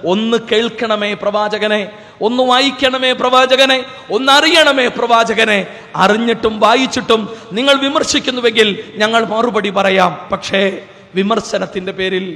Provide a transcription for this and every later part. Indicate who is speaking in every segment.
Speaker 1: ഒന്ന് കേൾക്കണമേ പ്രവാചകനെ, ഒന്ന് വായിക്കണമേ പ്രവാചകനെ, ഒന്നറിയണമേ പ്രവാചകനെ. അറിഞ്ഞിട്ടും വായിച്ചിട്ടും നിങ്ങൾ വിമർശിക്കുന്നുവെങ്കിൽ ഞങ്ങൾ മറുപടി പറയാം. പക്ഷേ വിമർശനത്തിന്റെ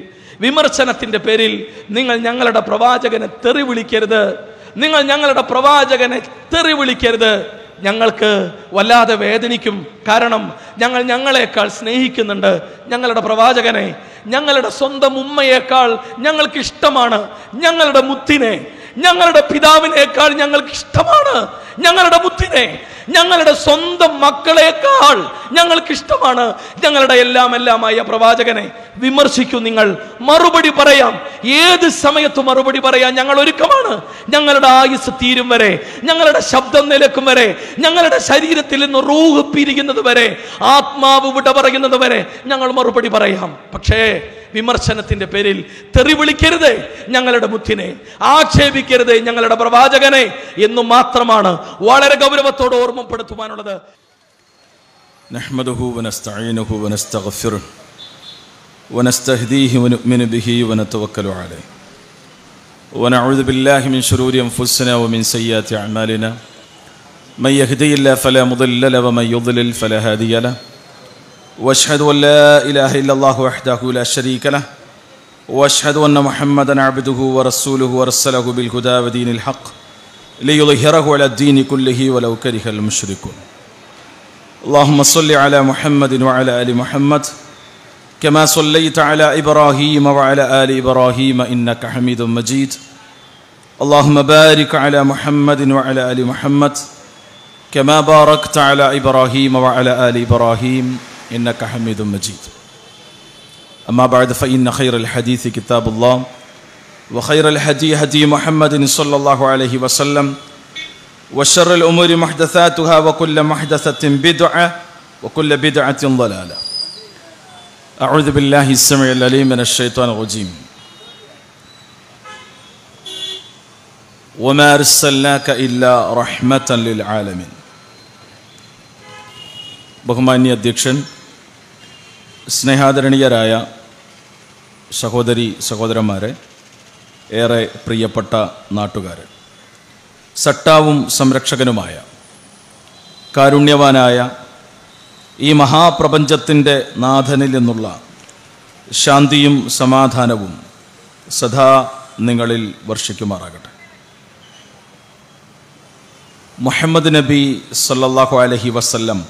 Speaker 1: പേരിൽ നിങ്ങൾ ഞങ്ങളുടെ പ്രവാചകനെ തെറി വിളിക്കരുത്. നിങ്ങൾ ഞങ്ങളുടെ പ്രവാചകനെ തെറി വിളിക്കരുത്. ഞങ്ങൾക്ക് വല്ലാതെ വേദനിക്കും. കാരണം ഞങ്ങളെക്കാൾ സ്നേഹിക്കുന്നുണ്ട് ഞങ്ങളുടെ പ്രവാചകനെ. ഞങ്ങളുടെ സ്വന്തം ഉമ്മയേക്കാൾ ഞങ്ങൾക്ക് ഇഷ്ടമാണ് ഞങ്ങളുടെ മുത്തിനെ. ഞങ്ങളുടെ പിതാവിനേക്കാൾ ഞങ്ങൾക്ക് ഇഷ്ടമാണ് ഞങ്ങളുടെ മുത്തിനെ. ഞങ്ങളുടെ സ്വന്തം മക്കളെക്കാൾ ഞങ്ങൾക്ക് ഇഷ്ടമാണ് ഞങ്ങളുടെ എല്ലാമായ പ്രവാചകനെ. വിമർശിക്കൂ നിങ്ങൾ, മറുപടി പറയാം. ഏത് സമയത്തും മറുപടി പറയാൻ ഞങ്ങൾ ഒരുക്കമാണ്. ഞങ്ങളുടെ ആയുസ് തീരും വരെ, ഞങ്ങളുടെ ശബ്ദം നിലക്കും വരെ, ഞങ്ങളുടെ ശരീരത്തിൽ നിന്ന് റൂഹ് പിരിയുന്നത് വരെ, ആത്മാവ് വിട പറയുന്നത് വരെ ഞങ്ങൾ മറുപടി പറയാം. പക്ഷേ വിമർശനത്തിന്റെ പേരിൽ തെറി വിളിക്കരുത് ഞങ്ങളുടെ മുത്തിനെ, ആക്ഷേപിക്കരുത് ഞങ്ങളുടെ പ്രവാചകനെ എന്ന് മാത്രമാണ് വളരെ ഗൗരവത്തോടെ ഓർമ്മപ്പെടുത്തുവാനുള്ളത്.
Speaker 2: നഹ്മദുഹു വനസ്തഈനുഹു വനസ്തഗ്ഫിറുഹു വനസ്തഹ്ദീഹി വനുഅ്മിനു ബിഹി വനതവക്കലു അലൈഹി വനഊദു ബില്ലാഹി മിൻ ശുറൂരി അൻഫുസിനാ വമിൻ സയ്യിആതി അഅ്മാലിനാ മൻ യഹ്ദിഹില്ലാഹു ഫലാ മുദില്ല ലഹു വമൻ യുദ്ലിൽ ഫലാ ഹാദിയ ലഹു വഅശ്ഹദു അൻ ലാ ഇലാഹ ഇല്ലല്ലാഹു വഹ്ദഹു ലാ ശരീക ലഹു വഅശ്ഹദു അന്ന മുഹമ്മദൻ അബ്ദുഹു വറസൂലുഹു വറസലഹു ബിൽ ഹുദാ വദീനിൽ ഹഖ് ലിയുദ്ഹിറഹു അലാ ദീനി കുല്ലിഹി വലൗ കരിഹൽ മുശ്രികൂൻ. اللهم صل على محمد وعلى آل محمد كما صليت على إبراهيم وعلى آل إبراهيم إنك حميد مجيد. اللهم بارك على محمد وعلى آل محمد كما باركت على إبراهيم وعلى آل إبراهيم إنك حميد مجيد. أما بعد فإن خير الحديث كتاب الله وخير الهدي هدي محمد صلى الله عليه وسلم وشر الأمور محدثاتها وكل محدثة بدعة وكل بدعة ضلالة. أعوذ بالله السميع العليم من الشيطان الرجيم. وما أرسلناك إلا رحمة للعالمين. ബഹുമാന്യ അധ്യക്ഷൻ, സ്നേഹാദരണീയരായ സഹോദരന്മാരെ, ഏറെ പ്രിയപ്പെട്ട നാട്ടുകാരെ, സട്ടാവും സംരക്ഷകനുമായ കാരുണ്യവാനായ ഈ മഹാപ്രപഞ്ചത്തിൻ്റെ നാഥനിൽ നിന്നുള്ള ശാന്തിയും സമാധാനവും സദാ നിങ്ങളിൽ വർഷിക്കുമാറാകട്ടെ. മുഹമ്മദ് നബി സല്ലല്ലാഹു അലൈഹി വസല്ലം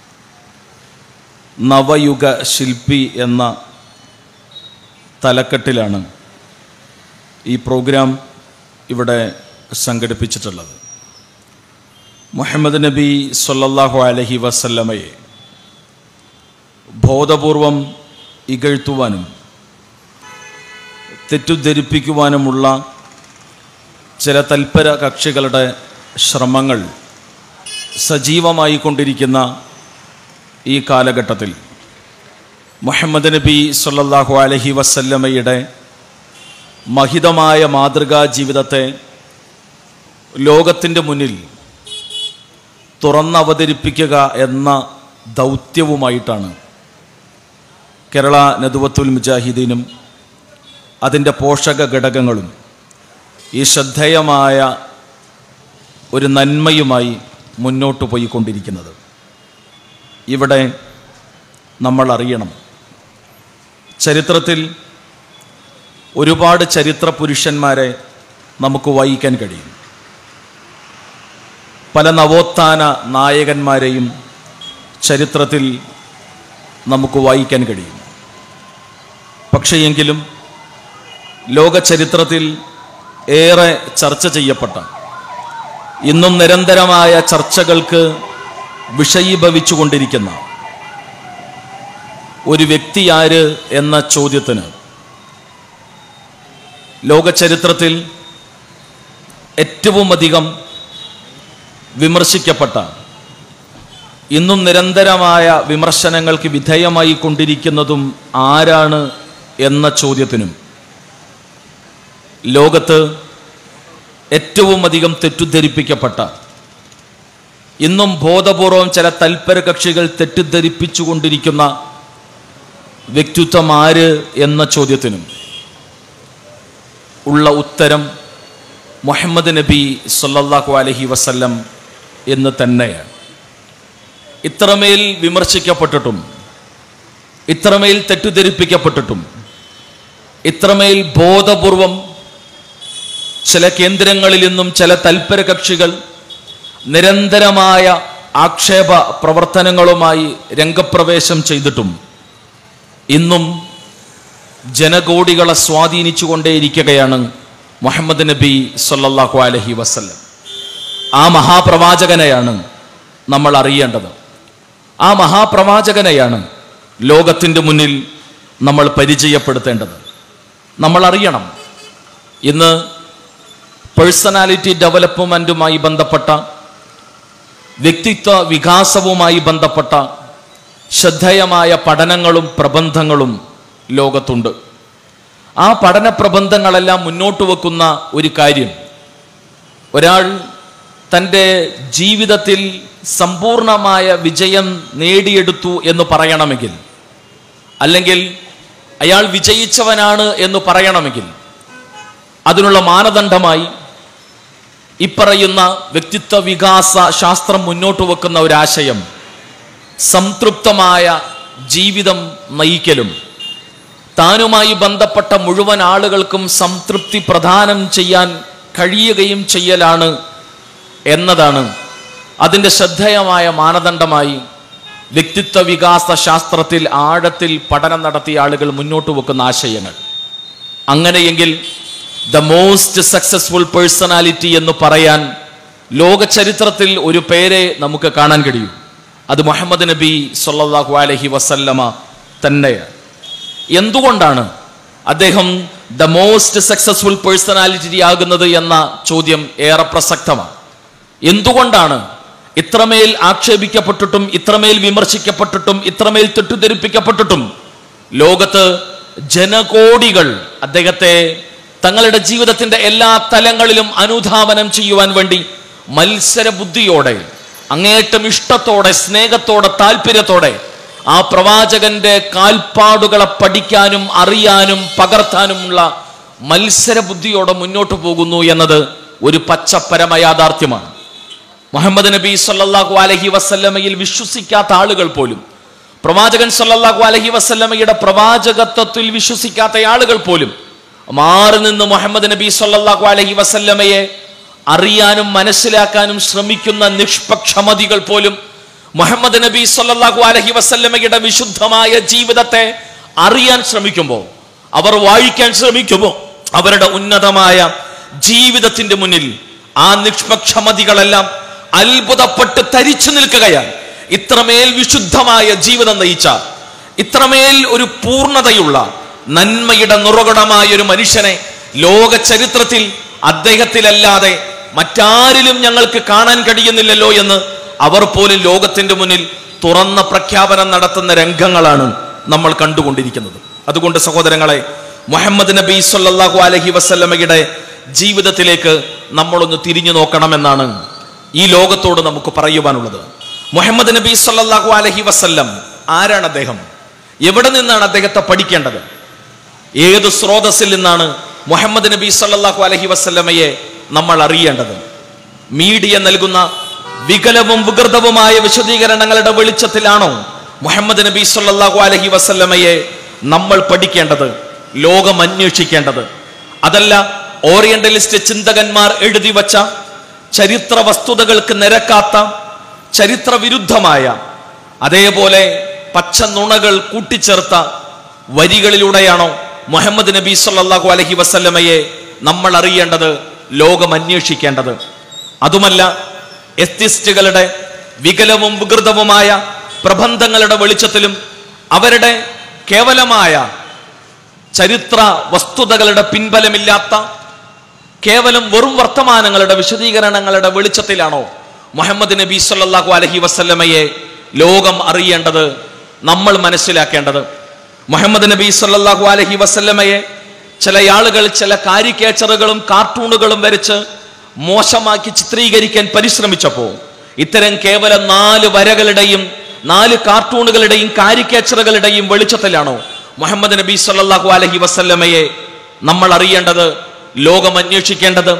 Speaker 2: നവയുഗ ശില്പി എന്ന തലക്കെട്ടിലാണ് ഈ പ്രോഗ്രാം ഇവിടെ സംഘടിപ്പിച്ചിട്ടുള്ളത്. മുഹമ്മദ് നബി സല്ലല്ലാഹു അലൈഹി വസല്ലമയെ ബോധപൂർവം ഇകഴ്ത്തുവാനും തെറ്റിദ്ധരിപ്പിക്കുവാനുമുള്ള ചില തൽപര കക്ഷികളുടെ ശ്രമങ്ങൾ സജീവമായി കൊണ്ടിരിക്കുന്ന ഈ കാലഘട്ടത്തിൽ മുഹമ്മദ് നബി സല്ലല്ലാഹു അലൈഹി വസല്ലമയുടെ മഹിതമായ മാതൃകാ ജീവിതത്തെ ലോകത്തിൻ്റെ മുന്നിൽ തുറന്നവതരിപ്പിക്കുക എന്ന ദൗത്യവുമായിട്ടാണ് കേരള നദ്വത്തുൽ മുജാഹിദീനും അതിൻ്റെ പോഷക ഘടകങ്ങളും ഈ ശ്രദ്ധേയമായ ഒരു നന്മയുമായി മുന്നോട്ട് പോയിക്കൊണ്ടിരിക്കുന്നത്. ഇവിടെ നമ്മൾ അറിയണം, ചരിത്രത്തിൽ ഒരുപാട് ചരിത്ര പുരുഷന്മാരെ നമുക്ക് വായിക്കാൻ കഴിയും. പല നവോത്ഥാന നായകന്മാരെയും ചരിത്രത്തിൽ നമുക്ക് വായിക്കാൻ കഴിയും. പക്ഷേ എങ്കിലും ലോക ചരിത്രത്തിൽ ഏറെ ചർച്ച ചെയ്യപ്പെട്ട, ഇന്നും നിരന്തരമായ ചർച്ചകൾക്ക് വിഷയീഭവിച്ചുകൊണ്ടിരിക്കുന്ന ഒരു വ്യക്തി ആര് എന്ന ചോദ്യത്തിന് ലോക ചരിത്രത്തിൽ ഏറ്റവും അധികം വിമർശിക്കപ്പെട്ട, ഇന്നും നിരന്തരമായ വിമർശനങ്ങൾക്ക് വിധേയമായി കൊണ്ടിരിക്കുന്നതും ആരാണ് എന്ന ചോദ്യത്തിനും ലോകത്ത് ഏറ്റവും അധികം തെറ്റിദ്ധരിപ്പിക്കപ്പെട്ട, ഇന്നും ബോധപൂർവം ചില തൽപര കക്ഷികൾ തെറ്റിദ്ധരിപ്പിച്ചുകൊണ്ടിരിക്കുന്ന വ്യക്തിത്വം ആര് എന്ന ചോദ്യത്തിനും ഉള്ള ഉത്തരം മുഹമ്മദ് നബി സല്ലല്ലാഹു അലൈഹി വസല്ലം എന്ന് തന്നെയാണ്. ഇത്രമേൽ വിമർശിക്കപ്പെട്ടിട്ടും, ഇത്രമേൽ തെറ്റിദ്ധരിപ്പിക്കപ്പെട്ടിട്ടും, ഇത്രമേൽ ബോധപൂർവം ചില കേന്ദ്രങ്ങളിൽ നിന്നും ചില തൽപര കക്ഷികൾ നിരന്തരമായ ആക്ഷേപ പ്രവർത്തനങ്ങളുമായി രംഗപ്രവേശം ചെയ്തിട്ടും ഇന്നും ജനകോടികളെ സ്വാധീനിച്ചുകൊണ്ടേയിരിക്കുകയാണ് മുഹമ്മദ് നബി സല്ലല്ലാഹു അലൈഹി വസല്ലം. ആ മഹാപ്രവാചകനെയാണ് നമ്മൾ അറിയേണ്ടത്. ആ മഹാപ്രവാചകനെയാണ് ലോകത്തിൻ്റെ മുന്നിൽ നമ്മൾ പരിചയപ്പെടുത്തേണ്ടത്. നമ്മൾ അറിയണം, ഇന്ന് പേഴ്സണാലിറ്റി ഡെവലപ്മെൻറ്റുമായി ബന്ധപ്പെട്ട, വ്യക്തിത്വ വികാസവുമായി ബന്ധപ്പെട്ട ശ്രദ്ധേയമായ പഠനങ്ങളും പ്രബന്ധങ്ങളും ലോകത്തുണ്ട്. ആ പഠന പ്രബന്ധങ്ങളെല്ലാം മുന്നോട്ട് വെക്കുന്ന ഒരു കാര്യം, ഒരാൾ തൻ്റെ ജീവിതത്തിൽ സമ്പൂർണമായ വിജയം നേടിയെടുത്തു എന്ന് പറയണമെങ്കിൽ, അല്ലെങ്കിൽ അയാൾ വിജയിച്ചവനാണ് എന്ന് പറയണമെങ്കിൽ, അതിനുള്ള മാനദണ്ഡമായി ഇപ്പറയുന്ന വ്യക്തിത്വ വികാസ ശാസ്ത്രം മുന്നോട്ട് വെക്കുന്ന ഒരാശയം സംതൃപ്തമായ ജീവിതം നയിക്കലും താനുമായി ബന്ധപ്പെട്ട മുഴുവൻ ആളുകൾക്കും സംതൃപ്തി പ്രദാനം ചെയ്യാൻ കഴിയുകയും ചെയ്യലാണ് എന്നതാണ് അതിൻ്റെ ശ്രദ്ധേയമായ മാനദണ്ഡമായി വ്യക്തിത്വ വികാസ ശാസ്ത്രത്തിൽ ആഴത്തിൽ പഠനം നടത്തിയ ആളുകൾ മുന്നോട്ട് വെക്കുന്ന ആശയങ്ങൾ. അങ്ങനെയെങ്കിൽ ദ മോസ്റ്റ് സക്സസ്ഫുൾ പേഴ്സണാലിറ്റി എന്ന് പറയാൻ ലോക ചരിത്രത്തിൽ ഒരു പേരെ നമുക്ക് കാണാൻ കഴിയും. അത് മുഹമ്മദ് നബി സല്ലല്ലാഹു അലൈഹി വസല്ലമ തന്നെയാണ്. എന്തുകൊണ്ടാണ് അദ്ദേഹം ദ മോസ്റ്റ് സക്സസ്ഫുൾ പേഴ്സണാലിറ്റി ആകുന്നത് എന്ന ചോദ്യം ഏറെ പ്രസക്തമാണ്. എന്തുകൊണ്ടാണ് ഇത്രമേൽ ആക്ഷേപിക്കപ്പെട്ടിട്ടും, ഇത്രമേൽ വിമർശിക്കപ്പെട്ടിട്ടും, ഇത്രമേൽ തെറ്റിദ്ധരിപ്പിക്കപ്പെട്ടിട്ടും ലോകത്ത് ജനകോടികൾ അദ്ദേഹത്തെ തങ്ങളുടെ ജീവിതത്തിന്റെ എല്ലാ തലങ്ങളിലും അനുധാവനം ചെയ്യുവാൻ വേണ്ടി മത്സര ബുദ്ധിയോടെ, അങ്ങേയറ്റം ഇഷ്ടത്തോടെ, സ്നേഹത്തോടെ, താല്പര്യത്തോടെ ആ പ്രവാചകന്റെ കാൽപ്പാടുകളെ പഠിക്കാനും അറിയാനും പകർത്താനുമുള്ള മത്സര ബുദ്ധിയോടെ മുന്നോട്ട് പോകുന്നു എന്നത് ഒരു പച്ചപ്പരമ യാഥാർത്ഥ്യമാണ്. മുഹമ്മദ് നബി സല്ലല്ലാഹു അലൈഹി വസല്ലമയിൽ വിശ്വസിക്കാത്ത ആളുകൾ പോലും, പ്രവാചകൻ സല്ലല്ലാഹു അലൈഹി വസല്ലമയുടെ പ്രവാചകത്വത്തിൽ വിശ്വസിക്കാത്ത ആളുകൾ പോലും മാറി നിന്ന് മുഹമ്മദ് നബി സല്ലല്ലാഹു അലൈഹി വസല്ലമയെ അറിയാനും മനസ്സിലാക്കാനും ശ്രമിക്കുന്ന നിഷ്പക്ഷമതികൾ പോലും മുഹമ്മദ് നബി സല്ലല്ലാഹു അലൈഹി വസല്ലമയുടെ വിശുദ്ധമായ ജീവിതത്തെ അറിയാൻ ശ്രമിക്കുമ്പോൾ, അവർ വായിക്കാൻ ശ്രമിക്കുമ്പോൾ, അവരുടെ ഉന്നതമായ ജീവിതത്തിന്റെ മുന്നിൽ ആ നിഷ്പക്ഷമതികളെല്ലാം അത്ഭുതപ്പെട്ട് തരിച്ചു നിൽക്കുകയാണ്. ഇത്രമേൽ വിശുദ്ധമായ ജീവിതം നയിച്ച, ഇത്രമേൽ ഒരു പൂർണ്ണതയുള്ള നന്മയുടെ നിറകുടമായ ഒരു മനുഷ്യനെ ലോക ചരിത്രത്തിൽ അദ്ദേഹത്തിലല്ലാതെ മറ്റാരിലും ഞങ്ങൾക്ക് കാണാൻ കഴിയുന്നില്ലല്ലോ എന്ന് അവർ പോലും ലോകത്തിന്റെ മുന്നിൽ തുറന്ന പ്രഖ്യാപനം നടത്തുന്ന രംഗങ്ങളാണ് നമ്മൾ കണ്ടുകൊണ്ടിരിക്കുന്നത്. അതുകൊണ്ട് സഹോദരങ്ങളെ, മുഹമ്മദ് നബി സല്ലല്ലാഹു അലൈഹി വസല്ലമയുടെ ജീവിതത്തിലേക്ക് നമ്മളൊന്ന് തിരിഞ്ഞു നോക്കണമെന്നാണ് ഈ ലോകത്തോട് നമുക്ക് പറയുവാനുള്ളത്. മുഹമ്മദ് നബി സല്ലല്ലാഹു അലൈഹി വസല്ലം ആരാണ്? അദ്ദേഹം എവിടെ നിന്നാണ് അദ്ദേഹത്തെ പഠിക്കേണ്ടത്? ഏത് സ്രോതസ്സിൽ നിന്നാണ് മുഹമ്മദ് നബി സല്ലല്ലാഹു അലൈഹി വസല്ലമയെ നമ്മൾ അറിയേണ്ടത്? മീഡിയ നൽകുന്ന വികലവും വികൃതവുമായ വിശദീകരണങ്ങളുടെ വെളിച്ചത്തിലാണോ മുഹമ്മദ് നബി സല്ലല്ലാഹു അലൈഹി വസല്ലമയെ നമ്മൾ പഠിക്കേണ്ടത്, ലോകം അന്വേഷിക്കേണ്ടത്? അതല്ല ഓറിയന്റലിസ്റ്റ് ചിന്തകന്മാർ എഴുതി വച്ച ചരിത്ര വസ്തുതകൾക്ക് നിരക്കാത്ത, ചരിത്ര വിരുദ്ധമായ, അതേപോലെ പച്ച നുണകൾ കൂട്ടിച്ചേർത്ത വരികളിലൂടെയാണോ മുഹമ്മദ് നബി സല്ലല്ലാഹു അലൈഹി വസല്ലമയെ നമ്മൾ അറിയേണ്ടത്, ലോകം അന്വേഷിക്കേണ്ടത്? അതുമല്ല, എത്തിസ്റ്റുകളുടെ വികലവും വികൃതവുമായ പ്രബന്ധങ്ങളുടെ വെളിച്ചത്തിലും അവരുടെ കേവലമായ ചരിത്ര വസ്തുതകളുടെ പിൻബലമില്ലാത്ത കേവലം വെറും വർത്തമാനങ്ങളുടെ വിശദീകരണങ്ങളുടെ വെളിച്ചത്തിലാണോ മുഹമ്മദ് നബി സല്ലല്ലാഹു അലൈഹി വസല്ലമയെ ലോകം അറിയേണ്ടത്, നമ്മൾ മനസ്സിലാക്കേണ്ടത്? മുഹമ്മദ് നബി സല്ലല്ലാഹു അലൈഹി വസല്ലമയെ ചില ആളുകൾ ചില കാരിക്കേച്ചറുകളും കാർട്ടൂണുകളും വരച്ച് മോശമാക്കി ചിത്രീകരിക്കാൻ പരിശ്രമിച്ചപ്പോൾ ഇത്തരം കേവലം 4 വരകളുടെയും 4 കാർട്ടൂണുകളുടെയും കാരിക്കേച്ചറുകളുടെയും വെളിച്ചത്തിലാണോ മുഹമ്മദ് നബി സല്ലല്ലാഹു അലൈഹി വസല്ലമയെ നമ്മൾ അറിയേണ്ടത്,
Speaker 1: ലോകം അന്വേഷിക്കേണ്ടത്.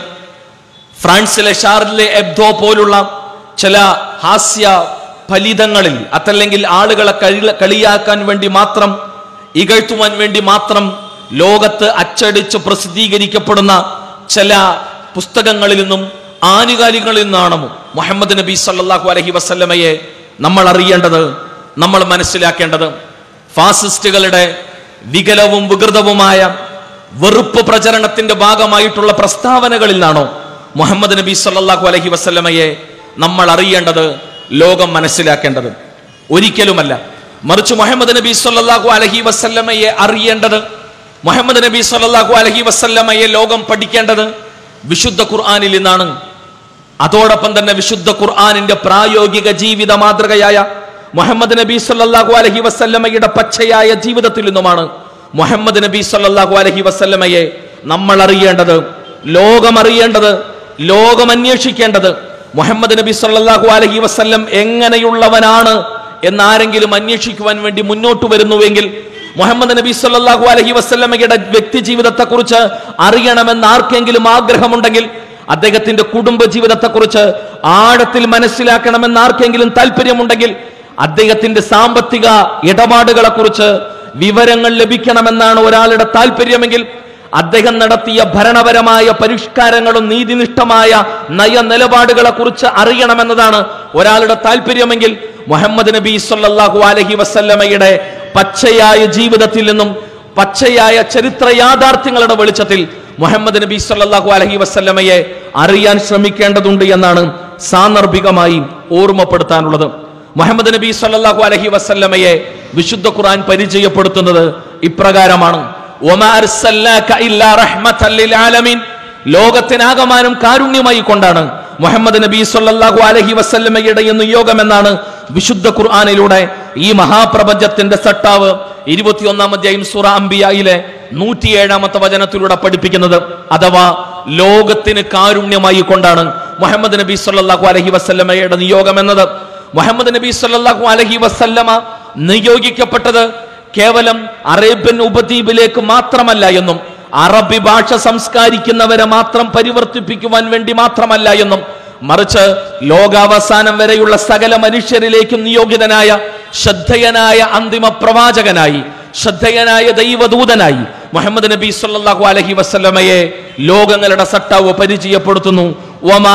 Speaker 1: ഫ്രാൻസിലെ ഷാർലെ എബ്ദോ പോലുള്ള ചില ഹാസ്യ ഫലിതങ്ങളിൽ അതല്ലെങ്കിൽ ആളുകളെ കളിയാക്കാൻ വേണ്ടി മാത്രം, ഇകഴ്ത്തുവാൻ വേണ്ടി മാത്രം ലോകത്ത് അച്ചടിച്ച് പ്രസിദ്ധീകരിക്കപ്പെടുന്ന ചില പുസ്തകങ്ങളിൽ നിന്നും ആനുകാലികളിൽ നിന്നാണ് മുഹമ്മദ് നബി സല്ലല്ലാഹു അലൈഹി വസല്ലമയെ നമ്മൾ അറിയേണ്ടത്, നമ്മൾ മനസ്സിലാക്കേണ്ടത്. ഫാസിസ്റ്റുകളുടെ വികലവും വികൃതവുമായ വെറുപ്പ് പ്രചരണത്തിന്റെ ഭാഗമായിട്ടുള്ള പ്രസ്താവനകളിൽ നിന്നാണോ മുഹമ്മദ് നബി സല്ലല്ലാഹു അലൈഹി വസല്ലമയെ നമ്മൾ അറിയേണ്ടത്, ലോകം മനസ്സിലാക്കേണ്ടത്? ഒരിക്കലുമല്ല. മറിച്ച് മുഹമ്മദ് നബി സല്ലല്ലാഹു അലൈഹി വസല്ലമയെ അറിയേണ്ടത്, മുഹമ്മദ് നബി സല്ലല്ലാഹു അലൈഹി വസല്ലമയെ ലോകം പഠിക്കേണ്ടത് വിശുദ്ധ ഖുർആനിൽ നിന്നാണ്. അതോടൊപ്പം തന്നെ വിശുദ്ധ ഖുർആനിന്റെ പ്രായോഗിക ജീവിത മാതൃകയായ മുഹമ്മദ് നബി സല്ലല്ലാഹു അലൈഹി വസല്ലമയുടെ പച്ചയായ ജീവിതത്തിൽ നിന്നുമാണ് മുഹമ്മദ് നബി സല്ലല്ലാഹു അലൈഹി വസല്ലമയെ നമ്മൾ അറിയേണ്ടത്, ലോകം അറിയേണ്ടത്, ലോകം അന്വേഷിക്കേണ്ടത്. മുഹമ്മദ് നബി സല്ലല്ലാഹു അലൈഹി വസല്ലം എങ്ങനെയുള്ളവനാണ് എന്നാരെങ്കിലും അന്വേഷിക്കുവാൻ വേണ്ടി മുന്നോട്ട് വരുന്നുവെങ്കിൽ, മുഹമ്മദ് നബി സല്ലല്ലാഹു അലൈഹി വസല്ലമയുടെ വ്യക്തി ജീവിതത്തെക്കുറിച്ച് അറിയണമെന്ന് ആർക്കെങ്കിലും ആഗ്രഹമുണ്ടെങ്കിൽ, അദ്ദേഹത്തിന്റെ കുടുംബ ജീവിതത്തെക്കുറിച്ച് ആഴത്തിൽ മനസ്സിലാക്കണമെന്ന് ആർക്കെങ്കിലും താല്പര്യമുണ്ടെങ്കിൽ, അദ്ദേഹത്തിന്റെ സാമ്പത്തിക ഇടപാടുകളെ കുറിച്ച് വിവരങ്ങൾ ലഭിക്കണമെന്നാണ് ഒരാളുടെ താല്പര്യമെങ്കിൽ, അദ്ദേഹം നടത്തിയ ഭരണപരമായ പരിഷ്കാരങ്ങളും നീതിനിഷ്ഠമായ നയനിലപാടുകളെ കുറിച്ച് അറിയണമെന്നതാണ് ഒരാളുടെ താല്പര്യമെങ്കിൽ, മുഹമ്മദ് നബി സല്ലല്ലാഹു അലൈഹി വസല്ലമയുടെ പച്ചയായ ജീവിതത്തിൽ നിന്നും പച്ചയായ ചരിത്ര യാഥാർത്ഥ്യങ്ങളുടെ വെളിച്ചത്തിൽ മുഹമ്മദ് നബി സല്ലല്ലാഹു അലൈഹി വസല്ലമയെ അറിയാൻ ശ്രമിക്കേണ്ടതുണ്ട് എന്നാണ് സാന്ദർഭികമായി ഓർമ്മപ്പെടുത്താനുള്ളത്. മുഹമ്മദ് നബി സല്ലല്ലാഹു അലൈഹി വസല്ലമയെ വിശുദ്ധ ഖുർആൻ പരിചയപ്പെടുത്തുന്നത് ഇപ്രകാരമാണ്: വമാ അർസൽനാക ഇല്ലാ റഹ്മത്തൽ ലിൽ ആലമീൻ. ലോകത്തിനാകമാനം കാരുണ്യമായി കൊണ്ടാണ് മുഹമ്മദ് നബി സല്ലല്ലാഹു അലൈഹി വസല്ലമയുടെ നിയോഗം എന്നാണ് വിശുദ്ധ ഖുർആനിലൂടെ ഈ മഹാപ്രപഞ്ചത്തിന്റെ സട്ടാവ് 21-ാം അധ്യായം സൂറ അംബിയായിലെ 107-ാമത്തെ വചനത്തിലൂടെ പഠിപ്പിക്കുന്നത്. അഥവാ ലോകത്തിന് കാരുണ്യമായി കൊണ്ടാണ് മുഹമ്മദ് നബി സല്ലല്ലാഹു അലൈഹി വസല്ലമയുടെ നിയോഗം എന്നത്. മുഹമ്മദ് നബി സല്ലല്ലാഹു അലൈഹി വസല്ലമ നിയോഗിക്കപ്പെട്ടത് കേവലം അറേബ്യൻ ഉപദ്വീപിലേക്ക് മാത്രമല്ല എന്നും, അറബി ഭാഷ സംസ്കരിക്കുന്നവരെ മാത്രം പരിവർത്തിപ്പിക്കുവാൻ വേണ്ടി മാത്രമല്ല എന്നും, മറിച്ച് ലോകാവസാനം വരെയുള്ള സകല മനുഷ്യരിലേക്കും നിയോഗിതനായ ശ്രദ്ധേയനായ അന്തിമ പ്രവാചകനായി, ശ്രദ്ധേയനായ ദൈവദൂതനായി മുഹമ്മദ് നബി സല്ലല്ലാഹു അലൈഹി വസല്ലമയെ ലോകങ്ങളുടെ സട്ടാവ് പരിചയപ്പെടുത്തുന്നു. വമാ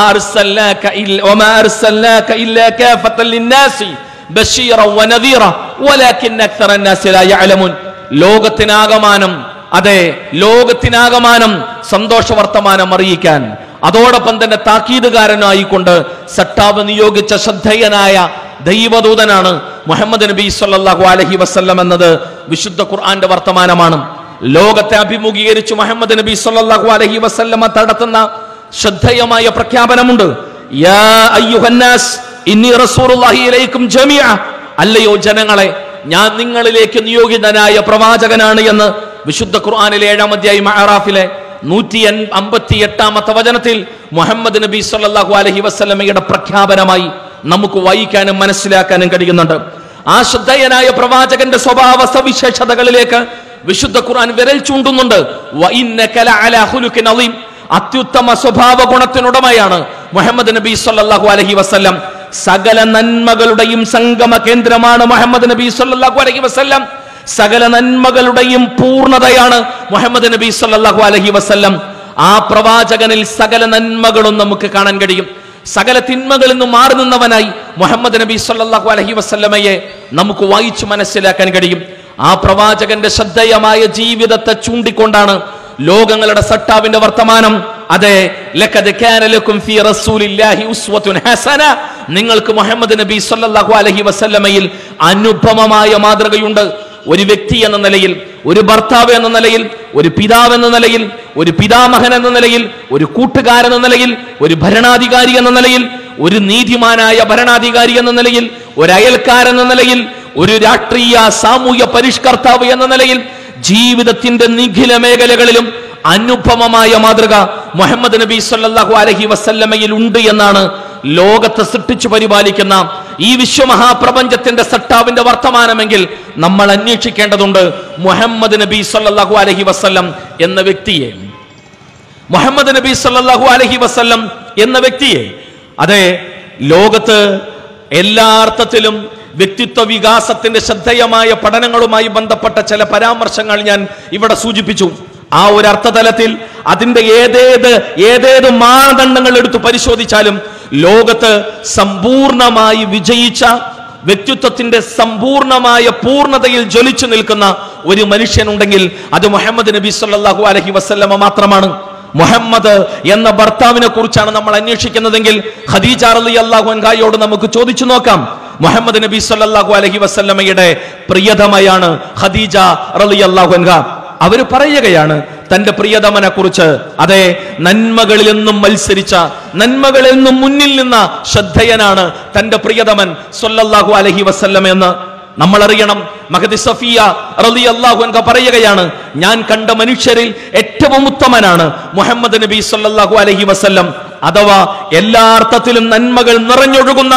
Speaker 1: അർസൽനാക ഇല്ലാ കാഫത്തൻ ലിന്നാസി ബശീറൻ വനദീറ വലാകിന്ന അക്സറന്നാസി ലാ യഅലമൂൻ. ലോകത്തിനാകമാനം, അതെ, ലോകത്തിനാകമാനം സന്തോഷ വർത്തമാനം അറിയിക്കാൻ, അതോടൊപ്പം തന്നെ താക്കീതുകാരനായിക്കൊണ്ട് സട്ടാവ് നിയോഗിച്ച ശ്രദ്ധേയനായ ദൈവദൂതനാണ് മുഹമ്മദ് നബി സല്ലല്ലാഹു അലൈഹി വസല്ലം എന്നത് വിശുദ്ധ ഖുർആന്റെ വർത്തമാനമാണ്. ലോകത്തെ അഭിമുഖീകരിച്ച് മുഹമ്മദ് നബി സല്ലല്ലാഹു അലൈഹി വസല്ലമ നടത്തുന്ന ശ്രദ്ധേയമായ പ്രഖ്യാപനമുണ്ട്. യാ അയ്യുഹന്നാസ് ഇന്നി റസൂലുള്ളാഹി ഇലൈക്കും ജമീഅ. അല്ലയോ ജനങ്ങളെ, ഞാൻ നിങ്ങളിലേക്ക് നിയോഗിതനായ പ്രവാചകനാണ് എന്ന് വിശുദ്ധ ഖുർആനിലെ 7-ാം അധ്യായം അറാഫിലെ 158-ാമത്തെ വചനത്തിൽ മുഹമ്മദ് നബി സല്ലല്ലാഹു അലൈഹി വസല്ലമയുടെ പ്രഖ്യാപനമായി നമുക്ക് വായിക്കാനും മനസ്സിലാക്കാനും കഴിയുന്നുണ്ട്. ആ ശ്രദ്ധേയനായ പ്രവാചകന്റെ സ്വഭാവ സവിശേഷതകളിലേക്ക് വിശുദ്ധ ഖുർആൻ വിരൽ ചൂണ്ടുന്നുണ്ട്. വഇന്നക ലഅലാ ഖുലുഖിൻ അളീം. അത്യുത്തമ സ്വഭാവ ഗുണത്തിനുടമയാണ് മുഹമ്മദ് നബി സല്ലല്ലാഹു അലൈഹി വസല്ലം. സകല നന്മകളുടെയും സംഗമ കേന്ദ്രമാണ് മുഹമ്മദ് നബി സല്ലല്ലാഹു അലൈഹി വസല്ലം. സകല നന്മകളുടെയും പൂർണ്ണതയാണ് മുഹമ്മദ് നബി സല്ലല്ലാഹു അലൈഹി വസല്ലം. ആ പ്രവാചകനിൽ സകല നന്മകളും നമുക്ക് കാണാൻ കഴിയും. സകല തിന്മകളിൽ നിന്നും മാറി നിന്നവനായി മുഹമ്മദ് നബി സല്ലല്ലാഹു അലൈഹി വസല്ലമയെ നമുക്ക് വായിച്ചു മനസ്സിലാക്കാൻ കഴിയും. ആ പ്രവാചകന്റെ ശ്രദ്ധേയമായ ജീവിതത്തെ ചൂണ്ടിക്കൊണ്ടാണ് ലോകങ്ങളുടെ സട്ടാവിന്റെ വർത്തമാനം. അതെ, ലഖദ് കാന ലക്കും ഫീ റസൂലില്ലാഹി ഉസ്വത്തുൻ ഹസന. നിങ്ങൾക്ക് മുഹമ്മദ് നബി സല്ലല്ലാഹു അലൈഹി വസല്ലമയിൽ അനുപമമായ മാതൃകയുണ്ട്. ഒരു വ്യക്തി എന്ന നിലയിൽ, ഒരു ഭർത്താവ് എന്ന നിലയിൽ, ഒരു പിതാവ് എന്ന നിലയിൽ, ഒരു പിതാമഹൻ എന്ന നിലയിൽ, ഒരു കൂട്ടുകാരൻ എന്ന നിലയിൽ, ഒരു ഭരണാധികാരി എന്ന നിലയിൽ, ഒരു നീതിമാനായ ഭരണാധികാരി എന്ന നിലയിൽ, ഒരു അയൽക്കാരൻ എന്ന നിലയിൽ, ഒരു രാഷ്ട്രീയ സാമൂഹ്യ പരിഷ്കർത്താവ് എന്ന നിലയിൽ ജീവിതത്തിന്റെ നിഖില മേഖലകളിലും അനുപമമായ മാതൃക മുഹമ്മദ് നബി സല്ലല്ലാഹു അലൈഹി വസല്ലമയിൽ ഉണ്ട് എന്നാണ് ലോകത്തെ സൃഷ്ടിച്ചു പരിപാലിക്കുന്ന ഈ വിശ്വമഹാപ്രപഞ്ചത്തിന്റെ സട്ടാവിന്റെ വർത്തമാനമെങ്കിൽ നമ്മൾ അന്വേഷിക്കേണ്ടതുണ്ട് മുഹമ്മദ് നബി സല്ലല്ലാഹു അലൈഹി വസല്ലം എന്ന വ്യക്തിയെ. മുഹമ്മദ് നബി സല്ലല്ലാഹു അലൈഹി വസല്ലം എന്ന വ്യക്തിയെ, അതെ, ലോകത്ത് എല്ലാ അർത്ഥത്തിലും വ്യക്തിത്വ വികാസത്തിന്റെ ശ്രദ്ധേയമായ പഠനങ്ങളുമായി ബന്ധപ്പെട്ട ചില പരാമർശങ്ങൾ ഞാൻ ഇവിടെ സൂചിപ്പിച്ചു. ആ ഒരു അർത്ഥതലത്തിൽ അതിന്റെ ഏതേത് മാനദണ്ഡങ്ങൾ എടുത്തു പരിശോധിച്ചാലും ലോകത്ത് സമ്പൂർണമായി വിജയിച്ച, വ്യക്തിത്വത്തിന്റെ സമ്പൂർണമായ പൂർണ്ണതയിൽ ജ്വലിച്ചു നിൽക്കുന്ന ഒരു മനുഷ്യനുണ്ടെങ്കിൽ അത് മുഹമ്മദ് നബി സല്ലല്ലാഹു അലൈഹി വസല്ലമ മാത്രമാണ്. മുഹമ്മദ് എന്ന ഭർത്താവിനെ കുറിച്ചാണ് നമ്മൾ അന്വേഷിക്കുന്നതെങ്കിൽ ഖദീജ റളിയല്ലാഹു അൻഹയോട് നമുക്ക് ചോദിച്ചു നോക്കാം. മുഹമ്മദ് നബി സല്ലല്ലാഹു അലൈഹി വസല്ലമയുടെ പ്രിയതമയാണ് ഖദീജ റളിയല്ലാഹു അൻഹ. അവര് പറയുകയാണ് തന്റെ പ്രിയതമനെ കുറിച്ച്, അതെ, നന്മകളിൽ നിന്നും മത്സരിച്ച, നന്മകളിൽ നിന്നും മുന്നിൽ നിന്ന ശ്രദ്ധേയനാണ് തന്റെ പ്രിയതമൻ സല്ലല്ലാഹു അലൈഹി വസല്ലം എന്ന് നമ്മൾ അറിയണം. മഹദി സഫിയ റളിയല്ലാഹു അൻഹ പറയുകയാണ്, ഞാൻ കണ്ട മനുഷ്യരിൽ ഏറ്റവും ഉത്തമനാണ് മുഹമ്മദ് നബി സല്ലല്ലാഹു അലൈഹി വസല്ലം. അഥവാ എല്ലാ അർത്ഥത്തിലും നന്മകൾ നിറഞ്ഞൊഴുകുന്ന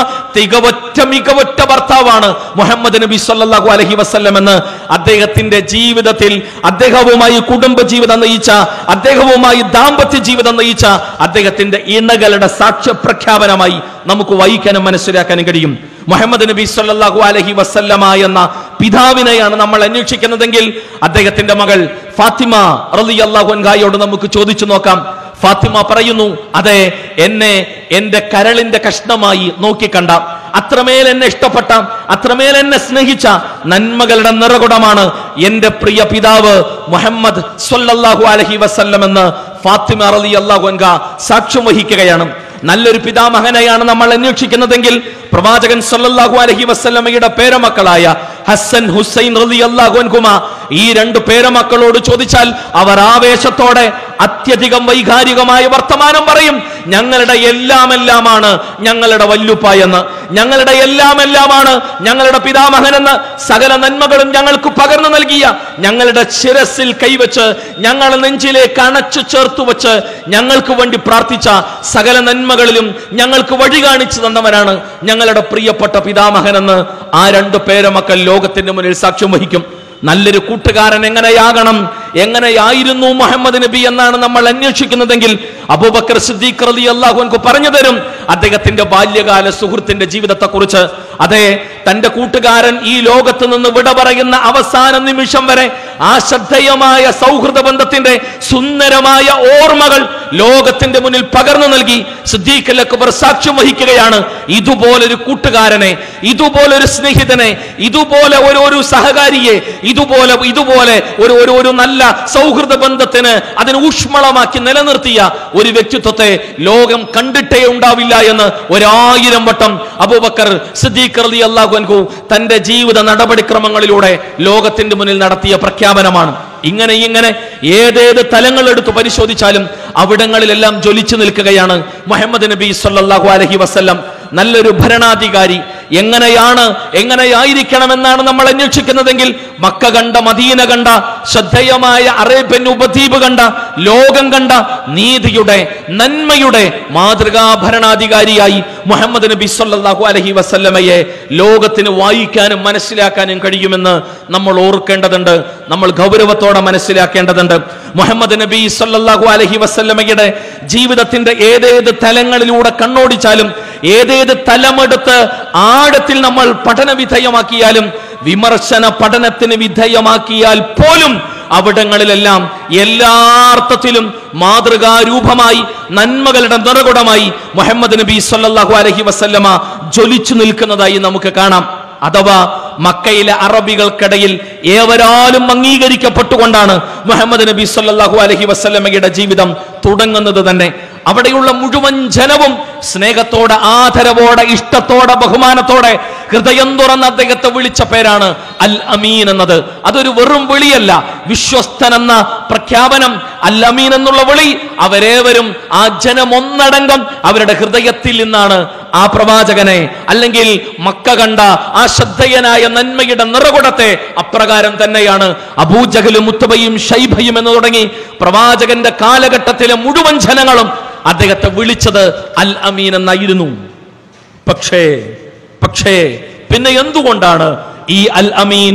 Speaker 1: മികവറ്റ ഭർത്താവാണ് മുഹമ്മദ് നബി സല്ലല്ലാഹു അലൈഹി വസല്ലം എന്ന് അദ്ദേഹത്തിന്റെ ജീവിതത്തിൽ, അദ്ദേഹവുമായി കുടുംബ ജീവിതം നയിച്ച, അദ്ദേഹവുമായി ദാമ്പത്യ ജീവിതം നയിച്ച അദ്ദേഹത്തിന്റെ ഇണകളുടെ സാക്ഷ്യപ്രഖ്യാപനമായി നമുക്ക് വായിക്കാനും മനസ്സിലാക്കാനും കഴിയും. മുഹമ്മദ് നബി സല്ലല്ലാഹു അലൈഹി വസല്ലമ എന്ന പിതാവിനെയാണ് നമ്മൾ അന്വേഷിക്കുന്നതെങ്കിൽ അദ്ദേഹത്തിന്റെ മകൾ ഫാത്തിമ റളിയല്ലാഹു അൻഹയോട് നമുക്ക് ചോദിച്ചു നോക്കാം. ഫാത്തിമ പറയുന്നു, അതെ, എന്നെ എന്റെ കരളിന്റെ കഷ്ണമായി നോക്കിക്കണ്ട, അത്രമേൽ എന്നെ ഇഷ്ടപ്പെട്ട, അത്രമേൽ എന്നെ സ്നേഹിച്ച നന്മകളുടെ നിറകുടമാണ് എന്റെ പ്രിയ പിതാവ് മുഹമ്മദ് സ്വല്ലല്ലാഹു അലൈഹി വസല്ലം എന്ന് ഫാത്തിമ റളിയല്ലാഹു അൻഹ സാക്ഷ്യം വഹിക്കുകയാണ്. നല്ലൊരു പിതാമഹനെയാണ് നമ്മൾ അന്വേഷിക്കുന്നതെങ്കിൽ പ്രവാചകൻ സല്ലല്ലാഹു അലൈഹി വസല്ലമയുടെ പേരമക്കളായ ഹസൻ ഹുസൈൻ റളിയല്ലാഹു അൻഹുമ, ഈ രണ്ട് പേരമക്കളോട് ചോദിച്ചാൽ അവർ ആവേശത്തോടെ അത്യധികം വൈകാരികമായ വർത്തമാനം പറയും. ഞങ്ങളുടെ എല്ലാമെല്ലാമാണ് ഞങ്ങളുടെ വല്ലുപ്പ എന്ന്, ഞങ്ങളുടെ എല്ലാമെല്ലാമാണ് ഞങ്ങളുടെ പിതാമഹനെന്ന്, സകല നന്മകളും ഞങ്ങൾക്ക് പകർന്നു നൽകിയ, ഞങ്ങളുടെ ശിരസിൽ കൈവച്ച് ഞങ്ങളെ നെഞ്ചിലേക്ക് അണച്ചു ചേർത്തു വെച്ച് ഞങ്ങൾക്ക് വേണ്ടി പ്രാർത്ഥിച്ച, സകല നന്മകളിലും ഞങ്ങൾക്ക് വഴി കാണിച്ചു തന്നവരാണ് ഞങ്ങളുടെ പ്രിയപ്പെട്ട പിതാമഹനെന്ന് ആ രണ്ട് പേരമക്കൾ ലോകത്തിന്റെ മുന്നിൽ സാക്ഷ്യം വഹിക്കും. നല്ലൊരു കൂട്ടുകാരൻ എങ്ങനെയാകണം, എങ്ങനെയായിരുന്നു മുഹമ്മദ് നബി എന്നാണ് നമ്മൾ അന്വേഷിക്കുന്നതെങ്കിൽ അബൂബക്കർ സിദ്ദീഖ് റളിയല്ലാഹു അൻഹു പറഞ്ഞു തരും അദ്ദേഹത്തിന്റെ ബാല്യകാല സുഹൃത്തിന്റെ ജീവിതത്തെ കുറിച്ച്. അതെ, തന്റെ കൂട്ടുകാരൻ ഈ ലോകത്ത് നിന്ന് വിട പറയുന്ന അവസാന നിമിഷം വരെ ആ ശ്രദ്ധേയമായ സൗഹൃദ ബന്ധത്തിന്റെ സുന്ദരമായ ഓർമ്മകൾ ലോകത്തിന്റെ മുന്നിൽ പകർന്നു നൽകി സിദ്ദീഖ് അക്ബർ സാക്ഷ്യം വഹിക്കുകയാണ്. ഇതുപോലൊരു കൂട്ടുകാരനെ, ഇതുപോലൊരു സ്നേഹിതനെ, ഇതുപോലെ ഒരു സഹകാരിയെ, ഇതുപോലെ ഒരു നല്ല സൗഹൃദ ബന്ധത്തിന് അതിനെ ഊഷ്മളമാക്കി നിലനിർത്തിയ ഒരു വ്യക്തിത്വത്തെ ലോകം കണ്ടിട്ടേ ഉണ്ടാവില്ല എന്ന് 1000 വട്ടം അബൂബക്കർ സിദ്ദീഖ് റളിയല്ലാഹു അൻഹു തന്റെ ജീവിത നടപടിക്രമങ്ങളിലൂടെ ലോകത്തിന്റെ മുന്നിൽ നടത്തിയ പ്രഖ്യാപനമാണ്. ഇങ്ങനെ ഏതേത് തലങ്ങൾ എടുത്തു പരിശോധിച്ചാലും അവിടങ്ങളിലെല്ലാം ജ്വലിച്ചു നിൽക്കുകയാണ് മുഹമ്മദ് നബി സല്ലല്ലാഹു അലൈഹി വസല്ലം. നല്ലൊരു ഭരണാധികാരി എങ്ങനെയായിരിക്കണമെന്നാണ് നമ്മൾ അന്വേഷിക്കുന്നതെങ്കിൽ മക്ക കണ്ട, മദീന കണ്ട, ശ്രദ്ധേയമായ അറേബ്യൻ ഉപദ്വീപ് കണ്ട, ലോകം കണ്ട നീതിയുടെ, നന്മയുടെ മാതൃകാ ഭരണാധികാരിയായി മുഹമ്മദ് നബി സല്ലല്ലാഹു അലൈഹി വസല്ലമയെ ലോകത്തിന് വായിക്കാനും മനസ്സിലാക്കാനും കഴിയുമെന്ന് നമ്മൾ ഓർക്കേണ്ടതുണ്ട്, നമ്മൾ ഗൗരവത്തോടെ മനസ്സിലാക്കേണ്ടതുണ്ട്. മുഹമ്മദ് നബി സല്ലല്ലാഹു അലൈഹി വസല്ലമയുടെ ജീവിതത്തിന്റെ ഏതേത് തലങ്ങളിലൂടെ കണ്ണോടിച്ചാലും, ഏതേത് തലമെടുത്ത് ആഴത്തിൽ നമ്മൾ പഠന വിധേയമാക്കിയാലും, വിമർശന പഠനത്തിന് വിധേയമാക്കിയാൽ പോലും അവിടങ്ങളിലെല്ലാം എല്ലാ അർത്ഥത്തിലും മാതൃകാരൂപമായി, നന്മകളുടെ നിറകുടമായി മുഹമ്മദ് നബി സല്ലല്ലാഹു അലൈഹി വസല്ലമ ജ്വലിച്ചു നിൽക്കുന്നതായി നമുക്ക് കാണാം. അഥവാ മക്കയിലെ അറബികൾക്കിടയിൽ ഏവരാലും അംഗീകരിക്കപ്പെട്ടുകൊണ്ടാണ് മുഹമ്മദ് നബി സല്ലല്ലാഹു അലൈഹി വസല്ലമയുടെ ജീവിതം തുടങ്ങുന്നത് തന്നെ. അവിടെയുള്ള മുഴുവൻ ജനവും സ്നേഹത്തോടെ, ആദരവോടെ, ഇഷ്ടത്തോടെ, ബഹുമാനത്തോടെ ഹൃദയം തുറന്ന് അദ്ദേഹത്തെ വിളിച്ച പേരാണ് അൽ അമീൻ എന്നത്. അതൊരു വെറും വിളിയല്ല, വിശ്വസ്തൻ എന്ന പ്രഖ്യാപനം, അൽ അമീൻ എന്നുള്ള വിളി അവരേവരും, ആ ജനം ഒന്നടങ്കം അവരുടെ ഹൃദയത്തിൽ നിന്നാണ് ആ പ്രവാചകനെ, അല്ലെങ്കിൽ മക്ക കണ്ട ആ ശ്രദ്ധേയനായ നന്മയുടെ നിറകുടത്തെ അപ്രകാരം തന്നെയാണ് അബൂജഹലും മുത്തബയും ഷൈബയും എന്ന് തുടങ്ങി പ്രവാചകന്റെ കാലഘട്ടത്തിലെ മുഴുവൻ ജനങ്ങളും അദ്ദേഹത്തെ വിളിച്ചത് അൽ അമീൻ എന്നായിരുന്നു. പക്ഷേ പിന്നെ എന്തുകൊണ്ടാണ് ഈ അൽ അമീൻ,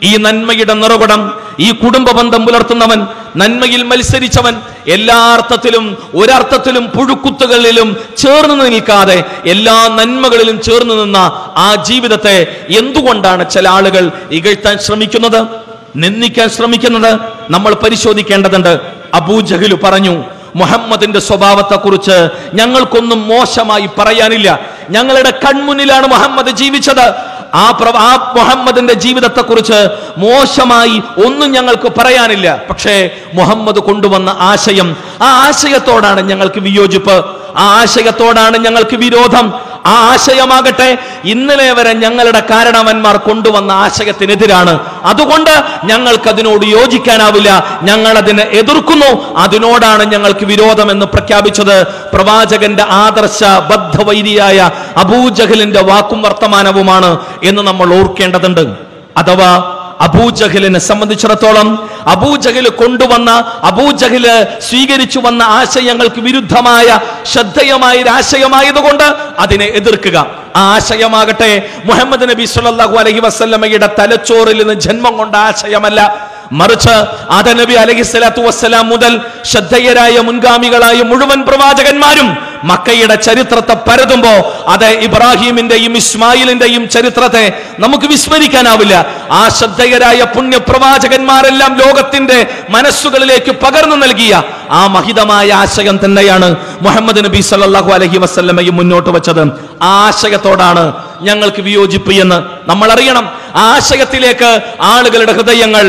Speaker 1: ഈ നന്മയുടെ നിറകുടം, ഈ കുടുംബ ബന്ധം പുലർത്തുന്നവൻ, നന്മയിൽ മത്സരിച്ചവൻ, എല്ലാ അർത്ഥത്തിലും ഒരർത്ഥത്തിലും പുഴുക്കുത്തുകളിലും ചേർന്ന് നിൽക്കാതെ എല്ലാ നന്മകളിലും ചേർന്ന് നിന്ന ആ ജീവിതത്തെ എന്തുകൊണ്ടാണ് ചില ആളുകൾ ഇകഴ്ത്താൻ ശ്രമിക്കുന്നത്, നിന്ദിക്കാൻ ശ്രമിക്കുന്നത്? നമ്മൾ പരിശോധിക്കേണ്ടതുണ്ട്. അബൂജഹൽ പറഞ്ഞു, മുഹമ്മദിന്റെ സ്വഭാവത്തെക്കുറിച്ച് ഞങ്ങൾക്കൊന്നും മോശമായി പറയാനില്ല. ഞങ്ങളുടെ കൺമുന്നിലാണ് മുഹമ്മദ് ജീവിച്ചത്. ആ മുഹമ്മദിന്റെ ജീവിതത്തെക്കുറിച്ച് മോശമായി ഒന്നും ഞങ്ങൾക്ക് പറയാനില്ല. പക്ഷേ മുഹമ്മദ് കൊണ്ടുവന്ന ആശയം, ആ ആശയത്തോടാണ് ഞങ്ങൾക്ക് വിയോജിപ്പ്, ആ ആശയത്തോടാണ് ഞങ്ങൾക്ക് വിരോധം. ആ ആശയമാകട്ടെ ഇന്നലെ വരെ ഞങ്ങളുടെ കാരണവന്മാർ കൊണ്ടുവന്ന ആശയത്തിനെതിരാണ്. അതുകൊണ്ട് ഞങ്ങൾക്ക് അതിനോട് യോജിക്കാനാവില്ല, ഞങ്ങൾ അതിനെ എതിർക്കുന്നു, അതിനോടാണ് ഞങ്ങൾക്ക് വിരോധമെന്ന് പ്രഖ്യാപിച്ചത് പ്രവാചകന്റെ ആദർശ ബദ്ധവൈരിയായ അബൂജഹലിന്റെ വാക്കും വർത്തമാനവുമാണ് എന്ന് നമ്മൾ ഓർക്കേണ്ടതുണ്ട്. അഥവാ അബൂജഹലിനെ സംബന്ധിച്ചിടത്തോളം അബൂജഹൽ കൊണ്ടുവന്ന, അബൂജഹല് സ്വീകരിച്ചു വന്ന ആശയങ്ങൾക്ക് വിരുദ്ധമായ ശ്രദ്ധേയമായ ഒരു ആശയമായതുകൊണ്ട് അതിനെ എതിർക്കുക. ആ ആശയമാകട്ടെ മുഹമ്മദ് നബി സല്ലല്ലാഹു അലൈഹി വസല്ലമയുടെ തലച്ചോറിൽ നിന്ന് ജന്മം കൊണ്ട ആശയമല്ല, മറിച്ച് ആദം നബി അലൈഹിസ്സലാത്തു വസ്സലാം മുതൽ ശ്രദ്ധേയരായ മുൻഗാമികളായ മുഴുവൻ പ്രവാചകന്മാരും മക്കയുടെ ചരിത്രത്തെ പരതുമ്പോ അത് ഇബ്രാഹിമിന്റെയും ഇസ്മായിലിന്റെയും ചരിത്രത്തെ നമുക്ക് വിസ്മരിക്കാനാവില്ല. ആ ശ്രദ്ധേയരായ പുണ്യ പ്രവാചകന്മാരെല്ലാം ലോകത്തിന്റെ മനസ്സുകളിലേക്ക് പകർന്നു നൽകിയ ആ മഹിതമായ ആശയം തന്നെയാണ് മുഹമ്മദ് നബി സല്ലല്ലാഹു അലൈഹി വസല്ലമയും മുന്നോട്ട് വെച്ചത്. ആ ആശയത്തോടാണ് ഞങ്ങൾക്ക് വിയോജിപ്പ് എന്ന് നമ്മൾ അറിയണം. ആ ആശയത്തിലേക്ക് ആളുകളുടെ ഹൃദയങ്ങൾ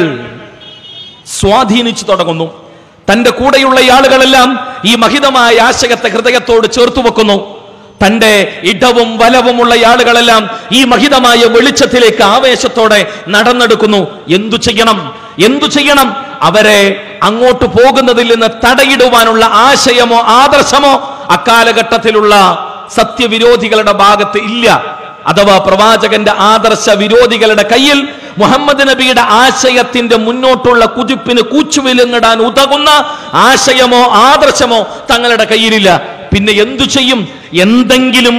Speaker 1: സ്വാധീനിച്ചു തുടങ്ങുന്നു. തന്റെ കൂടെയുള്ള ആളുകളെല്ലാം ഈ മഹിതമായ ആശയത്തെ ഹൃദയത്തോട് ചേർത്തു വെക്കുന്നു. തന്റെ ഇടവും വലവുമുള്ള ആളുകളെല്ലാം ഈ മഹിതമായ വെളിച്ചത്തിലേക്ക് ആവേശത്തോടെ നടന്നെടുക്കുന്നു. എന്തു ചെയ്യണം? അവരെ അങ്ങോട്ട് പോകുന്നതിൽ നിന്ന് തടയിടുവാനുള്ള ആശയമോ ആദർശമോ അക്കാലഘട്ടത്തിലുള്ള സത്യവിരോധികളുടെ ഭാഗത്ത് ഇല്ല. അഥവാ പ്രവാചകന്റെ ആദർശ വിരോധികളുടെ കയ്യിൽ മുഹമ്മദ് നബിയുടെ ആശയത്തിന്റെ മുന്നോട്ടുള്ള കുതിപ്പിന് കൂച്ചുവിലങ്ങിടാൻ ഉതകുന്ന ആശയമോ ആദർശമോ തങ്ങളുടെ കയ്യിലില്ല. പിന്നെ എന്തു ചെയ്യും? എന്തെങ്കിലും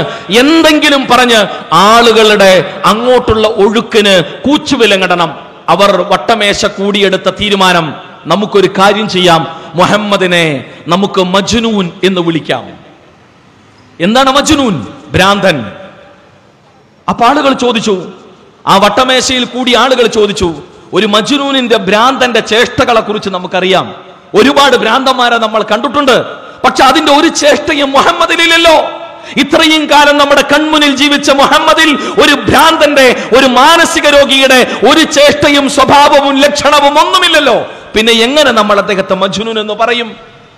Speaker 1: പറഞ്ഞ് ആളുകളുടെ അങ്ങോട്ടുള്ള ഒഴുക്കിന് കൂച്ചുവിലങ്ങിടണം. അവർ വട്ടമേശ കൂടിയെടുത്ത തീരുമാനം, നമുക്കൊരു കാര്യം ചെയ്യാം, മുഹമ്മദിനെ നമുക്ക് മജ്നൂൻ എന്ന് വിളിക്കാം. എന്താണ് മജ്നൂൻ? ഭ്രാന്തൻ. അപ്പൊ ആളുകൾ ചോദിച്ചു, ആ വട്ടമേശയിൽ കൂടി ആളുകൾ ചോദിച്ചു, ഒരു മജ്നൂനിന്റെ ഭ്രാന്തന്റെ ചേഷ്ടകളെ കുറിച്ച് നമുക്കറിയാം. ഒരുപാട് ഭ്രാന്തന്മാരെ നമ്മൾ കണ്ടിട്ടുണ്ട്. പക്ഷെ അതിന്റെ ഒരു ചേഷ്ടയും മുഹമ്മദിലില്ലല്ലോ. ഇത്രയും കാലം നമ്മുടെ കൺമുന്നിൽ ജീവിച്ച മുഹമ്മദിൽ ഒരു ഭ്രാന്തന്റെ, ഒരു മാനസിക രോഗിയുടെ ഒരു ചേഷ്ടയും സ്വഭാവവും ലക്ഷണവും ഒന്നുമില്ലല്ലോ. പിന്നെ എങ്ങനെ നമ്മൾ അദ്ദേഹത്തെ മജ്നൂൻ എന്ന് പറയും?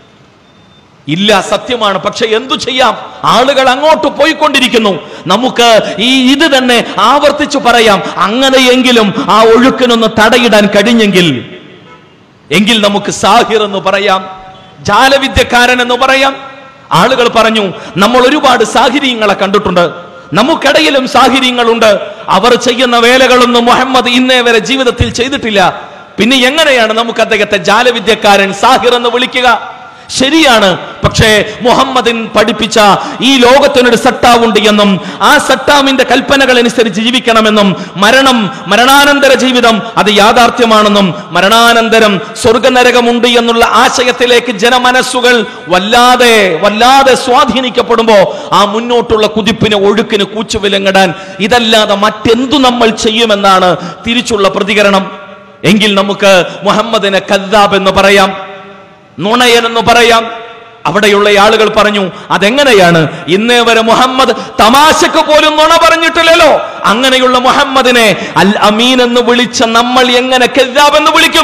Speaker 1: ഇല്ല, സത്യമാണ്. പക്ഷെ എന്തു ചെയ്യാം? ആളുകൾ അങ്ങോട്ട് പോയിക്കൊണ്ടിരിക്കുന്നു. നമുക്ക് ഇത് തന്നെ ആവർത്തിച്ചു പറയാം. അങ്ങനെയെങ്കിലും ആ ഒഴുക്കിനൊന്ന് തടയിടാൻ കഴിഞ്ഞെങ്കിൽ നമുക്ക് സാഹിർ എന്ന് പറയാം, ജാലവിദ്യക്കാരൻ എന്ന് പറയാം. ആളുകൾ പറഞ്ഞു, നമ്മൾ ഒരുപാട് സാഹിര്യങ്ങളെ കണ്ടിട്ടുണ്ട്, നമുക്കിടയിലും സാഹിര്യങ്ങളുണ്ട്. അവർ ചെയ്യുന്ന വേലകളൊന്നും മുഹമ്മദ് ഇന്നേ വരെ ജീവിതത്തിൽ ചെയ്തിട്ടില്ല. പിന്നെ എങ്ങനെയാണ് നമുക്ക് അദ്ദേഹത്തെ ജാലവിദ്യക്കാരൻ, സാഹിർ എന്ന് വിളിക്കുക? ശരിയാണ്. പക്ഷേ മുഹമ്മദിൻ പഠിപ്പിച്ച ഈ ലോകത്തിനൊരു സട്ടാവുണ്ട് എന്നും ആ സട്ടാവിന്റെ കൽപ്പനകൾ അനുസരിച്ച് ജീവിക്കണമെന്നും മരണാനന്തര ജീവിതം അത് യാഥാർത്ഥ്യമാണെന്നും മരണാനന്തരം സ്വർഗനരകമുണ്ട് എന്നുള്ള ആശയത്തിലേക്ക് ജനമനസ്സുകൾ വല്ലാതെ സ്വാധീനിക്കപ്പെടുമ്പോ ആ മുന്നോട്ടുള്ള കുതിപ്പിന്, ഒഴുക്കിന് കൂച്ചുവിലങ്ങിടാൻ ഇതല്ലാതെ മറ്റെന്തു നമ്മൾ ചെയ്യുമെന്നാണ് തിരിച്ചുള്ള പ്രതികരണം. എങ്കിൽ നമുക്ക് മുഹമ്മദിനെ കദ്ദാബ് എന്ന് പറയാം, നുണയൻ എന്ന് പറയാം. അവിടെയുള്ള ആളുകൾ പറഞ്ഞു, അതെങ്ങനെയാണ്? ഇന്നേ വരെ മുഹമ്മദ് തമാശക്ക് പോലും നുണ പറഞ്ഞിട്ടില്ലല്ലോ. അങ്ങനെയുള്ള മുഹമ്മദിനെ അൽ അമീൻ എന്ന് വിളിച്ച നമ്മൾ എങ്ങനെ കദ്ദാബ് എന്ന് വിളിക്കും?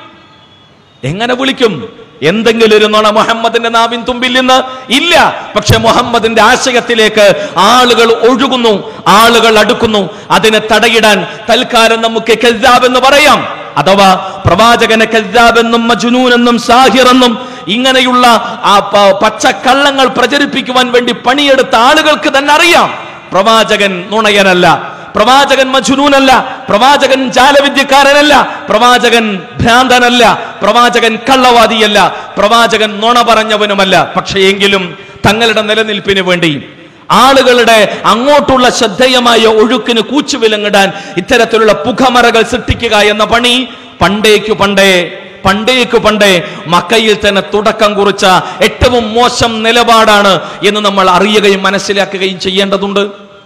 Speaker 1: എന്തെങ്കിലും ഒരു നുണ മുഹമ്മദിന്റെ നാവിൻ തുമ്പിൽ നിന്ന് ഇല്ല. പക്ഷെ മുഹമ്മദിന്റെ ആശയത്തിലേക്ക് ആളുകൾ ഒഴുകുന്നു, ആളുകൾ അടുക്കുന്നു. അതിനെ തടയിടാൻ തൽക്കാലം നമുക്ക് കദ്ദാബ് എന്ന് പറയാം. അഥവാ പ്രവാചകനെ കദ്ദാബ് എന്നും മജ്നൂൻ എന്നും സാഹിർ എന്നും ഇങ്ങനെയുള്ള ആ പച്ചക്കള്ളങ്ങൾ പ്രചരിപ്പിക്കുവാൻ വേണ്ടി പണിയെടുത്ത ആളുകൾക്ക് തന്നെ അറിയാം, പ്രവാചകൻ നുണയനല്ല, പ്രവാചകൻ മജ്നൂനല്ല, പ്രവാചകൻ ജാലവിദ്യക്കാരനല്ല, പ്രവാചകൻ ഭ്രാന്തനല്ല, പ്രവാചകൻ കള്ളവാദിയല്ല, പ്രവാചകൻ നുണ പറഞ്ഞവനുമല്ല. പക്ഷേ എങ്കിലും തങ്ങളുടെ നിലനിൽപ്പിന് വേണ്ടി ആളുകളുടെ അങ്ങോട്ടുള്ള ശ്രദ്ധേയമായ ഒഴുക്കിന് കൂച്ചുവിലങ്ങിടാൻ ഇത്തരത്തിലുള്ള പുകമറകൾ സൃഷ്ടിക്കുക എന്ന പണി പണ്ടേക്ക് പണ്ടേ മക്കയിൽ തന്നെ തുടക്കം കുറിച്ച ഏറ്റവും മോശം നിലപാടാണ് എന്ന് നമ്മൾ അറിയുകയും മനസ്സിലാക്കുകയും ചെയ്യേണ്ടതുണ്ട്.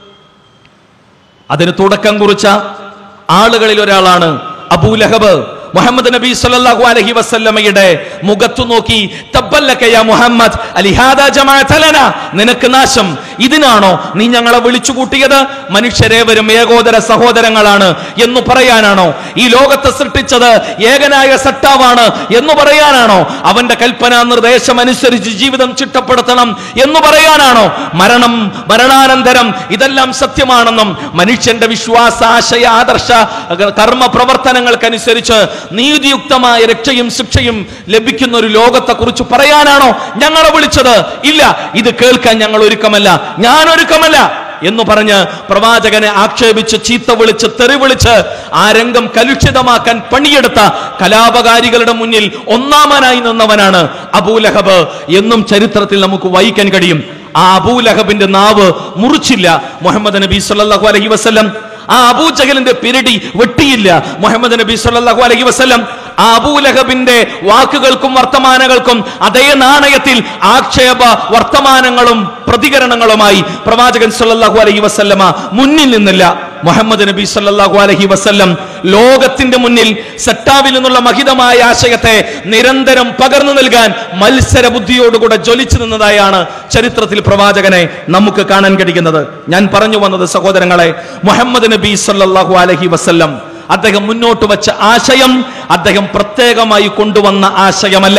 Speaker 1: അതിന് തുടക്കം കുറിച്ച ആളുകളിൽ ഒരാളാണ് അബൂ ലഹബ്. മുഹമ്മദ് നബി സല്ലല്ലാഹു അലൈഹി വസല്ലമയുടെ മുഖത്തു നോക്കി തബ്ബല്ലക യാ മുഹമ്മദ് അലിഹാദാ ജമാഅതലനാ, നിനക്ക് നാശം, ഇതിനാണോ നീ ഞങ്ങളെ വിളിച്ചു കൂട്ടിയത്? മനുഷ്യരേവരും ഏകോദര സഹോദരങ്ങളാണ് എന്ന് പറയാനാണോ? ഈ ലോകത്തെ സൃഷ്ടിച്ചത് ഏകനായ സട്ടാവാണ് എന്ന് പറയാനാണോ? അവന്റെ കൽപ്പനാ നിർദ്ദേശം അനുസരിച്ച് ജീവിതം ചിട്ടപ്പെടുത്തണം എന്ന് പറയാനാണോ? മരണാനന്തരം ഇതെല്ലാം സത്യമാണെന്നും മനുഷ്യന്റെ വിശ്വാസ, ആശയ, ആദർശ, കർമ്മ പ്രവർത്തനങ്ങൾക്കനുസരിച്ച് നീതിയുക്തമായ രക്ഷയും ശിക്ഷയും ലഭിക്കുന്ന ഒരു ലോകത്തെ കുറിച്ച് പറയാനാണോ ഞങ്ങളെ വിളിച്ചത്? ഇല്ല, ഇത് കേൾക്കാൻ ഞങ്ങൾ ഒരുക്കമല്ല, ഞാൻ ഒരുക്കമല്ല എന്ന് പറഞ്ഞ് പ്രവാചകനെ ആക്ഷേപിച്ച്, ചീത്ത വിളിച്ച്, തെറി വിളിച്ച് ആ രംഗം കലുഷിതമാക്കാൻ പണിയെടുത്ത കലാപകാരികളുടെ മുന്നിൽ ഒന്നാമനായി നിന്നവനാണ് അബൂ ലഹബ് എന്നും ചരിത്രത്തിൽ നമുക്ക് വായിക്കാൻ കഴിയും. ആ അബൂ ലഹബിന്റെ നാവ് മുറിച്ചില്ല മുഹമ്മദ് നബി സല്ലല്ലാഹു അലൈഹി വസല്ലം. ആ അബൂ ജഹലിന്റെ പിരടി വെട്ടിയില്ല മുഹമ്മദ് നബി സല്ലല്ലാഹു അലൈഹി വസല്ലം. ആ അബൂ ലഹബിന്റെ വാക്കുകൾക്കും വർത്തമാനങ്ങൾക്കും അതേ നാണയത്തിൽ ആക്ഷേപ വർത്തമാനങ്ങളും പ്രതികരണങ്ങളുമായി പ്രവാചകൻ സല്ലല്ലാഹു അലൈഹി വസല്ലമ മുന്നിൽ നിന്നില്ല. മുഹമ്മദ് നബി സല്ലല്ലാഹു അലൈഹി വസല്ലം ലോകത്തിന്റെ മുന്നിൽ സട്ടാവിൽ നിന്നുള്ള മഹിതമായ ആശയത്തെ നിരന്തരം പകർന്നു നൽകാൻ മത്സര ബുദ്ധിയോടുകൂടെ ജ്വലിച്ചു നിന്നതായാണ് ചരിത്രത്തിൽ പ്രവാചകനെ നമുക്ക് കാണാൻ കഴിയുന്നത്. ഞാൻ പറഞ്ഞു വന്നത് സഹോദരങ്ങളെ, മുഹമ്മദ് നബി സല്ലല്ലാഹു അലൈഹി വസല്ലം അദ്ദേഹം മുന്നോട്ട് വെച്ച ആശയം അദ്ദേഹം പ്രത്യേകമായി കൊണ്ടുവന്ന ആശയമല്ല,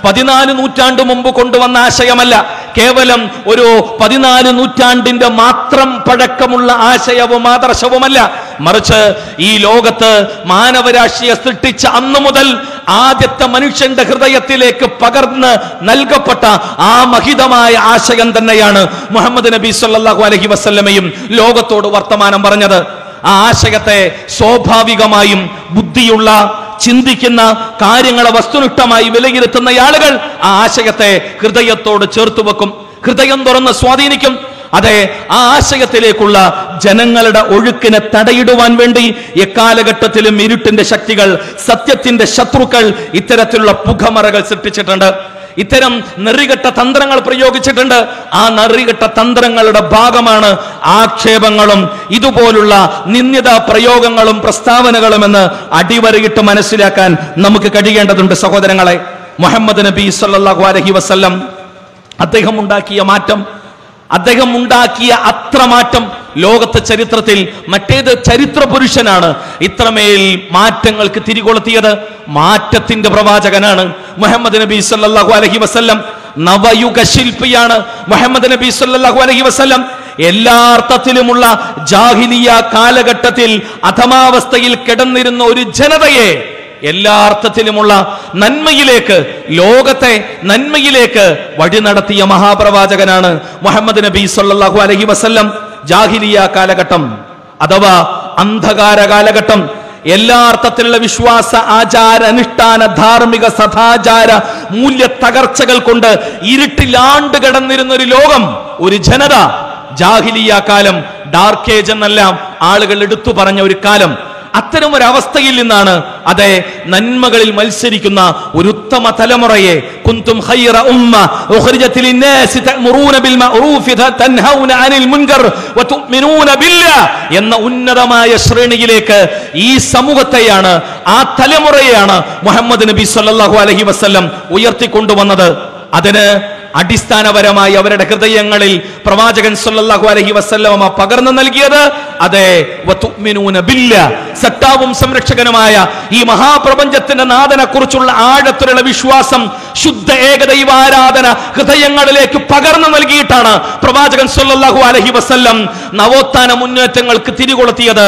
Speaker 1: 14 നൂറ്റാണ്ട് മുമ്പ് കൊണ്ടുവന്ന ആശയമല്ല, കേവലം ഒരു 14 നൂറ്റാണ്ടിന്റെ മാത്രം പഴക്കമുള്ള ആശയവും ആദർശവുമല്ല. മറിച്ച് ഈ ലോകത്ത് മാനവരാശിയെ സൃഷ്ടിച്ച അന്നു മുതൽ ആദ്യത്തെ മനുഷ്യന്റെ ഹൃദയത്തിലേക്ക് പകർന്ന് നൽകപ്പെട്ട ആ മഹിതമായ ആശയം തന്നെയാണ് മുഹമ്മദ് നബി സല്ലല്ലാഹു അലൈഹി വസല്ലമയും ലോകത്തോട് വർത്തമാനം പറഞ്ഞത്. ആ ആശയത്തെ സ്വാഭാവികമായും ബുദ്ധിയുള്ള, ചിന്തിക്കുന്ന, കാര്യങ്ങളെ വസ്തുനിഷ്ഠമായി വിലയിരുത്തുന്ന ആളുകൾ ആ ആശയത്തെ ഹൃദയത്തോട് ചേർത്ത് വെക്കും, ഹൃദയം തുറന്ന് സ്വാധീനിക്കും. അതെ, ആ ആശയത്തിലേക്കുള്ള ജനങ്ങളുടെ ഒഴുക്കിനെ തടയിടുവാൻ വേണ്ടി എക്കാലഘട്ടത്തിലും ഇരുട്ടിന്റെ ശക്തികൾ, സത്യത്തിന്റെ ശത്രുക്കൾ ഇത്തരത്തിലുള്ള പുകമറകൾ സൃഷ്ടിച്ചിട്ടുണ്ട്, ഇത്തരം നെറികെട്ട തന്ത്രങ്ങൾ പ്രയോഗിച്ചിട്ടുണ്ട്. ആ നെറികെട്ട തന്ത്രങ്ങളുടെ ഭാഗമാണ് ആക്ഷേപങ്ങളും ഇതുപോലുള്ള നിന്ദ്യത പ്രയോഗങ്ങളും പ്രസ്താവനകളും എന്ന് അടിവരയിട്ട് മനസ്സിലാക്കാൻ നമുക്ക് കഴിയേണ്ടതുണ്ട് സഹോദരങ്ങളെ. മുഹമ്മദ് നബി സല്ലല്ലാഹു അലൈഹി വസല്ലം അദ്ദേഹം ഉണ്ടാക്കിയ മാറ്റം, അദ്ദേഹം ഉണ്ടാക്കിയ അത്ര മാറ്റം ലോകത്തെ ചരിത്രത്തിൽ മറ്റേത് ചരിത്ര പുരുഷനാണ് ഇത്രമേൽ മാറ്റങ്ങൾക്ക് തിരികൊളുത്തിയത്? മാറ്റത്തിന്റെ പ്രവാചകനാണ് മുഹമ്മദ് നബി സല്ലല്ലാഹു അലൈഹി വസല്ലം. നവയുഗ ശില്പിയാണ് മുഹമ്മദ് നബി സല്ലല്ലാഹു അലൈഹി വസല്ലം. എല്ലാ അർത്ഥത്തിലുമുള്ള ജാഹിലിയ കാലഘട്ടത്തിൽ അധമാവസ്ഥയിൽ കിടന്നിരുന്ന ഒരു ജനതയെ എല്ലാ അർത്ഥത്തിലുമുള്ള നന്മയിലേക്ക്, ലോകത്തെ നന്മയിലേക്ക് വഴി നടത്തിയ മഹാപ്രവാചകനാണ് മുഹമ്മദ് നബി സല്ലല്ലാഹു അലൈഹി വസല്ലം. ജാഹിലിയ കാലഘട്ടം അഥവാ അന്ധകാര കാലഘട്ടം, എല്ലാ അർത്ഥത്തിലുള്ള വിശ്വാസ, ആചാര, അനുഷ്ഠാന, ധാർമ്മിക, സദാചാര മൂല്യ തകർച്ചകൾ കൊണ്ട് ഇരുട്ടിലാണ്ട് കിടന്നിരുന്ന ഒരു ലോകം, ഒരു ജനത, ജാഹിലിയ കാലം, ഡാർക്ക് ഏജ് എന്നെല്ലാം ആളുകൾ എടുത്തു പറഞ്ഞ ഒരു കാലം. അത്തരം ഒരു അവസ്ഥയിൽ നിന്നാണ് അതെ നന്മകളിൽ മത്സരിക്കുന്ന ഒരു ഉത്തമ തലമുറയെ കുന്തും ഖൈറ ഉമ്മ ഉഖ്രിജത് ലിന്നാസി തഅമുറൂന ബിൽ മഅറൂഫി തൻഹൗന അനിൽ മുൻകർ വതുഅ്മിനൂന ബില്ലാഹ് എന്ന ഉന്നതമായ ശ്രേണിയിലേക്ക് ഈ സമൂഹത്തെയാണ്, ആ തലമുറയെയാണ് മുഹമ്മദ് നബി സല്ലല്ലാഹു അലൈഹി വസല്ലം ഉയർത്തിക്കൊണ്ടുവന്നത്. അതിന് അടിസ്ഥാനപരമായി അവരുടെ ഹൃദയങ്ങളിൽ പ്രവാചകൻ സല്ലല്ലാഹു അലൈഹി വസല്ലമ പകർന്നു നൽകിയത് അതെ വതുഅ്മിനൂന ബില്ലാഹ്, സത്താവും സംരക്ഷകനുമായ ഈ മഹാപ്രപഞ്ചത്തിന്റെ നാഥനെ കുറിച്ചുള്ള ആഴത്തിലുള്ള വിശ്വാസം, ശുദ്ധ ഏകദൈവാരാധന ഹൃദയങ്ങളിലേക്ക് പകർന്നു നൽകിയിട്ടാണ് പ്രവാചകൻ സല്ലല്ലാഹു അലൈഹി വസല്ലം നവോത്ഥാന മുന്നേറ്റങ്ങൾക്ക് തിരികൊളുത്തിയത്.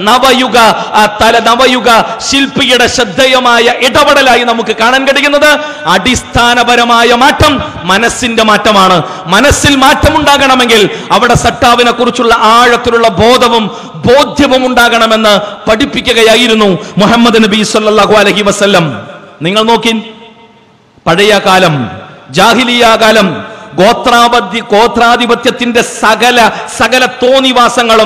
Speaker 1: നവയുഗ ശില്പിയുടെ ശ്രദ്ധേയമായ ഇടപെടലായി നമുക്ക് കാണാൻ കഴിയുന്നത് അടിസ്ഥാനപരമായ മാറ്റം മനസ്സിന്റെ മാറ്റമാണ്. മനസ്സിൽ മാറ്റമുണ്ടാകണമെങ്കിൽ അവിടെ സട്ടാവിനെ കുറിച്ചുള്ള ആഴത്തിലുള്ള ബോധ്യവും ഉണ്ടാകണമെന്ന് പഠിപ്പിക്കുകയായിരുന്നു മുഹമ്മദ് നബി സല്ലല്ലാഹു അലൈഹി വസല്ലം. നിങ്ങൾ നോക്കി, പഴയ കാലം, ജാഹിലിയ കാലം, ഗോത്രാധിപത്യത്തിന്റെ സകല തോന്നിവാസങ്ങളും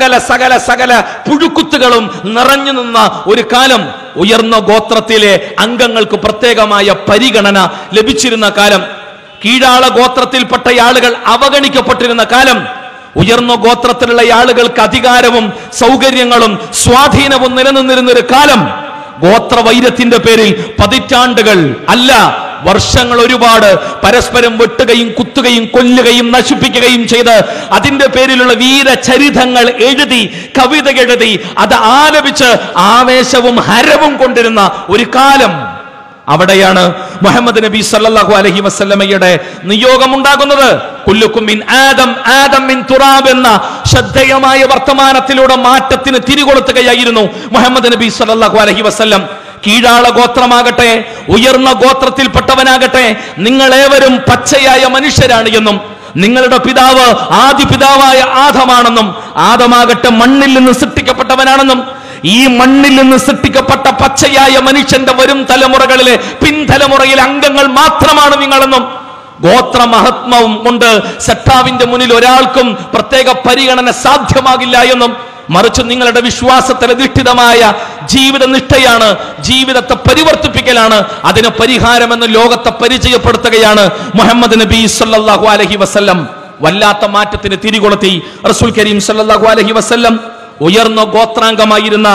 Speaker 1: സകല പുഴുക്കുത്തുകളും നിറഞ്ഞു നിന്ന ഒരു കാലം, ഉയർന്ന ഗോത്രത്തിലെ അംഗങ്ങൾക്ക് പ്രത്യേകമായ പരിഗണന ലഭിച്ചിരുന്ന കാലം, കീഴാള ഗോത്രത്തിൽപ്പെട്ട ആളുകൾ അവഗണിക്കപ്പെട്ടിരുന്ന കാലം, ഉയർന്ന ഗോത്രത്തിലുള്ള ആളുകൾക്ക് അധികാരവും സൗകര്യങ്ങളും സ്വാധീനവും നിലനിന്നിരുന്ന ഒരു കാലം, ഗോത്രവൈര്യത്തിന്റെ പേരിൽ പതിറ്റാണ്ടുകൾ അല്ല വർഷങ്ങൾ ഒരുപാട് പരസ്പരം വെട്ടുകയും കുത്തുകയും കൊല്ലുകയും നശിപ്പിക്കുകയും ചെയ്ത് അതിന്റെ പേരിലുള്ള വീരചരിതങ്ങൾ എഴുതി, കവിത എഴുതി, അത് ആലപിച്ച് ആവേശവും ഹരവും കൊണ്ടിരുന്ന ഒരു കാലം. അവിടെയാണ് മുഹമ്മദ് നബി സല്ലല്ലാഹു അലൈഹി വസല്ലമയുടെ നിയോഗം ഉണ്ടാകുന്നത്. കുല്ലുക്കും മിൻ ആദം ആദം മിൻ തുറാബ് എന്ന ശ്രദ്ധേയമായ വർത്തമാനത്തിലൂടെ മാറ്റത്തിന് തിരികൊളുത്തുകയായിരുന്നു മുഹമ്മദ് നബി സല്ലല്ലാഹു അലൈഹി വസല്ലം. കീഴാള ഗോത്രമാകട്ടെ ഉയർന്ന ഗോത്രത്തിൽപ്പെട്ടവനാകട്ടെ, നിങ്ങളേവരും പച്ചയായ മനുഷ്യരാണ് എന്നും നിങ്ങളുടെ പിതാവ് ആദി പിതാവായ ആദമാണെന്നും ആദമാകട്ടെ മണ്ണിൽ നിന്ന് സൃഷ്ടിക്കപ്പെട്ടവനാണെന്നും ഈ മണ്ണിൽ നിന്ന് സൃഷ്ടിക്കപ്പെട്ട പച്ചയായ മനുഷ്യന്റെ വരും തലമുറകളിലെ പിൻതലമുറയിലെ അംഗങ്ങൾ മാത്രമാണ് നിങ്ങളെന്നും, ഗോത്ര മഹത്വവും കൊണ്ട് സട്ടാവിന്റെ മുന്നിൽ ഒരാൾക്കും പ്രത്യേക പരിഗണന സാധ്യമാകില്ല എന്നും, മറിച്ച് നിങ്ങളുടെ വിശ്വാസത്തിൽ അധിഷ്ഠിതമായ ജീവിത നിഷ്ഠയാണ്, ജീവിതത്തെ പരിവർത്തിപ്പിക്കലാണ് അതിന് പരിഹാരമെന്ന് ലോകത്തെ പരിചയപ്പെടുത്തുകയാണ് മുഹമ്മദ് നബി സല്ലല്ലാഹു അലൈഹി വസല്ലം. വല്ലാത്ത മാറ്റത്തിന് തിരികൊളുത്തി റസൂൽ കരീം സല്ലല്ലാഹു അലൈഹി വസല്ലം. ഉയർന്ന ഗോത്രാംഗമായിരുന്ന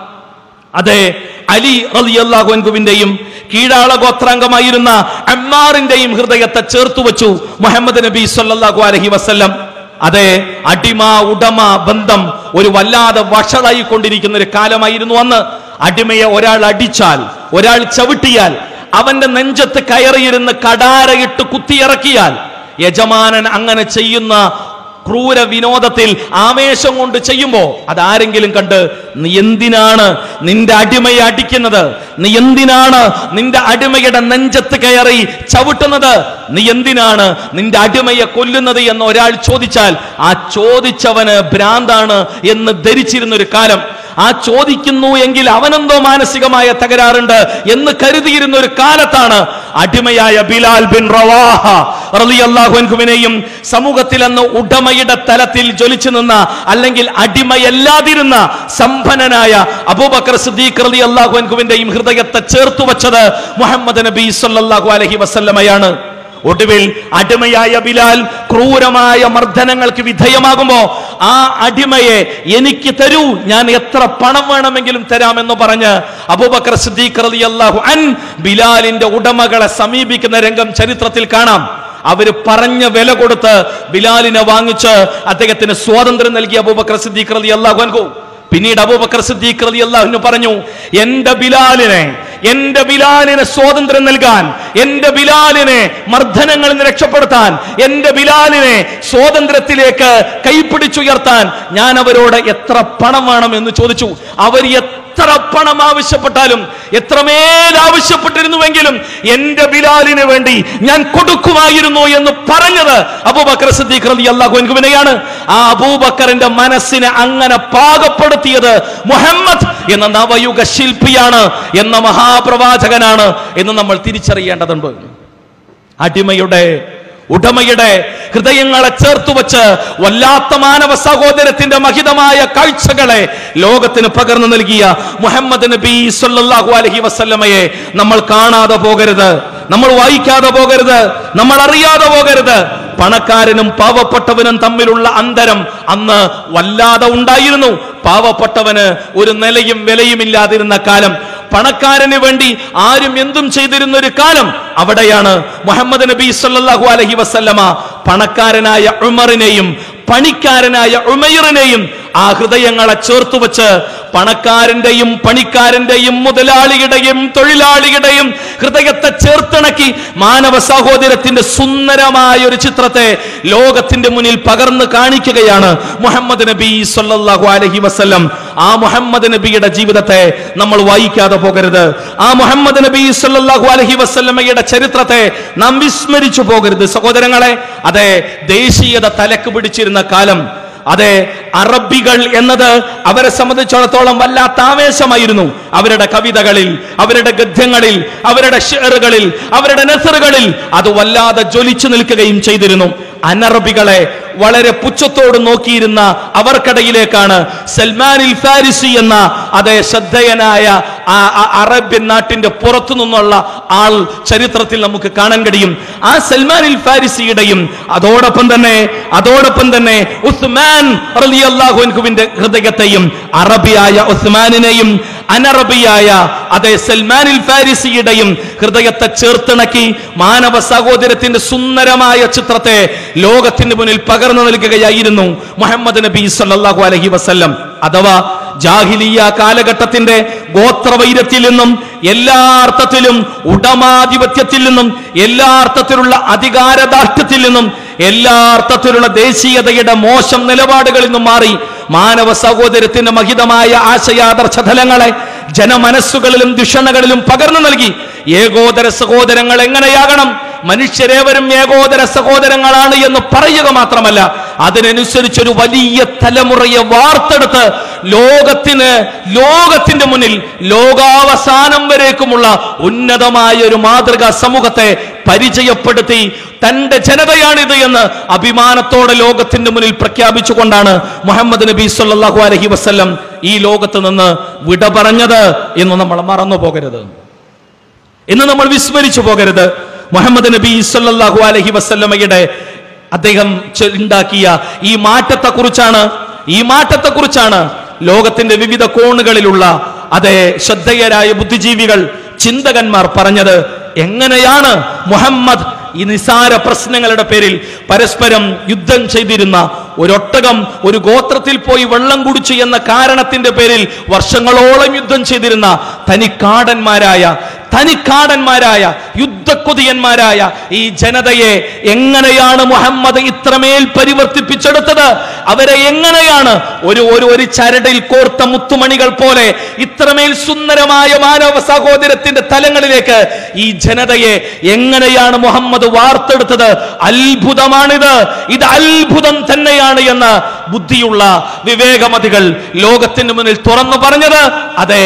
Speaker 1: അതെ അലി റളിയല്ലാഹു അൻഹുവിന്റെയും കീഴാള ഗോത്രാംഗമായിരുന്ന അമ്മാറിന്റെയും ഹൃദയത്തെ ചേർത്തു വെച്ചു മുഹമ്മദ് നബി സല്ലല്ലാഹു അലൈഹി വസല്ലം. അതെ, അടിമ ഉടമ ബന്ധം ഒരു വല്ലാതെ വഷളായി കൊണ്ടിരിക്കുന്ന ഒരു കാലമായിരുന്നു അന്ന്. അടിമയെ ഒരാൾ അടിച്ചാൽ, ഒരാൾ ചവിട്ടിയാൽ, അവന്റെ നെഞ്ചത്ത് കയറിയിരുന്ന് കടാരയിട്ട് കുത്തിയിറക്കിയാൽ, യജമാനൻ അങ്ങനെ ചെയ്യുന്ന ക്രൂര വിനോദത്തിൽ ആവേശം കൊണ്ട് ചെയ്യുമ്പോ അതാരെങ്കിലും കണ്ട് നീ എന്തിനാണ് നിന്റെ അടിമയെ അടിക്കുന്നത്, നീ എന്തിനാണ് നിന്റെ അടിമയുടെ നെഞ്ചത്ത് കയറി ചവിട്ടുന്നത്, നീ എന്തിനാണ് നിന്റെ അടിമയെ കൊല്ലുന്നത് എന്ന് ഒരാൾ ചോദിച്ചാൽ ആ ചോദിച്ചവന് ഭ്രാന്താണ് എന്ന് ധരിച്ചിരുന്ന ഒരു കാലം. ആ ചോദിക്കുന്നു എങ്കിൽ അവനെന്തോ മാനസികമായ തകരാറുണ്ട് എന്ന് കരുതിയിരുന്ന ഒരു കാലത്താണ് അടിമയായ ബിലാൽ ബിൻ റവാഹ റളിയല്ലാഹു അൻഹുവിനെയും സമൂഹത്തിൽ അന്ന് ഉടമയുടെ തലത്തിൽ ജ്വലിച്ചു നിന്ന അല്ലെങ്കിൽ അടിമയല്ലാതിരുന്ന സമ്പന്നനായ അബൂബക്കർ സിദ്ദീഖ് റളിയല്ലാഹു അൻഹുവിന്റെയും ഹൃദയത്തെ ചേർത്തു വച്ചത് മുഹമ്മദ് നബി സല്ലല്ലാഹു അലൈഹി വസല്ലമയാണ്. ഒടുവിൽ അടിമയായ ബിലാൽ ക്രൂരമായ മർദ്ദനങ്ങൾക്ക് വിധേയമാകുമ്പോ ആ അടിമയെ എനിക്ക് തരൂ, ഞാൻ എത്ര പണം വേണമെങ്കിലും തരാമെന്ന് പറഞ്ഞ് അബൂബക്കർ സിദ്ദീഖ് റളിയല്ലാഹു അൻഹു ബിലാലിന്റെ ഉടമകളെ സമീപിക്കുന്ന രംഗം ചരിത്രത്തിൽ കാണാം. അവര് പറഞ്ഞ വില കൊടുത്ത് ബിലാലിനെ വാങ്ങിച്ച് അദ്ദേഹത്തിന് സ്വാതന്ത്ര്യം നൽകിയ അബൂബക്കർ സിദ്ദീഖ് റളിയല്ലാഹു അൻഹു. പിന്നീട് അബൂബക്കർ സിദ്ദീഖ് റളിയല്ലാഹു അൻഹു പറഞ്ഞു, എന്റെ ബിലാലിനെ സ്വാതന്ത്ര്യം നൽകാൻ, എന്റെ ബിലാലിനെ മർദ്ദനങ്ങളിൽ നിന്ന് രക്ഷപ്പെടുത്താൻ, എന്റെ ബിലാലിനെ സ്വാതന്ത്ര്യത്തിലേക്ക് കൈപ്പിടിച്ചുയർത്താൻ ഞാൻ അവരോട് എത്ര പണം വേണം എന്ന് ചോദിച്ചു. അവർ എത്ര പണം ആവശ്യപ്പെട്ടാലും, എത്രമേൽ ആവശ്യപ്പെട്ടിരുന്നുവെങ്കിലും എന്റെ ബിലാലിന് വേണ്ടി ഞാൻ കൊടുക്കുമായിരുന്നു എന്ന് പറഞ്ഞത് അബൂബക്കർ സിദ്ദീഖ് റളിയല്ലാഹു അൻഹുവിനെയാണ്. ആ അബൂബക്കറിന്റെ മനസ്സിനെ അങ്ങനെ പാകപ്പെടുത്തിയത് മുഹമ്മദ് എന്ന നവയുഗ ശില്പിയാണ്, എന്ന മഹാപ്രവാചകനാണ് എന്ന് നമ്മൾ തിരിച്ചറിയേണ്ടതുണ്ട്. അടിമയുടെ ഉടമയുടെ ഹൃദയങ്ങളെ ചേർത്തു വച്ച് വല്ലാത്ത മാനവ സഹോദരത്തിന്റെ മഹിതമായ കാഴ്ചകളെ ലോകത്തിന് പകർന്നു നൽകിയ മുഹമ്മദ് നബി സല്ലല്ലാഹു അലൈഹി വസല്ലമയെ നമ്മൾ കാണാതെ പോകരുത്, നമ്മൾ വായിക്കാതെ പോകരുത്, നമ്മൾ അറിയാതെ പോകരുത്. പണക്കാരനും പാവപ്പെട്ടവനും തമ്മിലുള്ള അന്തരം അന്ന് വല്ലാതെ ഉണ്ടായിരുന്നു. പാവപ്പെട്ടവന് ഒരു നിലയും വിലയുമില്ലാതിരുന്ന കാലം, പണക്കാരന് വേണ്ടി ആരും എന്തും ചെയ്തിരുന്ന ഒരു കാലം. അവിടെയാണ് മുഹമ്മദ് നബി സല്ലല്ലാഹു അലൈഹി വസല്ലമ പണക്കാരനായ ഉമറിനെയും പണിക്കാരനായ ഉമൈറിനെയും ആ ഹൃദയങ്ങളെ ചേർത്തു വെച്ച് പണക്കാരന്റെയും പണിക്കാരന്റെയും മുതലാളിയുടെയും തൊഴിലാളിയുടെയും ഹൃദയത്തെ ചേർത്തിണക്കി മാനവ സഹോദരത്തിന്റെ സുന്ദരമായ ഒരു ചിത്രത്തെ ലോകത്തിന്റെ മുന്നിൽ പകർന്നു കാണിക്കുകയാണ് മുഹമ്മദ് നബി സല്ലല്ലാഹു അലൈഹി വസല്ലം. ആ മുഹമ്മദ് നബിയുടെ ജീവിതത്തെ നമ്മൾ വായിക്കാതെ പോകരുത്. ആ മുഹമ്മദ് നബി സല്ലല്ലാഹു അലൈഹി വസല്ലമയുടെ ചരിത്രത്തെ നാം വിസ്മരിച്ചു പോകരുത് സഹോദരങ്ങളെ. അതെ, ദേശീയത തലക്ക് പിടിച്ചിരുന്ന കാലം, അതെ അറബികൾ എന്നത് അവരെ സംബന്ധിച്ചിടത്തോളം വല്ലാത്ത ആവേശമായിരുന്നു. അവരുടെ കവിതകളിൽ, അവരുടെ ഗദ്യങ്ങളിൽ, അവരുടെ ഷിഅറുകളിൽ, അവരുടെ നസറുകളിൽ അത് വല്ലാതെ ജ്വലിച്ചു നിൽക്കുകയും ചെയ്തിരുന്നു. അനറബികളെ വളരെ പുച്ഛത്തോട് നോക്കിയിരുന്ന അവർക്കിടയിലേക്കാണ് സൽമാനിൽ ഫാരിസി എന്ന അതേ ശ്രദ്ധേയനായ അറേബ്യൻ നാട്ടിന്റെ പുറത്തു നിന്നുള്ള ആൾ ചരിത്രത്തിൽ നമുക്ക് കാണാൻ കഴിയും. ആ സൽമാനിൽ ഫാരിസിയുടെയും അതോടൊപ്പം തന്നെ ഉസ്മാൻ റളിയല്ലാഹു അൻഹുവിന്റെ ഹൃദയത്തെയും, അറബിയായ ഉസ്മാനിനെയും അനറബിയായ അതേ സൽമാനിൽ ഫാരിസിയുടെയും ഹൃദയത്തെ ചേർത്തിണക്കി മാനവ സഹോദരത്തിന്റെ സുന്ദരമായ ചിത്രത്തെ ലോകത്തിന് മുന്നിൽ പകർന്നു നൽകുകയായിരുന്നു മുഹമ്മദ് നബി സല്ലല്ലാഹു അലൈഹി വസല്ലം. അഥവാ ജാഹിലിയ കാലഘട്ടത്തിന്റെ ഗോത്രവൈരത്തിൽ നിന്നും, എല്ലാ അർത്ഥത്തിലും ഉടമാധിപത്യത്തിൽ നിന്നും, എല്ലാ അർത്ഥത്തിലുള്ള അധികാരദാഷ്ട്യത്തിൽ നിന്നും, എല്ലാ അർത്ഥത്തിലുള്ള ദേശീയതയുടെ മോശം നിലപാടുകളിൽ നിന്നും മാറി മാനവ സഹോദരത്തിന്റെ മഹിതമായ ആശയാദർശ തലങ്ങളെ ജനമനസ്സുകളിലും ദുഷണകളിലും പകർന്നു നൽകി. ഏകോദര സഹോദരങ്ങൾ എങ്ങനെയാകണം, മനുഷ്യരേവരും ഏകോദര സഹോദരങ്ങളാണ് എന്ന് പറയുക മാത്രമല്ല, അതിനനുസരിച്ചൊരു വലിയ തലമുറയെ വാർത്തെടുത്ത് ലോകത്തിന്റെ മുന്നിൽ ലോകാവസാനം വരേക്കുമുള്ള ഉന്നതമായ ഒരു മാതൃകാ സമൂഹത്തെ പരിചയപ്പെടുത്തി തന്റെ ജനതയാണിത് എന്ന് അഭിമാനത്തോടെ ലോകത്തിന്റെ മുന്നിൽ പ്രഖ്യാപിച്ചുകൊണ്ടാണ് മുഹമ്മദ് നബി സല്ലല്ലാഹു അലൈഹി വസല്ലം ഈ ലോകത്ത് നിന്ന് വിട പറഞ്ഞത് എന്ന് നമ്മൾ മറന്നു പോകരുത്, എന്ന് നമ്മൾ വിസ്മരിച്ചു പോകരുത്. മുഹമ്മദ് നബി സല്ലല്ലാഹു അലൈഹി വസല്ലമയുടെ അദ്ദേഹം ഉണ്ടാക്കിയ ഈ മാറ്റത്തെക്കുറിച്ചാണ് ലോകത്തിന്റെ വിവിധ കോണുകളിലുള്ള അതേ ശ്രദ്ധേയരായ ബുദ്ധിജീവികൾ, ചിന്തകന്മാർ പറഞ്ഞത്. എങ്ങനെയാണ് മുഹമ്മദ് ഈ നിസാര പ്രശ്നങ്ങളുടെ പേരിൽ പരസ്പരം യുദ്ധം ചെയ്തിരുന്ന ഒരൊട്ടകം ഒരു ഗോത്രത്തിൽ പോയി വെള്ളം കുടിച്ചു എന്ന കാരണത്തിന്റെ പേരിൽ വർഷങ്ങളോളം യുദ്ധം ചെയ്തിരുന്ന തനിക്കാടന്മാരായ യുദ്ധക്കൊതിയന്മാരായ ഈ ജനതയെ എങ്ങനെയാണ് മുഹമ്മദ് ഇത്രമേൽ പരിവർത്തിപ്പിച്ചെടുത്തത്? അവരെ എങ്ങനെയാണ് ഒരു ചരടിൽ കോർത്ത മുത്തുമണികൾ പോലെ ഇത്രമേൽ സുന്ദരമായ മാനവ സഹോദരത്തിന്റെ തലങ്ങളിലേക്ക് ഈ ജനതയെ എങ്ങനെയാണ് മുഹമ്മദ് വാർത്തെടുത്തത്? അത്ഭുതമാണിത്, ഇത് അത്ഭുതം തന്നെയാണ് എന്ന് ബുദ്ധിയുള്ള വിവേകമതികൾ ലോകത്തിന് മുന്നിൽ തുറന്നു പറഞ്ഞത്. അതെ,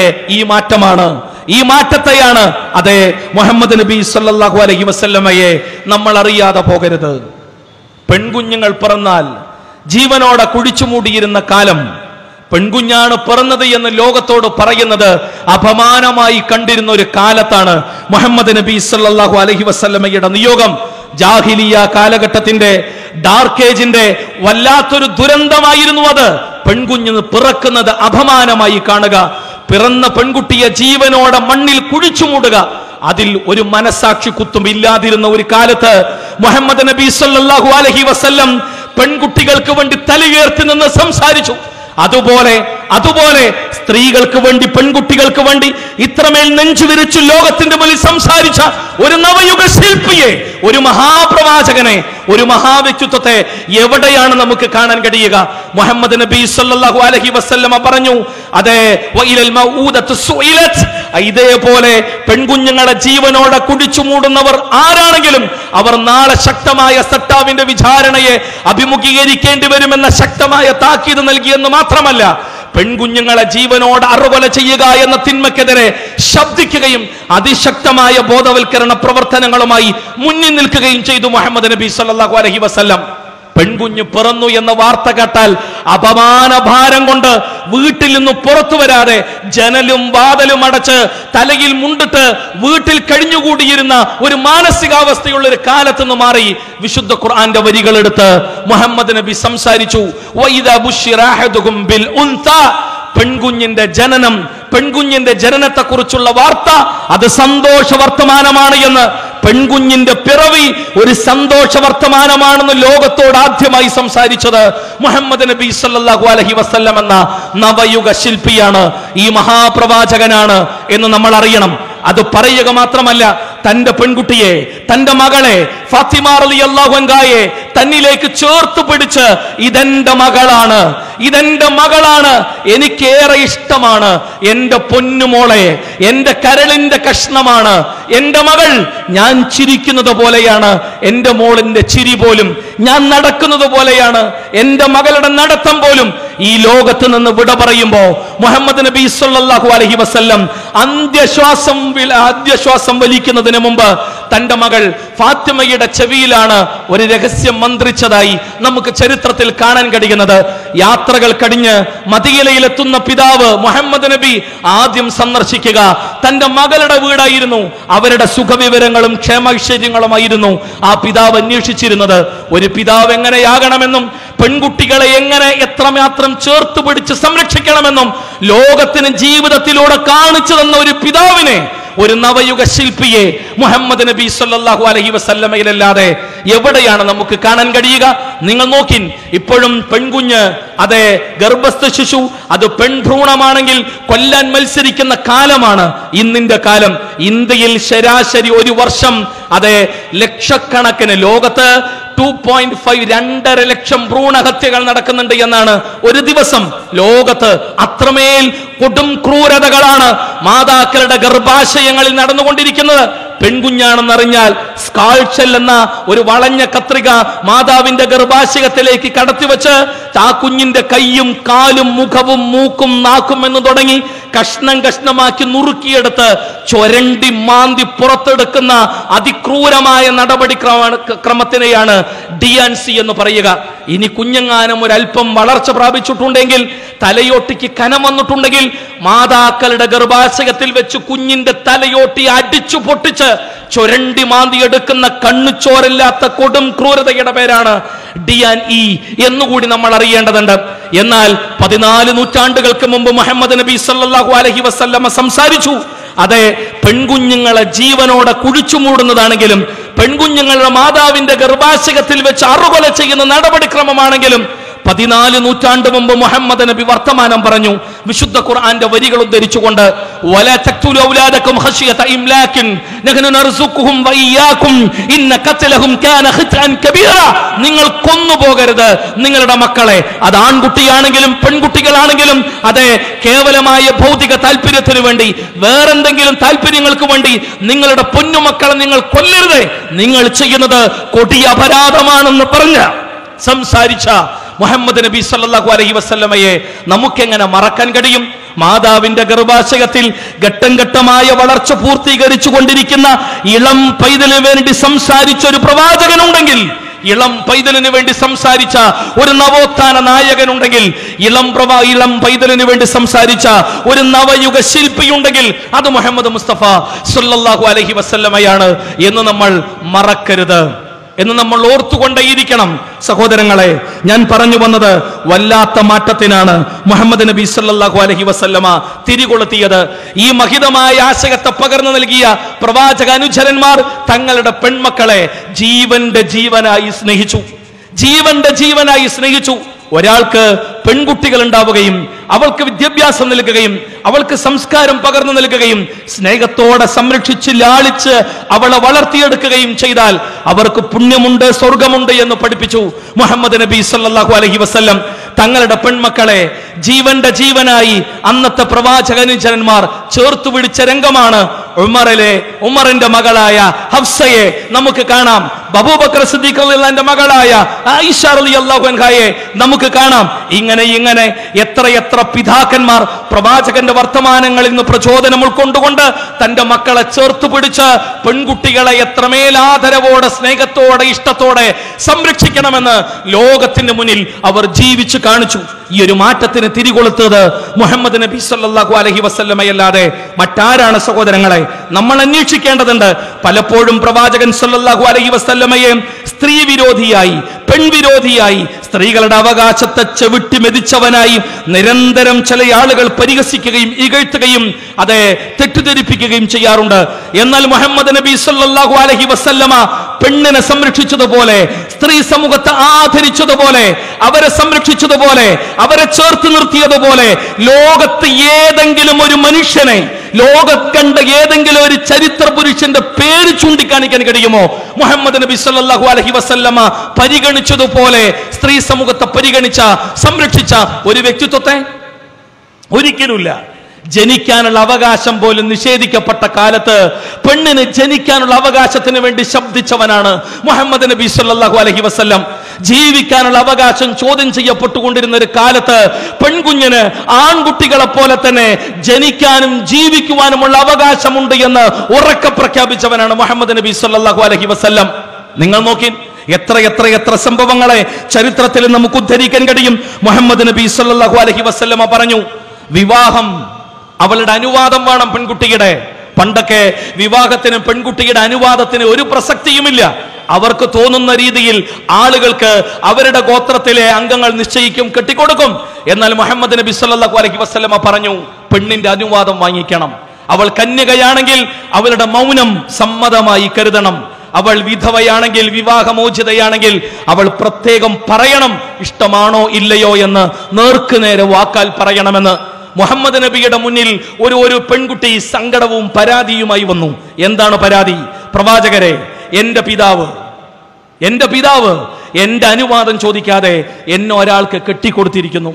Speaker 1: ഈ മാറ്റത്തെയാണ് അതെ മുഹമ്മദ് നബി സല്ലല്ലാഹു അലൈഹി വസല്ലമയെ നമ്മൾ അറിയാതെ പോകരുത്. പെൺകുഞ്ഞുങ്ങൾ പിറന്നാൽ ജീവനോടെ കുഴിച്ചുമൂടിയിരുന്ന കാലം, പെൺകുഞ്ഞാണ് പിറന്നത് എന്ന് ലോകത്തോട് പറയുന്നത് അപമാനമായി കണ്ടിരുന്ന ഒരു കാലത്താണ് മുഹമ്മദ് നബി സല്ലല്ലാഹു അലൈഹി വസല്ലമയുടെ നിയോഗം. ജാഹിലിയ കാലഘട്ടത്തിന്റെ ഡാർക്ക് ഏജിന്റെ വല്ലാത്തൊരു ദുരന്തമായിരുന്നു അത്. പെൺകുഞ്ഞിന് പിറക്കുന്നത് അപമാനമായി കാണുക, പിറന്ന പെൺകുട്ടിയെ ജീവനോടെ മണ്ണിൽ കുഴിച്ചു മൂടുക, അതിൽ ഒരു മനസാക്ഷി കുത്തും ഇല്ലാതിരുന്ന ഒരു കാലത്ത് മുഹമ്മദ് നബി സല്ലല്ലാഹു അലൈഹി വസല്ലം പെൺകുട്ടികൾക്ക് വേണ്ടി തലയുയർത്തി നിന്ന് സംസാരിച്ചു. അതുപോലെ സ്ത്രീകൾക്ക് വേണ്ടി, പെൺകുട്ടികൾക്ക് വേണ്ടി ഇത്രമേൽ നെഞ്ചുവിരിച്ചു ലോകത്തിന്റെ മുന്നിൽ സംസാരിച്ച ഒരു നവയുഗ ശില്പിയെ, ഒരു മഹാപ്രവാചകനെ, ഒരു മഹാവ്യക്തിത്വത്തെ എവിടെയാണ് നമുക്ക് കാണാൻ കഴിയുക? മുഹമ്മദ് നബി സല്ലല്ലാഹു അലൈഹി വസല്ലമ പറഞ്ഞു, അതെ, വഇലൽ മൗഊദത്തു സുഇലത്, ഇതേപോലെ പെൺകുഞ്ഞുങ്ങളെ ജീവനോടെ കുടിച്ചു മൂടുന്നവർ ആരാണെങ്കിലും അവർ നാളെ ശക്തമായ സട്ടാവിന്റെ വിചാരണയെ അഭിമുഖീകരിക്കേണ്ടി വരുമെന്ന ശക്തമായ താക്കീത് നൽകിയെന്ന് മാത്രമല്ല, പെൺകുഞ്ഞുങ്ങളെ ജീവനോട് അറുകൊല ചെയ്യുക എന്ന തിന്മക്കെതിരെ ശബ്ദിക്കുകയും അതിശക്തമായ ബോധവൽക്കരണ പ്രവർത്തനങ്ങളുമായി മുന്നിൽ നിൽക്കുകയും ചെയ്തു മുഹമ്മദ് നബി സല്ലല്ലാഹു അലൈഹി വസല്ലം. പെൺകുഞ്ഞ് പിറന്നു എന്ന വാർത്ത കേട്ടാൽ അപമാന ഭാരം കൊണ്ട് വീട്ടിൽ നിന്ന് പുറത്തു വരാതെ ജനലും വാതിലും അടച്ച് തലയിൽ മുണ്ടിട്ട് വീട്ടിൽ കഴിഞ്ഞുകൂടിയിരുന്ന ഒരു മാനസികാവസ്ഥയുള്ള ഒരു കാലത്ത് നിന്ന് മാറി വിശുദ്ധ ഖുർആന്റെ വരികൾ എടുത്ത് മുഹമ്മദ് നബി സംസാരിച്ചു. വഇദാ ബുശ്ശിറ അഹദുഹും ബിൽ ഉൻസാ, പെൺകുഞ്ഞിന്റെ ജനനം, പെൺകുഞ്ഞിന്റെ ജനനത്തെ കുറിച്ചുള്ള വാർത്ത അത് സന്തോഷ വർത്തമാനമാണ് എന്ന്, പെൺകുഞ്ഞിന്റെ പിറവി ഒരു സന്തോഷ വർത്തമാനമാണെന്ന് ലോകത്തോട് ആദ്യമായി സംസാരിച്ചത് മുഹമ്മദ് നബി സല്ലല്ലാഹു അലൈഹി വസല്ലം എന്ന നവയുഗ ശില്പിയാണ്, ഈ മഹാപ്രവാചകനാണ് എന്ന് നമ്മൾ അറിയണം. അത് പറയുക മാത്രമല്ല, തന്റെ പെൺകുട്ടിയെ, തന്റെ മകളെ ഫാത്തിമ റളിയല്ലാഹു അൻഹയെ തന്നിലേക്ക് ചേർത്ത് പിടിച്ച് ഇതെന്റെ മകളാണ്, എനിക്കേറെ ഇഷ്ടമാണ്, എന്റെ പൊന്നുമോളെ, എന്റെ കരളിന്റെ കഷ്ണമാണ്, എന്റെ മകൾ, ഞാൻ ചിരിക്കുന്നത് പോലെയാണ് എന്റെ മോളിന്റെ ചിരി പോലും, ഞാൻ നടക്കുന്നത് പോലെയാണ് എന്റെ മകളുടെ നടത്തം പോലും, ഈ ലോകത്ത് നിന്ന് വിട പറയുമ്പോ മുഹമ്മദ് നബി സല്ലല്ലാഹു അലൈഹി വസല്ലം അന്ത്യശ്വാസം വലിക്കുന്നതിന് മുമ്പ് തന്റെ മകൾ ഫാത്തിമയുടെ ചെവിയിലാണ് ഒരു രഹസ്യം മന്ത്രിച്ചതായി നമുക്ക് ചരിത്രത്തിൽ കാണാൻ കഴിയുന്നത്. യാത്രകൾ കഴിഞ്ഞ് മദീനയിലെത്തുന്ന പിതാവ് മുഹമ്മദ് നബി ആദ്യം സന്ദർശിക്കുക തന്റെ മകളുടെ വീടായിരുന്നു. അവരുടെ സുഖവിവരങ്ങളും ക്ഷേമൈശ്വര്യങ്ങളുമായിരുന്നു ആ പിതാവ് അന്വേഷിച്ചിരുന്നത്. ഒരു പിതാവ് എങ്ങനെയാകണമെന്നും പെൺകുട്ടികളെ എങ്ങനെ എത്രമാത്രം ചേർത്ത് പിടിച്ച് സംരക്ഷിക്കണമെന്നും ലോകത്തിന് ജീവിതത്തിലൂടെ കാണിച്ചു തന്ന ഒരു പിതാവിനെ, ഒരു നവയുഗ ശില്പിയെ മുഹമ്മദ് നബി സല്ലല്ലാഹു അലൈഹി വസല്ലമയിലല്ലാതെ എവിടെയാണ് നമുക്ക് കാണാൻ കഴിയുക? നിങ്ങൾ നോക്കിൻ, ഇപ്പോഴും പെൺകുഞ്ഞ്, അതെ ഗർഭസ്ഥ ശിശു, അത് പെൺഭ്രൂണമാണെങ്കിൽ കൊല്ലാൻ മത്സരിക്കുന്ന കാലമാണ് ഇന്നിന്റെ കാലം. ഇന്ത്യയിൽ ശരാശരി ഒരു വർഷം അതെ ലക്ഷക്കണക്കിന്, ലോകത്ത് 2.5 2.5 ലക്ഷം ഭ്രൂണഹത്യകൾ നടക്കുന്നുണ്ട് എന്നാണ് ഒരു ദിവസം ലോകത്ത്. അത്രമേൽ കൊടും ക്രൂരതകളാണ് മാതാക്കളുടെ ഗർഭാശയങ്ങളിൽ നടന്നുകൊണ്ടിരിക്കുന്നത്. പെൺകുഞ്ഞാണെന്നറിഞ്ഞാൽ സ്കാൾച്ചൽ എന്ന ഒരു വളഞ്ഞ കത്രിക മാതാവിന്റെ ഗർഭാശയത്തിലേക്ക് കടത്തിവെച്ച് ആ കുഞ്ഞിന്റെ കൈയും കാലും മുഖവും മൂക്കും നാക്കും എന്ന് തുടങ്ങി കഷ്ണം കഷ്ണമാക്കി നുറുക്കിയെടുത്ത് ചൊരണ്ടി മാന്തി പുറത്തെടുക്കുന്ന അതിക്രൂരമായ നടപടിക്രമത്തിനെയാണ് DNC എന്ന് പറയുക. ഇനി കുഞ്ഞങ്ങാനും ഒരല്പം വളർച്ച പ്രാപിച്ചിട്ടുണ്ടെങ്കിൽ, തലയോട്ടിക്ക് കനം വന്നിട്ടുണ്ടെങ്കിൽ, മാതാക്കളുടെ ഗർഭാശയത്തിൽ വെച്ച് കുഞ്ഞിന്റെ തലയോട്ടി അടിച്ചു പൊട്ടിച്ച് ചൊരണ്ടി മാന്തിയെടുക്കുന്ന കണ്ണുചോരില്ലാത്ത കൊടും ക്രൂരതയുടെ പേരാണ് DNE എന്നുകൂടി നമ്മൾ അറിയേണ്ടതുണ്ട്. എന്നാൽ 14 നൂറ്റാണ്ടുകൾക്ക് മുമ്പ് മുഹമ്മദ് നബി സല്ലല്ലാഹു അലൈഹി വസല്ലമ സംസാരിച്ചു. അതെ, പെൺകുഞ്ഞുങ്ങളെ ജീവനോടെ കുഴിച്ചു മൂടുന്നതാണെങ്കിലും, പെൺകുഞ്ഞുങ്ങളുടെ മാതാവിന്റെ ഗർഭാശയത്തിൽ വെച്ച് അറുകൊല ചെയ്യുന്ന നടപടിക്രമമാണെങ്കിലും 14 നൂറ്റാണ്ട് മുമ്പ് മുഹമ്മദ് നബി വർത്തമാനം പറഞ്ഞു. വിശുദ്ധ ഖുർആന്റെ വരികൾ ഉദ്ധരിച്ചുകൊണ്ട്, വലാ തഖ്തുലു ഔലാദകും ഖശിയത ഇംലാകിൻ നഹ്നു നർസുഖുഹും വഇയ്യാകും ഇന്ന ഖത്ലഹും കാന ഖിത്അൻ കബീറ. നിങ്ങൾ കൊന്നുപോകരുത് നിങ്ങളുടെ മക്കളെ. അത് ആൺകുട്ടിയാണെങ്കിലും പെൺകുട്ടികളാണെങ്കിലും, അതെ കേവലമായ ഭൗതിക താല്പര്യത്തിന് വേണ്ടി, വേറെന്തെങ്കിലും താല്പര്യങ്ങൾക്ക് വേണ്ടി നിങ്ങളുടെ പൊന്നുമക്കളെ നിങ്ങൾ കൊല്ലരുത്. നിങ്ങൾ ചെയ്യുന്നത് കൊടിയ അപരാധമാണെന്ന് പറഞ്ഞ് സംസാരിച്ച മുഹമ്മദ് നബി സല്ലല്ലാഹു അലൈഹി വസല്ലമയെ നമുക്കെങ്ങനെ മറക്കാൻ കഴിയും? മാതാവിന്റെ ഗർഭാശയത്തിൽ ഘട്ടം ഘട്ടമായ വളർച്ച പൂർത്തീകരിച്ചു കൊണ്ടിരിക്കുന്ന ഇളം പൈതലിന് വേണ്ടി സംസാരിച്ച ഒരു പ്രവാചകനുണ്ടെങ്കിൽ, ഇളം പൈതലിന് വേണ്ടി സംസാരിച്ച ഒരു നവോത്ഥാന നായകനുണ്ടെങ്കിൽ, ഇളം പൈതലിന് വേണ്ടി സംസാരിച്ച ഒരു നവയുഗ ശില്പിയുണ്ടെങ്കിൽ, അത് മുഹമ്മദ് മുസ്തഫ സല്ലല്ലാഹു അലൈഹി വസല്ലമയാണ് എന്ന് നമ്മൾ മറക്കരുത്, എന്ന് നമ്മൾ ഓർത്തുകൊണ്ടേയിരിക്കണം. സഹോദരങ്ങളെ, ഞാൻ പറഞ്ഞു വന്നത്, വല്ലാത്ത മാറ്റത്തിനാണ് മുഹമ്മദ് നബി സല്ലല്ലാഹു അലൈഹി വസല്ലമ തിരികൊളുത്തിയത്. ഈ മഹിതമായ ആശയത്തെ പകർന്നു നൽകിയ പ്രവാചക അനുചരന്മാർ തങ്ങളുടെ പെൺമക്കളെ ജീവന്റെ ജീവനായി സ്നേഹിച്ചു. ഒരാൾക്ക് പെൺകുട്ടികൾ ഉണ്ടാവുകയും അവൾക്ക് വിദ്യാഭ്യാസം നൽകുകയും അവൾക്ക് സംസ്കാരം പകർന്നു നൽകുകയും സ്നേഹത്തോടെ സംരക്ഷിച്ച് ലാളിച്ച് അവളെ വളർത്തിയെടുക്കുകയും ചെയ്താൽ അവർക്ക് പുണ്യമുണ്ട്, സ്വർഗമുണ്ട് എന്ന് പഠിപ്പിച്ചു മുഹമ്മദ് നബി സല്ലല്ലാഹു അലൈഹി വസല്ലം. തങ്ങളുടെ പെൺമക്കളെ ജീവന്റെ ജീവനായി അന്നത്തെ പ്രവാചകനുചരന്മാർ ചേർത്തു പിടിച്ച രംഗമാണ് ഉമറിന്റെ മകളായ ഹഫ്സയെ നമുക്ക് കാണാം. അബൂബക്കർ സിദ്ദീഖ് റളിയല്ലാഹുവിന്റെ മകളായ ആയിഷ റളിയല്ലാഹു അൻഹയെ നമുക്ക് കാണാം. ഇങ്ങനെ എത്രയെത്ര പിതാക്കന്മാർ പ്രവാചകന്റെ വർത്തമാനങ്ങളിൽ നിന്ന് പ്രചോദനം ഉൾക്കൊണ്ടുകൊണ്ട് തന്റെ മക്കളെ ചേർത്തു പിടിച്ച് പെൺകുട്ടികളെ എത്രമേൽ ആദരവോടെ, സ്നേഹത്തോടെ, ഇഷ്ടത്തോടെ സംരക്ഷിക്കണമെന്ന് ലോകത്തിന് മുന്നിൽ അവർ ജീവിച്ചു കാണിച്ചു. ഈ ഒരു മാറ്റത്തിന് തിരികൊളുത്തത് മുഹമ്മദ് നബി സല്ലല്ലാഹു അലൈഹി വസല്ലമയല്ലാതെ മറ്റാരാണ്? സഹോദരങ്ങളെ, നമ്മൾ അന്വേഷിക്കേണ്ടതുണ്ട്. പലപ്പോഴും പ്രവാചകൻ സല്ലല്ലാഹു അലൈഹി വസല്ലമയെ സ്ത്രീ വിരോധിയായി, പെൺവിരോധിയായി, സ്ത്രീകളുടെ അവകാശത്തെ ചെവിട്ടി മെതിച്ചവനായി നിരന്തരം ചില ആളുകൾ പരിഹസിക്കുകയും ഇകഴ്ത്തുകയും അതെ തെറ്റിദ്ധരിപ്പിക്കുകയും ചെയ്യാറുണ്ട്. എന്നാൽ മുഹമ്മദ് നബി സല്ലല്ലാഹു അലൈഹി വസല്ലമ പെണ്ണിനെ സംരക്ഷിച്ചതുപോലെ, സ്ത്രീ സമൂഹത്തെ ആദരിച്ചതുപോലെ, അവരെ സംരക്ഷിച്ചതുപോലെ, അവരെ ചേർത്ത് നിർത്തിയതുപോലെ ലോകത്ത് ഏതെങ്കിലും ഒരു മനുഷ്യനെ, ലോകത്ത് കണ്ട ഏതെങ്കിലും ഒരു ചരിത്ര പുരുഷന്റെ പേര് ചൂണ്ടിക്കാണിക്കാൻ കഴിയുമോ? മുഹമ്മദ് നബി സല്ലല്ലാഹു അലൈഹി വസല്ലമ പരിഗണിച്ചതുപോലെ സ്ത്രീ സമൂഹത്തെ പരിഗണിച്ച, സംരക്ഷിച്ച ഒരു വ്യക്തിത്വത്തെ ഒരിക്കലുമില്ല. ജനിക്കാനുള്ള അവകാശം പോലും നിഷേധിക്കപ്പെട്ട കാലത്ത് പെണ്ണിന് ജനിക്കാനുള്ള അവകാശത്തിന് വേണ്ടി ശബ്ദിച്ചവനാണ് മുഹമ്മദ് നബി സല്ലല്ലാഹു അലൈഹി വസല്ലം. ജീവിക്കാനുള്ള അവകാശം ചോദ്യം ചെയ്യപ്പെട്ടുകൊണ്ടിരുന്ന ഒരു കാലത്ത് പെൺകുഞ്ഞിന് ആൺകുട്ടികളെ പോലെ തന്നെ ജനിക്കാനും ജീവിക്കുവാനുമുള്ള അവകാശമുണ്ട് എന്ന് ഉറക്കെ പ്രഖ്യാപിച്ചവനാണ് മുഹമ്മദ് നബി സല്ലല്ലാഹു അലൈഹി വസല്ലം. നിങ്ങൾ നോക്കി, എത്ര സംഭവങ്ങളെ ചരിത്രത്തിൽ നമുക്ക് ഉദ്ധരിക്കാൻ കഴിയും. മുഹമ്മദ് നബി സല്ലല്ലാഹു അലൈഹി വസല്ലമ പറഞ്ഞു, വിവാഹം അവളുടെ അനുവാദം വേണം പെൺകുട്ടിയുടെ. പണ്ടൊക്കെ വിവാഹത്തിന് പെൺകുട്ടിയുടെ അനുവാദത്തിന് ഒരു പ്രസക്തിയുമില്ല. അവർക്ക് തോന്നുന്ന രീതിയിൽ ആളുകൾക്ക് അവരുടെ ഗോത്രത്തിലെ അംഗങ്ങൾ നിശ്ചയിക്കും, കെട്ടിക്കൊടുക്കും. എന്നാൽ മുഹമ്മദ് നബി സല്ലല്ലാഹു അലൈഹി വസല്ലമ പറഞ്ഞു, പെണ്ണിന്റെ അനുവാദം വാങ്ങിക്കണം. അവൾ കന്യകയാണെങ്കിൽ അവളുടെ മൗനം സമ്മതമായി കരുതണം. അവൾ വിധവയാണെങ്കിൽ, വിവാഹമോചിതയാണെങ്കിൽ അവൾ പ്രത്യേകം പറയണം ഇഷ്ടമാണോ ഇല്ലയോ എന്ന്, നേർക്കുനേരെ വാക്കാൽ പറയണമെന്ന്. മുഹമ്മദ് നബിയുടെ മുന്നിൽ ഒരു പെൺകുട്ടി സങ്കടവും പരാതിയുമായി വന്നു. എന്താണ് പരാതി? പ്രവാചകരെ, എന്റെ പിതാവ് എന്റെ അനുവാദം ചോദിക്കാതെ എന്നെ ഒരാൾക്ക് കെട്ടിക്കൊടുത്തിരിക്കുന്നു.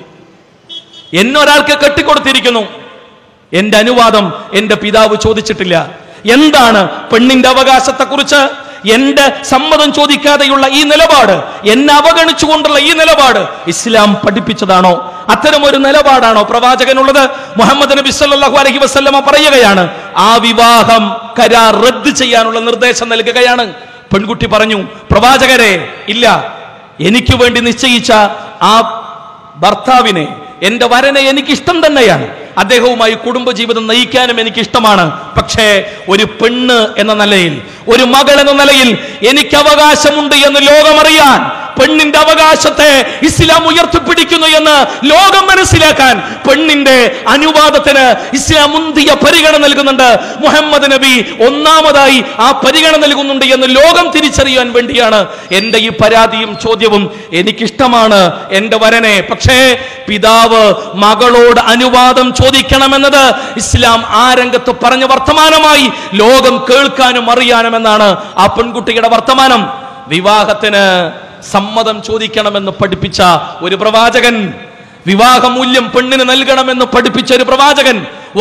Speaker 1: എന്റെ അനുവാദം എന്റെ പിതാവ് ചോദിച്ചിട്ടില്ല. എന്താണ് പെണ്ണിന്റെ അവകാശത്തെക്കുറിച്ച് എന്റെ സമ്മതം ചോദിക്കാതെയുള്ള ഈ നിലപാട്, എന്നെ അവഗണിച്ചുകൊണ്ടുള്ള ഈ നിലപാട് ഇസ്ലാം പഠിപ്പിച്ചതാണോ? അത്തരമൊരു നിലപാടാണോ പ്രവാചകനുള്ളത്? മുഹമ്മദ് നബി സല്ലല്ലാഹു അലൈഹി വസല്ലമ പറയുകയാണ്, ആ വിവാഹം കരാർ റദ്ദ് ചെയ്യാനുള്ള നിർദ്ദേശം നൽകുകയാണ്. പെൺകുട്ടി പറഞ്ഞു, പ്രവാചകരെ, ഇല്ല, എനിക്ക് വേണ്ടി നിശ്ചയിച്ച ആ ഭർത്താവിനെ, എന്റെ വരനെ എനിക്കിഷ്ടം തന്നെയാണ്. അദ്ദേഹവുമായി കുടുംബജീവിതം നയിക്കാനും എനിക്കിഷ്ടമാണ്. പക്ഷേ ഒരു പെണ്ണ് എന്ന നിലയിൽ, ഒരു മകൾ എന്ന നിലയിൽ എനിക്ക് അവകാശമുണ്ട് എന്ന് ലോകമറിയാൻ, പെണ്ണിന്റെ അവകാശത്തെ ഇസ്ലാം ഉയർത്തിപ്പിടിക്കുന്നു എന്ന് ലോകം മനസ്സിലാക്കാൻ പെണ്ണിന്റെ അനുവാദത്തിന് ഇസ്ലാം മുന്തിയ പരിഗണന നൽകുന്നുണ്ട്. മുഹമ്മദ് നബി ഒന്നാമതായി ആ പരിഗണന നൽകുന്നുണ്ട് എന്ന് ലോകം തിരിച്ചറിയാൻ വേണ്ടിയാണ് എന്റെ ഈ പരാതിയും ചോദ്യവും. എനിക്കിഷ്ടമാണ് എന്റെ വരനെ, പക്ഷേ പിതാവ് മകളോട് അനുവാദം ചോദിക്കണമെന്നത് ഇസ്ലാം ആ രംഗത്ത് പറഞ്ഞ വർത്തമാനമായി ലോകം കേൾക്കാനും അറിയാനുമെന്നാണ് ആ പെൺകുട്ടിയുടെ വർത്തമാനം. വിവാഹത്തിന് സമ്മതം ചോദിക്കണമെന്ന് പഠിപ്പിച്ച ഒരു പ്രവാചകൻ, വിവാഹമൂല്യം പെണ്ണിന് നൽകണമെന്ന് പഠിപ്പിച്ച ഒരു പ്രവാചകൻ,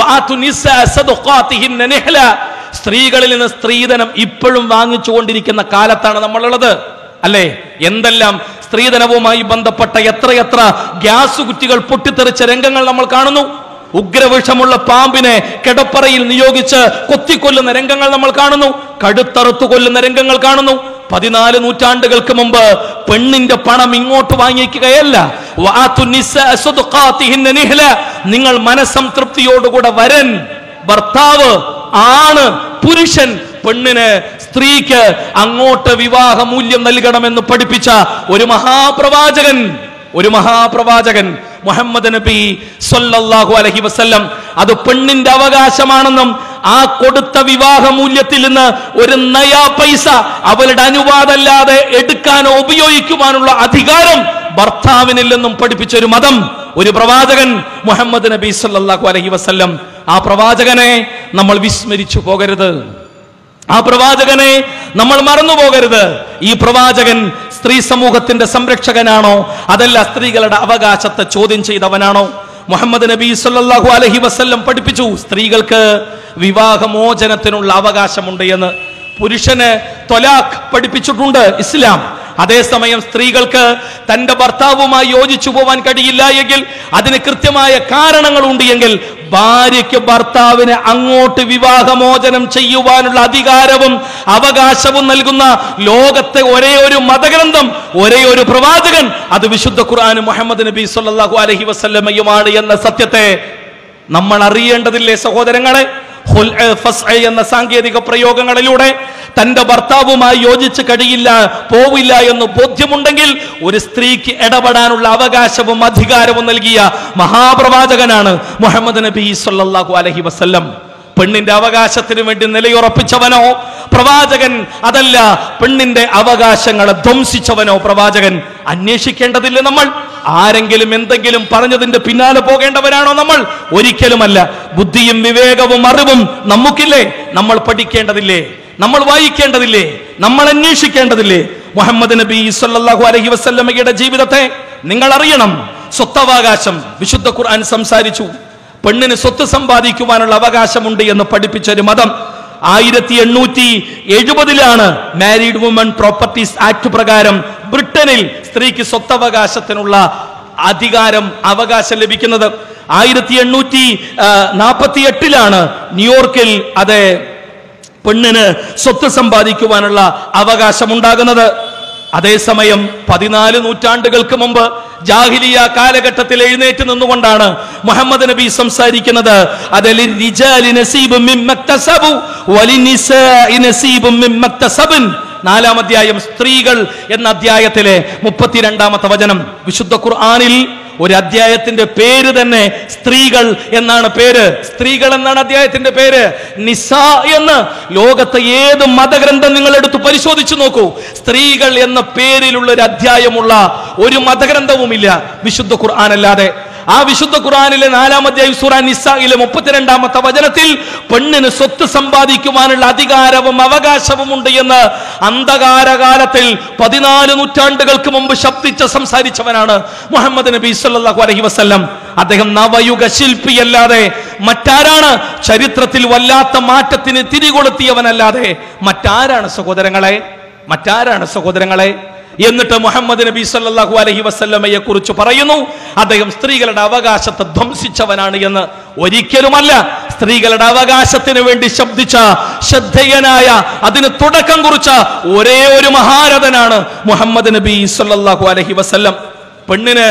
Speaker 1: സ്ത്രീകളിൽ നിന്ന് സ്ത്രീധനം ഇപ്പോഴും വാങ്ങിച്ചുകൊണ്ടിരിക്കുന്ന കാലത്താണ് നമ്മളുള്ളത്, അല്ലേ? എന്തെല്ലാം സ്ത്രീധനവുമായി ബന്ധപ്പെട്ട എത്രയെത്ര ഗ്യാസ് കുറ്റികൾ പൊട്ടിത്തെറിച്ച രംഗങ്ങൾ നമ്മൾ കാണുന്നു. ഉഗ്രവിഷമുള്ള പാമ്പിനെ കിടപ്പറയിൽ നിയോഗിച്ച് കൊത്തിക്കൊല്ലുന്ന രംഗങ്ങൾ നമ്മൾ കാണുന്നു. കടുത്തറുത്തു കൊല്ലുന്ന രംഗങ്ങൾ കാണുന്നു. 14 നൂറ്റാണ്ടുകൾക്ക് മുമ്പ് പെണ്ണിന്റെ പണം ഇങ്ങോട്ട് വാങ്ങിക്കുകയല്ല, നിങ്ങൾ മനസ്സംതൃപ്തിയോടുകൂടെ വരൻ, ഭർത്താവ്, ആണ്, പുരുഷൻ പെണ്ണിന്, സ്ത്രീക്ക് അങ്ങോട്ട് വിവാഹ മൂല്യം നൽകണമെന്ന് പഠിപ്പിച്ച ഒരു മഹാപ്രവാചകൻ മുഹമ്മദ് നബി സല്ലല്ലാഹു അലൈഹി വസല്ലം. അത് പെണ്ണിന്റെ അവകാശമാണെന്നും ആ കൊടുത്ത വിവാഹ മൂല്യത്തിൽ നിന്ന് ഒരു നയാ പൈസ അവളുടെ അനുവാദമല്ലാതെ എടുക്കാനോ ഉപയോഗിക്കുവാനുള്ള അധികാരം ഭർത്താവിനില്ലെന്നും പഠിപ്പിച്ച ഒരു മതം, ഒരു പ്രവാചകൻ മുഹമ്മദ് നബി സല്ലല്ലാഹു അലൈഹി വസല്ലം. ആ പ്രവാചകനെ നമ്മൾ വിസ്മരിച്ചു പോകരുത്. ആ പ്രവാചകനെ നമ്മൾ മറന്നു പോകരുത്. ഈ പ്രവാചകൻ സ്ത്രീ സമൂഹത്തിന്റെ സംരക്ഷകനാണോ, അതല്ല സ്ത്രീകളുടെ അവകാശത്തെ ചോദ്യം ചെയ്തവനാണോ? മുഹമ്മദ് നബി സല്ലല്ലാഹു അലൈഹി വസല്ലം പഠിപ്പിച്ചു, സ്ത്രീകൾക്ക് വിവാഹമോചനത്തിനുള്ള അവകാശമുണ്ട് എന്ന്. പുരുഷന് ത്വലാഖ് പഠിപ്പിച്ചിട്ടുണ്ട് ഇസ്ലാം. അതേസമയം സ്ത്രീകൾക്ക് തന്റെ ഭർത്താവുമായി യോജിച്ചു പോവാൻ കഴിയില്ല എങ്കിൽ, അതിന് കൃത്യമായ കാരണങ്ങളുണ്ട് എങ്കിൽ, ഭാര്യയ്ക്ക് ഭർത്താവിന് അങ്ങോട്ട് വിവാഹമോചനം ചെയ്യുവാനുള്ള അധികാരവും അവകാശവും നൽകുന്ന ലോകത്തെ ഒരേ ഒരു മതഗ്രന്ഥം, ഒരേ ഒരു പ്രവാചകൻ, അത് വിശുദ്ധ ഖുർആൻ മുഹമ്മദ് നബി സല്ലല്ലാഹു അലൈഹി വസല്ലമയുമാണ് എന്ന സത്യത്തെ നമ്മൾ അറിയേണ്ടതില്ലേ സഹോദരങ്ങളെ? എന്ന സാങ്കേതിക പ്രയോഗങ്ങളിലൂടെ തന്റെ ഭർത്താവുമായി യോജിച്ച് പോവില്ല എന്ന് ബോധ്യമുണ്ടെങ്കിൽ ഒരു സ്ത്രീക്ക് ഇടപെടാനുള്ള അവകാശവും അധികാരവും നൽകിയ മഹാപ്രവാചകനാണ് മുഹമ്മദ് നബി സല്ലല്ലാഹു അലൈഹി വസല്ലം. പെണ്ണിന്റെ അവകാശത്തിന് വേണ്ടി നിലയുറപ്പിച്ചവനോ പ്രവാചകൻ, അതല്ല പെണ്ണിന്റെ അവകാശങ്ങളെ ധ്വംസിച്ചവനോ പ്രവാചകൻ? അന്വേഷിക്കേണ്ടതില്ല നമ്മൾ? ആരെങ്കിലും എന്തെങ്കിലും പറഞ്ഞതിന്റെ പിന്നാലെ പോകേണ്ടവരാണോ നമ്മൾ? ഒരിക്കലുമല്ല. ബുദ്ധിയും വിവേകവും അറിവും നമുക്കില്ലേ? നമ്മൾ പഠിക്കേണ്ടതില്ലേ? നമ്മൾ വായിക്കേണ്ടതില്ലേ? നമ്മൾ അന്വേഷിക്കേണ്ടതില്ലേ? മുഹമ്മദ് നബി സല്ലല്ലാഹു അലൈഹി വസല്ലമയുടെ ജീവിതത്തെ നിങ്ങൾ അറിയണം. സ്വത്തവകാശം വിശുദ്ധ ഖുർആൻ സംസാരിച്ചു. പെണ്ണിന് സ്വത്ത് സമ്പാദിക്കുവാനുള്ള അവകാശമുണ്ട് എന്ന് പഠിപ്പിച്ച ഒരു മതം. 1870 മാരീഡ് വുമൺ പ്രോപ്പർട്ടീസ് ആക്ട് പ്രകാരം ബ്രിട്ടനിൽ സ്ത്രീക്ക് സ്വത്തവകാശത്തിനുള്ള അവകാശം ലഭിക്കുന്നത്. 1848 ന്യൂയോർക്കിൽ പെണ്ണിന് സ്വത്ത് സമ്പാദിക്കുവാനുള്ള അവകാശം ഉണ്ടാകുന്നത്. അതേസമയം 14 നൂറ്റാണ്ടുകൾക്ക് മുമ്പ് ജാഹിലിയ കാലഘട്ടത്തിൽ എഴുന്നേറ്റ് നിന്നുകൊണ്ടാണ് മുഹമ്മദ് നബി സംസാരിക്കുന്നത്. നാലാം അധ്യായം സ്ത്രീകൾ എന്ന അധ്യായത്തിലെ 32-ാമത്തെ വചനം. വിശുദ്ധ ഖുർആനിൽ ഒരു അധ്യായത്തിന്റെ പേര് തന്നെ സ്ത്രീകൾ എന്നാണ് പേര്. സ്ത്രീകൾ എന്നാണ് അധ്യായത്തിന്റെ പേര്. നിസാ എന്ന് ലോകത്തെ ഏത് മതഗ്രന്ഥം നിങ്ങൾ എടുത്ത് പരിശോധിച്ചു നോക്കൂ, സ്ത്രീകൾ എന്ന പേരിലുള്ള ഒരു അധ്യായമുള്ള ഒരു മതഗ്രന്ഥവുമില്ല വിശുദ്ധ ഖുർആൻ അല്ലാതെ. ആ വിശുദ്ധ ഖുർആനിലെ 4-ാം അധ്യായം സൂറ നിസായിലെ 32-ാമത്തെ വചനത്തിൽ പെണ്ണിന് സ്വത്ത് സമ്പാദിക്കുവാനുള്ള അധികാരവും അവകാശവും ഉണ്ട് എന്ന് അന്ധകാരകാലത്തിൽ 14 നൂറ്റാണ്ടുകൾക്ക് മുമ്പ് സംസാരിച്ചവനാണ് മുഹമ്മദ് നബി സല്ലല്ലാഹു അലൈഹി വസല്ലം. അദ്ദേഹം നവയുഗ ശില്പിയല്ലാതെ മറ്റാരാണ്? ചരിത്രത്തിൽ വല്ലാത്ത മാറ്റത്തിന് തിരികൊളുത്തിയവനല്ലാതെ മറ്റാരാണ് സഹോദരങ്ങളെ? എന്നിട്ട് മുഹമ്മദ് നബി സല്ലല്ലാഹു അലൈഹി വസല്ലമയെ കുറിച്ച് പറയുന്നു, അദ്ദേഹം സ്ത്രീകളുടെ അവകാശത്തെ ധ്വംസിച്ചവനാണ് എന്ന്. ഒരിക്കലുമല്ല. സ്ത്രീകളുടെ അവകാശത്തിന് വേണ്ടി ശബ്ദിച്ച, ശ്രദ്ധേയനായ, അതിന് തുടക്കം കുറിച്ച ഒരേ ഒരു മഹാരഥനാണ് മുഹമ്മദ് നബി സല്ലല്ലാഹു അലൈഹി വസല്ലം. പെണ്ണിന്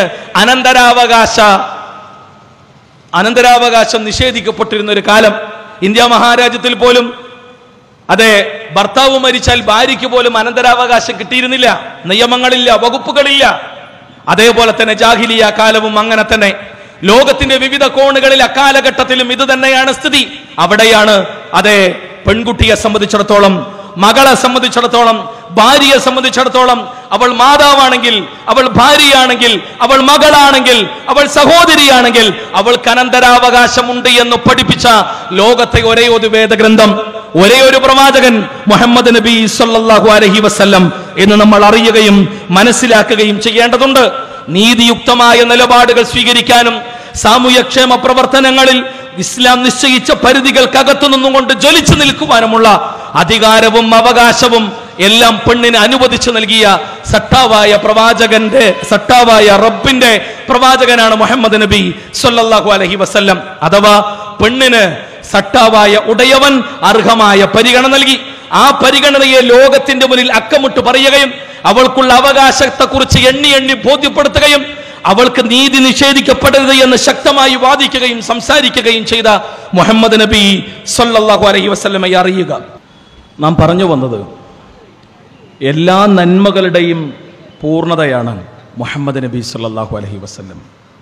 Speaker 1: അനന്തരാവകാശം നിഷേധിക്കപ്പെട്ടിരുന്ന ഒരു കാലം. ഇന്ത്യ മഹാരാജ്യത്തിൽ പോലും ഭർത്താവ് മരിച്ചാൽ ഭാര്യയ്ക്ക് പോലും അനന്തരാവകാശം കിട്ടിയിരുന്നില്ല. നിയമങ്ങളില്ല, വകുപ്പുകളില്ല. അതേപോലെ തന്നെ ജാഹിലിയ കാലവും അങ്ങനെ തന്നെ. ലോകത്തിന്റെ വിവിധ കോണുകളിൽ അക്കാലഘട്ടത്തിലും ഇത് തന്നെയാണ് സ്ഥിതി. അവിടെയാണ് പെൺകുട്ടിയെ സംബന്ധിച്ചിടത്തോളം, മകളെ സംബന്ധിച്ചിടത്തോളം, ഭാര്യയെ സംബന്ധിച്ചിടത്തോളം, അവൾ മാതാവാണെങ്കിൽ, അവൾ ഭാര്യയാണെങ്കിൽ, അവൾ മകളാണെങ്കിൽ, അവൾ സഹോദരിയാണെങ്കിൽ അവൾക്ക് അനന്തരാവകാശമുണ്ട് എന്ന് പഠിപ്പിച്ച ലോകത്തെ ഒരേ ഒരു വേദഗ്രന്ഥം, ഒരേ ഒരു പ്രവാചകൻ മുഹമ്മദ് നബി സല്ലല്ലാഹു അലൈഹി വസല്ലം എന്ന് നമ്മൾ അറിയുകയും മനസ്സിലാക്കുകയും ചെയ്യേണ്ടതുണ്ട്. നീതിയുക്തമായ നിലപാടുകൾ സ്വീകരിക്കാനും സാമൂഹ്യക്ഷേമ പ്രവർത്തനങ്ങളിൽ ഇസ്ലാം നിശ്ചയിച്ച പരിധികൾക്കകത്തു നിന്നുകൊണ്ട് ജ്വലിച്ചു നിൽക്കുവാനുമുള്ള അധികാരവും അവകാശവും എല്ലാം പെണ്ണിന് അനുവദിച്ചു നൽകിയ സട്ടാവായ റബ്ബിന്റെ പ്രവാചകനാണ് മുഹമ്മദ് നബി സല്ലല്ലാഹു അലൈഹി വസല്ലം. അഥവാ പെണ്ണിന് സട്ടാവായ ഉടയവൻ അർഹമായ പരിഗണന നൽകി. ആ പരിഗണനയെ ലോകത്തിന്റെ മുന്നിൽ അക്കമിട്ട് പറയുകയും അവൾക്കുള്ള അവകാശത്തെക്കുറിച്ച് എണ്ണി ബോധ്യപ്പെടുത്തുകയും അവൾക്ക് നീതി നിഷേധിക്കപ്പെടരുത് എന്ന് ശക്തമായി വാദിക്കുകയും സംസാരിക്കുകയും ചെയ്ത മുഹമ്മദ് നബി സല്ലല്ലാഹു അലൈഹി വസല്ലമയെ അറിയുക. നാം പറഞ്ഞു വന്നത്, എല്ലാ നന്മകളുടെയും പൂർണ്ണതയാണ് മുഹമ്മദ് നബി സല്ലല്ലാഹു അലൈഹി വസല്ലം.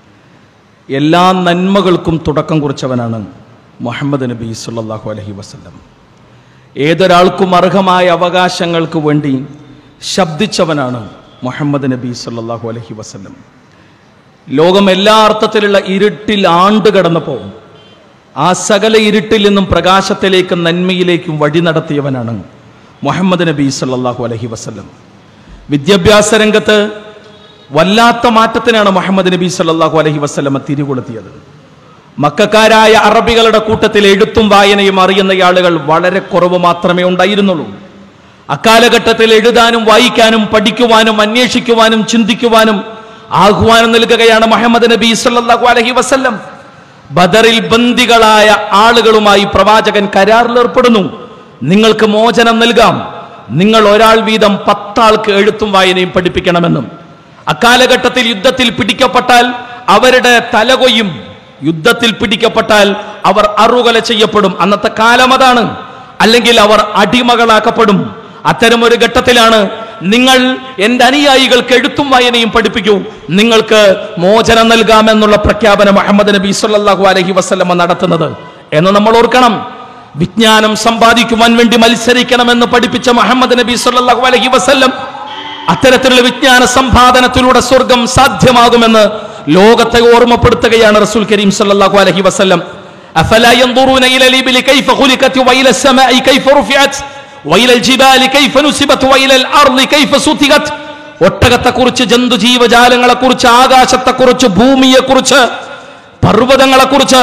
Speaker 1: എല്ലാ നന്മകൾക്കും തുടക്കം കുറിച്ചവനാണ് മുഹമ്മദ് നബി സല്ലല്ലാഹു അലൈഹി വസല്ലം. ഏതൊരാൾക്കും അർഹമായ അവകാശങ്ങൾക്ക് വേണ്ടി ശബ്ദിച്ചവനാണ് മുഹമ്മദ് നബി സല്ലല്ലാഹു അലൈഹി വസല്ലം. ലോകം എല്ലാ അർത്ഥത്തിലുള്ള ഇരുട്ടിൽ ആണ്ട് കടന്നപ്പോൾ ആ സകല ഇരുട്ടിൽ നിന്നും പ്രകാശത്തിലേക്കും നന്മയിലേക്കും വഴി നടത്തിയവനാണ് മുഹമ്മദ് നബി സല്ലല്ലാഹു അലൈഹി വസല്ലം. വിദ്യാഭ്യാസ രംഗത്ത് വല്ലാത്ത മാറ്റത്തിനാണ് മുഹമ്മദ് നബി സല്ലല്ലാഹു അലൈഹി വസല്ലം തിരികൊളുത്തിയത്. മക്കക്കാരായ അറബികളുടെ കൂട്ടത്തിൽ എഴുത്തും വായനയും അറിയുന്ന ആളുകൾ വളരെ കുറവ് മാത്രമേ ഉണ്ടായിരുന്നുള്ളൂ. അക്കാലഘട്ടത്തിൽ എഴുതാനും വായിക്കാനും പഠിക്കുവാനും അന്വേഷിക്കുവാനും ചിന്തിക്കുവാനും ആഹ്വാനം നൽകുകയാണ് മുഹമ്മദ് നബി സല്ലല്ലാഹു അലൈഹി വസല്ലം. ബദറിൽ ബന്ദികളായ ആളുകളുമായി പ്രവാചകൻ കരാറിൽ ഏർപ്പെടുന്നു. നിങ്ങൾക്ക് മോചനം നൽകാം, നിങ്ങൾ ഒരാൾ വീതം 10 ആൾക്ക് എഴുത്തും വായനയും പഠിപ്പിക്കണമെന്നും. അക്കാലഘട്ടത്തിൽ യുദ്ധത്തിൽ പിടിക്കപ്പെട്ടാൽ അവരുടെ തലകൊയ്യും, യുദ്ധത്തിൽ പിടിക്കപ്പെട്ടാൽ അവർ അറുകൊല ചെയ്യപ്പെടും. അന്നത്തെ കാലം അതാണ്. അല്ലെങ്കിൽ അവർ അടിമകളാക്കപ്പെടും. അത്തരമൊരു ഘട്ടത്തിലാണ് നിങ്ങൾ എൻ്റെ അനുയായികൾക്ക് എഴുത്തും വായനയും പഠിപ്പിക്കൂ, നിങ്ങൾക്ക് മോചനം നൽകാമെന്നുള്ള പ്രഖ്യാപനം മുഹമ്മദ് നബി സല്ലല്ലാഹു അലൈഹി വസല്ലം നടത്തുന്നത് എന്ന് നമ്മൾ ഓർക്കണം. വിജ്ഞാനം സമ്പാദിക്കുവാൻ വേണ്ടി മത്സരിക്കണമെന്ന് പഠിപ്പിച്ച മുഹമ്മദ് നബി സല്ലല്ലാഹു അലൈഹി വസല്ലം അത്തരത്തിലുള്ള വിജ്ഞാന സമ്പാദനത്തിലൂടെ സ്വർഗം സാധ്യമാകുമെന്ന് ലോകത്തെ ഓർമ്മപ്പെടുത്തുകയാണ് റസൂൽ കരീം സല്ലല്ലാഹു അലൈഹി വസല്ലം. അഫലാ യൻദുറൂന ഇലൽ ഇബ്ലി കൈഫ ഖുലിഖത് വഇല സ്സമാഇ കൈഫ റുഫിഅത് വഇലൽ ജിബാലി കൈഫ നുസിബത് വഇലൽ അർളി കൈഫ സുതിഗത്. ഒട്ടകത്തെക്കുറിച്ച്, ജന്തുജീവജാലങ്ങളെക്കുറിച്ച്, ആകാശത്തെക്കുറിച്ച്, ഭൂമിയെക്കുറിച്ച്, പർവ്വതങ്ങളെക്കുറിച്ച്,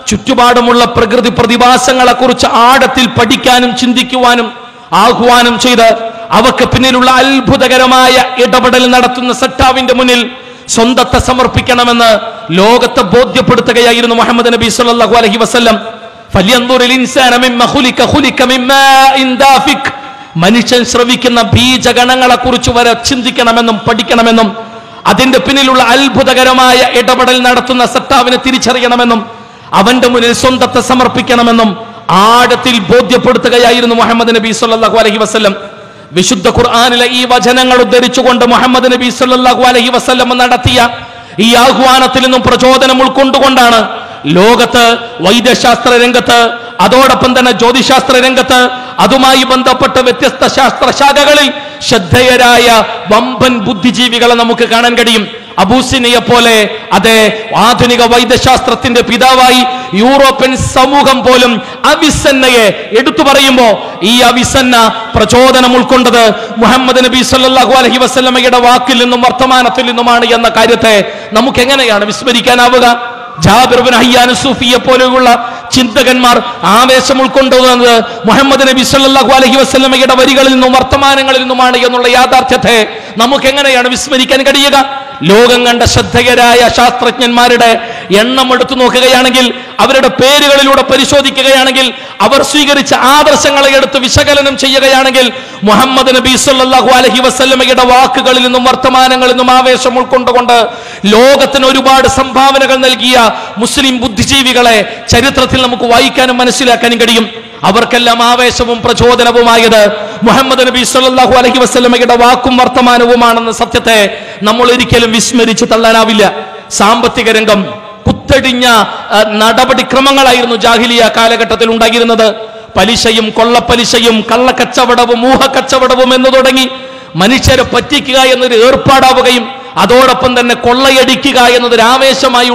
Speaker 1: ചുറ്റുപാടുമുള്ള പ്രകൃതി പ്രതിഭാസങ്ങളെ കുറിച്ച് ആഴത്തിൽ പഠിക്കാനും ചിന്തിക്കുവാനും ആഹ്വാനം ചെയ്ത് അവക്ക് പിന്നിലുള്ള അത്ഭുതകരമായ ഇടപെടൽ നടത്തുന്ന സട്ടാവിന്റെ മുന്നിൽ സ്വന്തത്തെ സമർപ്പിക്കണമെന്ന് ലോകത്തെ ബോധ്യപ്പെടുത്തുകയായിരുന്നു മുഹമ്മദ് നബി സല്ലല്ലാഹു അലൈഹി വസല്ലം. ഫലിയൻദുറിൽ ഇൻസാന മിമ്മ ഖുലിക ഖുലിക മിമ്മാഇൻ ദാഫിക്. മനുഷ്യൻ ശ്രവിക്കുന്ന ബീജഗണങ്ങളെ കുറിച്ച് വരെ ചിന്തിക്കണമെന്നും പഠിക്കണമെന്നും അതിന്റെ പിന്നിലുള്ള അത്ഭുതകരമായ ഇടപെടൽ നടത്തുന്ന സട്ടാവിനെ തിരിച്ചറിയണമെന്നും അവന്റെ മുന്നിൽ സ്വന്തത്തെ സമർപ്പിക്കണമെന്നും ആഴത്തിൽ ബോധ്യപ്പെടുത്തുകയായിരുന്നു മുഹമ്മദ് നബി സല്ലല്ലാഹു അലൈഹി വസല്ലം. വിശുദ്ധ ഖുർആനിലെ ഈ വചനങ്ങൾ ഉദ്ധരിച്ചുകൊണ്ട് മുഹമ്മദ് നബി സല്ലല്ലാഹു അലൈഹി വസല്ലം നടത്തിയ ഈ ആഹ്വാനത്തിൽ നിന്നും പ്രചോദനം ഉൾക്കൊണ്ടുകൊണ്ടാണ് ലോകത്ത് വൈദ്യശാസ്ത്ര രംഗത്ത്, അതോടൊപ്പം തന്നെ ജ്യോതിശാസ്ത്ര രംഗത്ത്, അതുമായി ബന്ധപ്പെട്ട വ്യത്യസ്ത ശാസ്ത്ര ശാഖകളിൽ ശ്രദ്ധേയരായ വമ്പൻ ബുദ്ധിജീവികളെ നമുക്ക് കാണാൻ കഴിയും. അബൂസിനയെ പോലെ അതേ ആധുനിക വൈദ്യശാസ്ത്രത്തിന്റെ പിതാവായി യൂറോപ്യൻ സമൂഹം പോലും അവിസന്നയെ എടുത്തു പറയുമ്പോൾ ഈ അവിസന്ന പ്രചോദനം ഉൾക്കൊണ്ടത് മുഹമ്മദ് നബി സല്ലല്ലാഹു അലൈഹി വസല്ലമയുടെ വാക്കിൽ നിന്നും വർത്തമാനത്തിൽ നിന്നുമാണ് എന്ന കാര്യത്തെ നമുക്ക് എങ്ങനെയാണ് വിസ്മരിക്കാനാവുക? ജാബിർ ഇബ്നു ഹയ്യാൻ സൂഫിയെ പോലെയുള്ള ചിന്തകന്മാർ ആവേശം ഉൾക്കൊണ്ടുവന്നത് മുഹമ്മദ് നബി സല്ലല്ലാഹു അലൈഹി വസല്ലമയുടെ വരികളിൽ നിന്നും വർത്തമാനങ്ങളിൽ നിന്നുമാണ് എന്നുള്ള യാഥാർത്ഥ്യത്തെ നമുക്ക് എങ്ങനെയാണ് വിസ്മരിക്കാൻ കഴിയുക? ലോകം കണ്ട ശ്രദ്ധേയരായ ശാസ്ത്രജ്ഞന്മാരുടെ എണ്ണം എടുത്തു നോക്കുകയാണെങ്കിൽ, അവരുടെ പേരുകളിലൂടെ പരിശോധിക്കുകയാണെങ്കിൽ, അവർ സ്വീകരിച്ച ആദർശങ്ങളെ എടുത്ത് വിശകലനം ചെയ്യുകയാണെങ്കിൽ, മുഹമ്മദ് നബി സല്ലല്ലാഹു അലൈഹി വസല്ലമയുടെ വാക്കുകളിൽ നിന്നും വർത്തമാനങ്ങളിൽ നിന്നും ആവേശം ഉൾക്കൊണ്ടുകൊണ്ട് ലോകത്തിന് ഒരുപാട് സംഭാവനകൾ നൽകിയ മുസ്ലിം ബുദ്ധിജീവികളെ ചരിത്രത്തിൽ നമുക്ക് വായിക്കാനും മനസ്സിലാക്കാനും കഴിയും. അവർക്കെല്ലാം ആവേശവും പ്രചോദനവുമായത് മുഹമ്മദ് നബി സല്ലല്ലാഹു അലൈഹി വസല്ലമയുടെ വാക്കും വർത്തമാനവുമാണെന്ന സത്യത്തെ നമ്മൾ ഒരിക്കലും വിസ്മരിച്ച് തള്ളാനാവില്ല. സാമ്പത്തിക രംഗം കുത്തടിഞ്ഞ നടപടിക്രമങ്ങളായിരുന്നു ജാഹിലിയ കാലഘട്ടത്തിൽ ഉണ്ടായിരുന്നത്. പലിശയും കൊള്ളപ്പലിശയും കള്ളക്കച്ചവടവും ഊഹക്കച്ചവടവും എന്ന് തുടങ്ങി മനുഷ്യരെ പറ്റിക്കുക എന്നൊരു ഏർപ്പാടാവുകയും അതോടൊപ്പം തന്നെ കൊള്ളയടിക്കുക എന്നതൊരു ആവേശമായി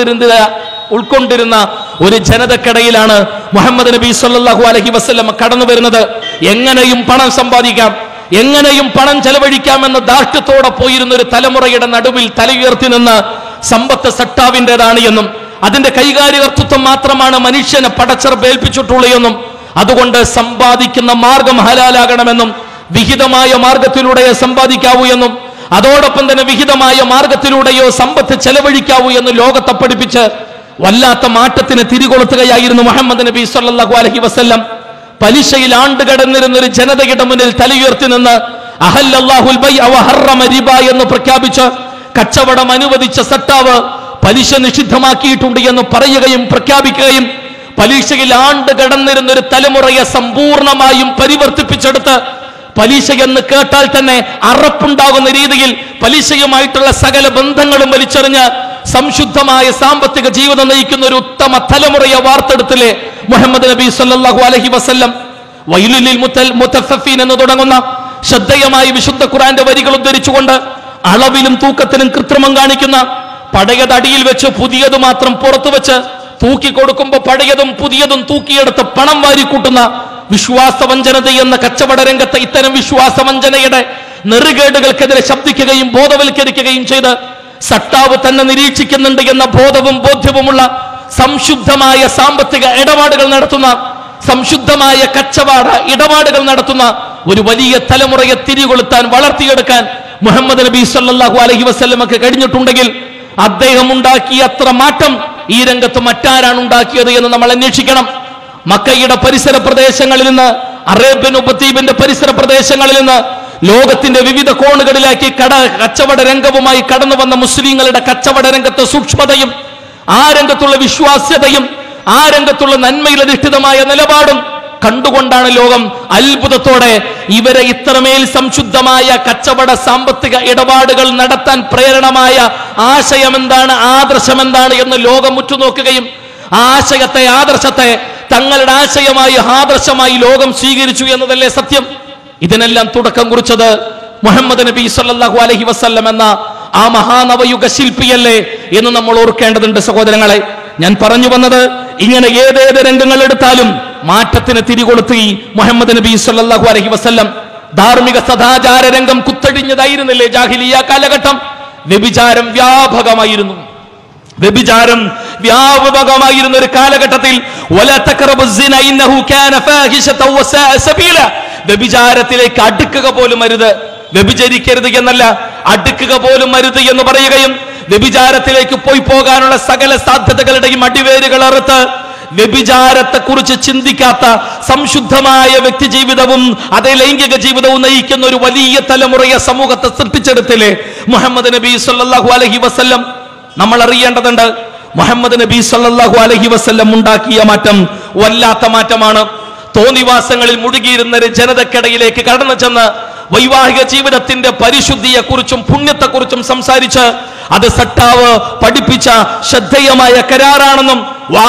Speaker 1: ഉൾക്കൊണ്ടിരുന്ന ഒരു ജനതക്കിടയിലാണ് മുഹമ്മദ് നബി സല്ലല്ലാഹു അലൈഹി വസല്ലം കടന്നു വരുന്നത്. എങ്ങനെയും പണം സമ്പാദിക്കാം, എങ്ങനെയും പണം ചെലവഴിക്കാം എന്ന ധാർഷ്ട്യത്തോടെ പോയിരുന്ന ഒരു തലമുറയുടെ നടുവിൽ തലയുയർത്തി നിന്ന് സമ്പത്ത് സട്ടാവിൻ്റെതാണ് എന്നും അതിന്റെ കൈകാര്യകർത്തൃത്വം മാത്രമാണ് മനുഷ്യനെ പടച്ചറപ്പേൽപ്പിച്ചിട്ടുള്ളൂ എന്നും അതുകൊണ്ട് സമ്പാദിക്കുന്ന മാർഗം ഹലാലാകണമെന്നും വിഹിതമായ മാർഗത്തിലൂടെയോ സമ്പാദിക്കാവൂ എന്നും അതോടൊപ്പം തന്നെ വിഹിതമായ മാർഗത്തിലൂടെയോ സമ്പത്ത് ചെലവഴിക്കാവൂ എന്ന് ലോകത്തെ പഠിപ്പിച്ച് വല്ലാത്ത മാറ്റത്തിന് തിരികൊളുത്തുകയായിരുന്നു മുഹമ്മദ് നബി സല്ലല്ലാഹു അലൈഹി വസല്ലം. പലിശയിൽ ആണ്ടുകടന്നിരുന്ന ഒരു ജനതയുടെ മുന്നിൽ തലയുയർത്തി നിന്ന് അഹല്ലല്ലാഹുൽ ബൈഅ വഹറമ റിബ എന്ന് പ്രഖ്യാപിച്ച് കച്ചവടം അനുവദിച്ച സട്ടാവ് പലിശ നിഷിദ്ധമാക്കിയിട്ടുണ്ട് എന്ന് പറയുകയും പ്രഖ്യാപിക്കുകയും പലിശയിൽ ആണ്ടുകടന്നിരുന്ന ഒരു തലമുറയെ സമ്പൂർണമായും പരിവർത്തിപ്പിച്ചെടുത്ത് പലിശ എന്ന് കേട്ടാൽ തന്നെ അറപ്പുണ്ടാകുന്ന രീതിയിൽ പലിശയുമായിട്ടുള്ള സകല ബന്ധങ്ങളും വലിച്ചെറിഞ്ഞ് സംശുദ്ധമായ സാമ്പത്തിക ജീവിതം നയിക്കുന്ന ഒരു ഉത്തമ തലമുറയെ വാർത്തെടുത്തില്ലേ മുഹമ്മദ് നബി സല്ലല്ലാഹു അലൈഹി വസല്ലം. വൈലുൽ മുതഫഫീൻ എന്ന് തുടങ്ങുന്ന ശ്രദ്ധേയമായ വിശുദ്ധ ഖുർആന്റെ വരികൾ ഉദ്ധരിച്ചുകൊണ്ട് അളവിലും തൂക്കത്തിലും കൃത്രിമം കാണിക്കുന്ന, പഴയത് അടിയിൽ വെച്ച് പുതിയത് മാത്രം പുറത്തു വെച്ച് തൂക്കി കൊടുക്കുമ്പോൾ പഴയതും പുതിയതും തൂക്കിയെടുത്ത് പണം വാരിക്കൂട്ടുന്ന വിശ്വാസവഞ്ചനത എന്ന കച്ചവട രംഗത്ത് ഇത്തരം വിശ്വാസവഞ്ചനയുടെ നെറുകേടുകൾക്കെതിരെ ശബ്ദിക്കുകയും ബോധവൽക്കരിക്കുകയും ചെയ്ത് സട്ടാവ് തന്നെ നിരീക്ഷിക്കുന്നുണ്ട് എന്ന ബോധവും ബോധ്യവുമുള്ള സംശുദ്ധമായ സാമ്പത്തിക ഇടപാടുകൾ നടത്തുന്ന, സംശുദ്ധമായ കച്ചവട ഇടപാടുകൾ നടത്തുന്ന ഒരു വലിയ തലമുറയെ തിരികൊളുത്താൻ വളർത്തിയെടുക്കാൻ മുഹമ്മദ് നബി സല്ലല്ലാഹു അലൈഹി വസല്ലമക്ക് കഴിഞ്ഞിട്ടുണ്ടെങ്കിൽ അദ്ദേഹം ഉണ്ടാക്കിയ അത്ര മാറ്റം ഈ രംഗത്ത് മറ്റാരാണ് ഉണ്ടാക്കിയത് എന്ന് നമ്മൾ അന്വേഷിക്കണം. മക്കയുടെ പരിസര പ്രദേശങ്ങളിൽ നിന്ന്, അറേബ്യൻ ഉപദ്വീപിന്റെ പരിസര പ്രദേശങ്ങളിൽ നിന്ന് ലോകത്തിന്റെ വിവിധ കോണുകളിലാക്കി കച്ചവട രംഗവുമായി കടന്നു വന്ന മുസ്ലിങ്ങളുടെ കച്ചവട രംഗത്തെ സൂക്ഷ്മതയും ആ രംഗത്തുള്ള വിശ്വാസ്യതയും ആ രംഗത്തുള്ള നന്മയിൽ അധിഷ്ഠിതമായ നിലപാടും കണ്ടുകൊണ്ടാണ് ലോകം അത്ഭുതത്തോടെ ഇവരെ ഇത്രമേൽ സംശുദ്ധമായ കച്ചവട സാമ്പത്തിക ഇടപാടുകൾ നടത്താൻ പ്രേരണമായ ആശയമെന്താണ്, ആദർശമെന്താണ് എന്ന് ലോകം ഉറ്റുനോക്കുകയും ആശയത്തെ, ആദർശത്തെ തങ്ങളുടെ ആശയമായി ആദർശമായി ലോകം സ്വീകരിച്ചു എന്നതല്ലേ സത്യം. ഇതിനെല്ലാം തുടക്കം കുറിച്ചത് മുഹമ്മദ് നബി സല്ലല്ലാഹു അലൈഹി വസല്ലം എന്ന ആ മഹാനവയുഗ ശില്പിയല്ലേ എന്ന് നമ്മൾ ഓർക്കേണ്ടതുണ്ട് സഹോദരങ്ങളെ. ഞാൻ പറഞ്ഞു വന്നത്, ഇങ്ങനെ ഏതേത് രംഗങ്ങൾ എടുത്താലും മാറ്റത്തിന് തിരികൊളുത്തി മുഹമ്മദ് നബി സല്ലല്ലാഹു അലൈഹി വസല്ലം. ധാർമ്മിക സദാചാര രംഗം കുത്തഴിഞ്ഞതായിരുന്നില്ലേ ജാഹിലിയ കാലഘട്ടം? വ്യഭിചാരം വ്യാപകമായിരുന്നു. വ്യഭിചാരം വ്യാപകമായിരുന്ന ഒരു കാലഘട്ടത്തിൽ വ്യഭിചാരത്തിലേക്ക് അടുക്കുക പോലും അരുത്, വ്യഭിചരിക്കരുത് എന്നല്ല, അടുക്കുക പോലും അരുത് എന്ന് പറയുകയും വ്യഭിചാരത്തിലേക്ക് പോകാനുള്ള സകല സാധ്യതകളുടെയും അടിവേരുകൾ അറുത്ത് വ്യഭിചാരത്തെക്കുറിച്ച് ചിന്തിക്കാത്ത സംശുദ്ധമായ വ്യക്തി ജീവിതവും അതേ ലൈംഗിക ജീവിതവും നയിക്കുന്ന ഒരു വലിയ തലമുറയെ സമൂഹത്തെ സൃഷ്ടിച്ചെടുത്തില്ലേ മുഹമ്മദ് നബി സല്ലല്ലാഹു അലൈഹി വസല്ലം. നമ്മൾ അറിയേണ്ടതുണ്ട്, മുഹമ്മദ് നബി സല്ലല്ലാഹു അലൈഹി വസല്ലം ഉണ്ടാക്കിയ മാറ്റം വല്ലാത്ത മാറ്റമാണ്. തോന്നിവാസങ്ങളിൽ മുഴുകിയിരുന്ന ഒരു ജനതക്കിടയിലേക്ക് കടന്നു ചെന്ന് വൈവാഹിക ജീവിതത്തിന്റെ പരിശുദ്ധിയെക്കുറിച്ചും പുണ്യത്തെക്കുറിച്ചും സംസാരിച്ച് അത് സട്ടാവ് പഠിപ്പിച്ച ശ്രദ്ധേയമായ കരാറാണെന്നും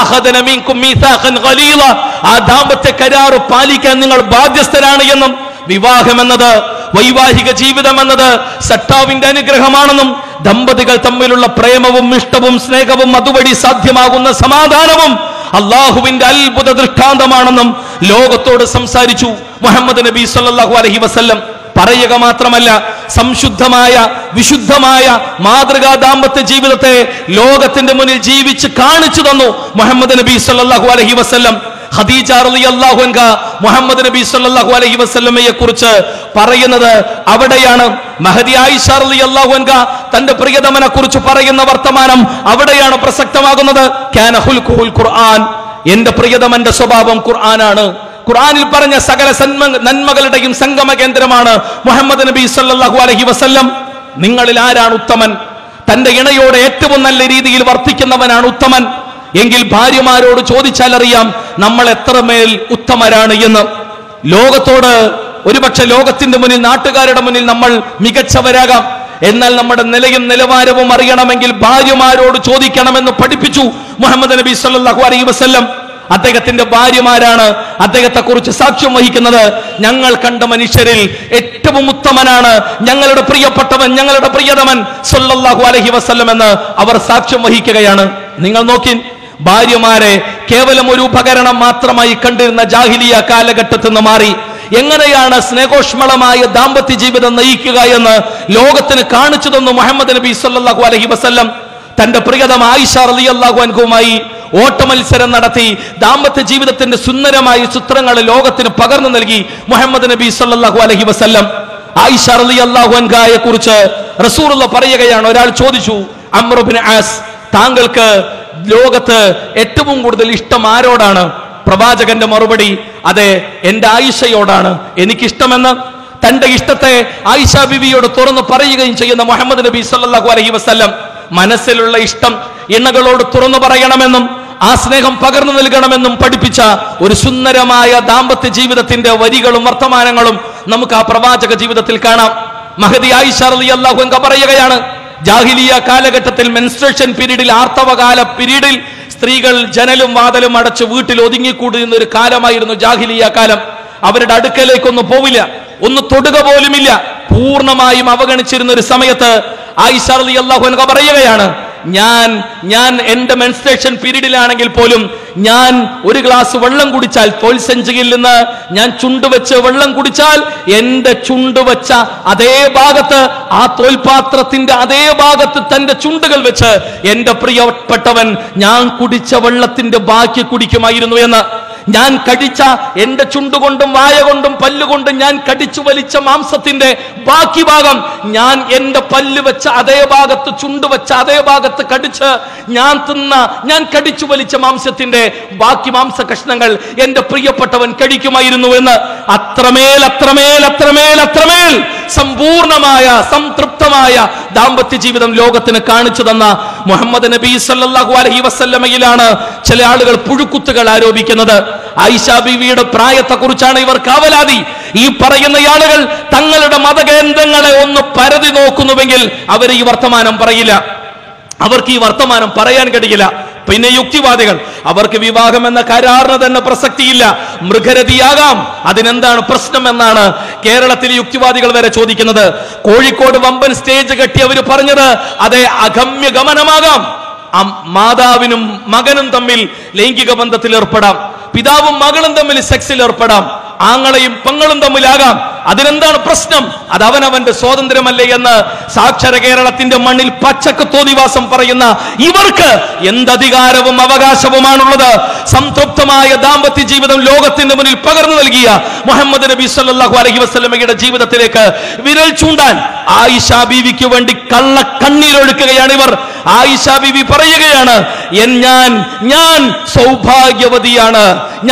Speaker 1: ആ ദാമ്പത്യ കരാറ് പാലിക്കാൻ നിങ്ങൾ ബാധ്യസ്ഥരാണ് എന്നും വിവാഹം എന്നത്, വൈവാഹിക ജീവിതം എന്നത് സട്ടാവിന്റെ അനുഗ്രഹമാണെന്നും ദമ്പതികൾ തമ്മിലുള്ള പ്രേമവും ഇഷ്ടവും സ്നേഹവും അതുവഴി സാധ്യമാകുന്ന സമാധാനവും അള്ളാഹുവിന്റെ അത്ഭുത ദൃഷ്ടാന്തമാണെന്നും ലോകത്തോട് സംസാരിച്ചു മുഹമ്മദ് നബി സല്ലല്ലാഹു അലൈഹി വസല്ലം. പറയുക മാത്രമല്ല, സംശുദ്ധമായ വിശുദ്ധമായ മാതൃകാ ദാമ്പത്യ ജീവിതത്തെ ലോകത്തിന്റെ മുന്നിൽ ജീവിച്ച് കാണിച്ചു തന്നു മുഹമ്മദ് നബി സല്ലല്ലാഹു അലൈഹി വസല്ലം. ഖദീജ റളിയല്ലാഹു അൻഹ മുഹമ്മദ് നബി സല്ലല്ലാഹു അലൈഹി വസല്ലമയെ കുറിച്ച് പറയുന്നത് അവിടെയാണ്. മഹദി ആയിഷ റളിയല്ലാഹു അൻഹ തന്റെ പ്രിയതമനെ കുറിച്ച് പറയുന്ന വർത്തമാനം അവിടെയാണ് പ്രസക്തമാകുന്നത്. കാന ഖുൽഖുൽ ഖുർആൻ, എന്റെ പ്രിയതമന്റെ സ്വഭാവം ഖുർആനാണ്. ഖുർആനിൽ പറഞ്ഞ സകല നന്മകളുടെയും സംഗമ കേന്ദ്രമാണ് മുഹമ്മദ് നബി സല്ലല്ലാഹു അലൈഹി വസല്ലം. നിങ്ങളിൽ ആരാണ് ഉത്തമൻ? തന്റെ ഇണയോട് ഏറ്റവും നല്ല രീതിയിൽ വർത്തിക്കുന്നവനാണ് ഉത്തമൻ എങ്കിൽ ഭാര്യമാരോട് ചോദിച്ചാൽ അറിയാം നമ്മൾ എത്രമേൽ ഉത്തമരാണ് എന്ന്. ലോകത്തോട് ഒരുപക്ഷെ ലോകത്തിന്റെ മുന്നിൽ നാട്ടുകാരുടെ മുന്നിൽ നമ്മൾ മികച്ചവരാകാം, എന്നാൽ നമ്മുടെ നിലയും നിലവാരവും അറിയണമെങ്കിൽ ഭാര്യമാരോട് ചോദിക്കണമെന്ന് പഠിപ്പിച്ചു മുഹമ്മദ് നബി സല്ലല്ലാഹു അലൈഹി വസല്ലം. അദ്ദേഹത്തിന്റെ ഭാര്യമാരാണ് അദ്ദേഹത്തെ കുറിച്ച് സാക്ഷ്യം വഹിക്കുന്നത്. ഞങ്ങൾ കണ്ട മനുഷ്യരിൽ ഏറ്റവും ഉത്തമനാണ് ഞങ്ങളുടെ പ്രിയപ്പെട്ടവൻ, ഞങ്ങളുടെ പ്രിയതമൻ സല്ലല്ലാഹു അലൈഹി വസല്ലം എന്ന് അവർ സാക്ഷ്യം വഹിക്കുകയാണ്. നിങ്ങൾ നോക്കി, ഭാര്യമാരെ കേവലം ഒരു ഉപകരണം മാത്രമായി കണ്ടിരുന്ന ജാഹിലിയ കാലഘട്ടത്തിൽ നിന്ന് മാറി എങ്ങനെയാണ് സ്നേഹോഷ്മളമായ ദാമ്പത്യ ജീവിതം നയിക്കുക എന്ന് ലോകത്തിന് കാണിച്ചു തന്നു മുഹമ്മദ് നബി സല്ലല്ലാഹു അലൈഹി വസല്ലം. തന്റെ പ്രിയതമ ആയിഷ റളിയല്ലാഹു അൻഹയുമായി ഓട്ടമത്സരം നടത്തി ദാമ്പത്യ ജീവിതത്തിന്റെ സുന്ദരമായ ചിത്രങ്ങൾ ലോകത്തിന് പകർന്നു നൽകി മുഹമ്മദ് നബി സല്ലല്ലാഹു അലൈഹി വസല്ലം. ആയിഷ റളിയല്ലാഹു അൻഹയെ കുറിച്ച് റസൂലുള്ളാഹി പറയുകയാണ്, ഒരാൾ ചോദിച്ചു, അംർ ഇബ്നു ആസ്, താങ്കൾക്ക് ലോകത്ത് ഏറ്റവും കൂടുതൽ ഇഷ്ടം ആരോടാണ്? പ്രവാചകന്റെ മറുപടി, അതെ, എന്റെ ആയിഷയോടാണ് എനിക്കിഷ്ടമെന്ന്. തന്റെ ഇഷ്ടത്തെ ആയിഷ ബിവിയോട് തുറന്നു പറയുകയും ചെയ്യുന്ന മുഹമ്മദ് നബി സല്ലല്ലാഹു അലൈഹി വസല്ലം മനസ്സിലുള്ള ഇഷ്ടം ഇണകളോട് തുറന്നു പറയണമെന്നും ആ സ്നേഹം പകർന്നു നൽകണമെന്നും പഠിപ്പിച്ച ഒരു സുന്ദരമായ ദാമ്പത്യ ജീവിതത്തിന്റെ വരികളും വർത്തമാനങ്ങളും നമുക്ക് ആ പ്രവാചക ജീവിതത്തിൽ കാണാം. മഹദി ആയിഷ റളിയല്ലാഹു അൻഹ പറയുകയാണ്, ജാഹിലിയ കാലഘട്ടത്തിൽ മെൻസ്ട്രേഷൻ പീരീഡിൽ, ആർത്തവകാല പീരീഡിൽ സ്ത്രീകൾ ജനലും വാതിലും അടച്ച് വീട്ടിൽ ഒതുങ്ങിക്കൂടുന്ന ഒരു കാലമായിരുന്നു ജാഹിലിയ കാലം. അവരുടെ അടുക്കലേക്കൊന്നും പോവില്ല, ഒന്ന് തൊടുക പോലുമില്ല, പൂർണ്ണമായും അവഗണിച്ചിരുന്ന ഒരു സമയത്ത് ആയിഷ റളിയല്ലാഹു അൻഹ പറയുകയാണ്, ഞാൻ എന്റെ മെൻസ്ട്രേഷൻ പീരീഡിലാണെങ്കിൽ പോലും ഞാൻ ഒരു ഗ്ലാസ് വെള്ളം കുടിച്ചാൽ, തോൽസഞ്ചിയിൽ നിന്ന് ഞാൻ ചുണ്ടുവെച്ച് വെള്ളം കുടിച്ചാൽ എന്റെ ചുണ്ടുവെച്ച അതേ ഭാഗത്ത്, ആ തോൽപാത്രത്തിന്റെ അതേ ഭാഗത്ത് തന്റെ ചുണ്ടുകൾ വെച്ച് എന്റെ പ്രിയപ്പെട്ടവൻ ഞാൻ കുടിച്ച വെള്ളത്തിന്റെ ബാക്കി കുടിക്കുമായിരുന്നു എന്ന്. ഞാൻ കടിച്ച എന്റെ ചുണ്ടുകൊണ്ടും വായ കൊണ്ടും പല്ലുകൊണ്ടും ഞാൻ കടിച്ചു വലിച്ച മാംസത്തിന്റെ ബാക്കി ഭാഗം ഞാൻ എന്റെ പല്ല് വെച്ച അതേ ഭാഗത്ത്, ചുണ്ടുവെച്ച അതേ ഭാഗത്ത് കടിച്ച് ഞാൻ കടിച്ചു വലിച്ച മാംസത്തിന്റെ ബാക്കി മാംസ കഷ്ണങ്ങൾ എന്റെ പ്രിയപ്പെട്ടവൻ കഴിക്കുമായിരുന്നു എന്ന്. അത്രമേൽ അത്രമേൽ അത്രമേൽ അത്രമേൽ സമ്പൂർണമായ സംതൃപ്തമായ ദാമ്പത്യ ജീവിതം ലോകത്തിന് കാണിച്ചു തന്ന മുഹമ്മദ് നബി സല്ലല്ലാഹു അലൈഹി വസല്ലമയിലാണ് ചില ആളുകൾ പുഴുക്കുത്തുകൾ ആരോപിക്കുന്നത്. ആയിഷ ബീവിയുടെ പ്രായത്തെ കുറിച്ചാണ് ഇവർ കാവലാതി. ഈ പറയുന്ന ആളുകൾ തങ്ങളുടെ മതകേന്ദ്രങ്ങളെ ഒന്ന് പരതി നോക്കുന്നുവെങ്കിൽ അവർ ഈ വർത്തമാനം പറയില്ല, അവർക്ക് ഈ വർത്തമാനം പറയാൻ കഴിയില്ല. പിന്നെ യുക്തിവാദികൾ, അവർക്ക് വിവാഹം എന്ന കരാറിന് തന്നെ പ്രസക്തിയില്ല, മൃഗരതിയാകാം, അതിനെന്താണ് പ്രശ്നം എന്നാണ് കേരളത്തിലെ യുക്തിവാദികൾ വരെ ചോദിക്കുന്നത്. കോഴിക്കോട് വമ്പൻ സ്റ്റേജ് കെട്ടി അവർ പറഞ്ഞത് അതെ അഗമ്യ ഗമനമാകാം, മാതാവിനും മകനും തമ്മിൽ ലൈംഗിക ബന്ധത്തിൽ ഏർപ്പെടാം, പിതാവും മകളും തമ്മിൽ സെക്സിൽ ഏർപ്പെടാം, ആങ്ങളെയും പെങ്ങളും തമ്മിലാകാം, അതിനെന്താണ് പ്രശ്നം? അത് അവനവന്റെ സ്വാതന്ത്ര്യമല്ലേ എന്ന് സാക്ഷര കേരളത്തിന്റെ മണ്ണിൽ പച്ചക്ക് തോന്നിവാസം പറയുന്ന ഇവർക്ക് എന്തധികാരവും അവകാശവുമാണുള്ളത്? സംതൃപ്തമായ ദാമ്പത്യ ജീവിതം ലോകത്തിന്റെ മുന്നിൽ പകർന്നു നൽകിയ മുഹമ്മദ് നബി സല്ലല്ലാഹു അലൈഹി വസല്ലമയുടെ ജീവിതത്തിലേക്ക് വിരൽ ചൂണ്ടാൻ ആയിഷ ബീവിക്ക് വേണ്ടി കള്ള കണ്ണീരൊഴുക്കുകയാണ് ഇവർ. ആയിഷ ബീവി പറയുകയാണ്, ഞാൻ സൗഭാഗ്യവതിയാണ്,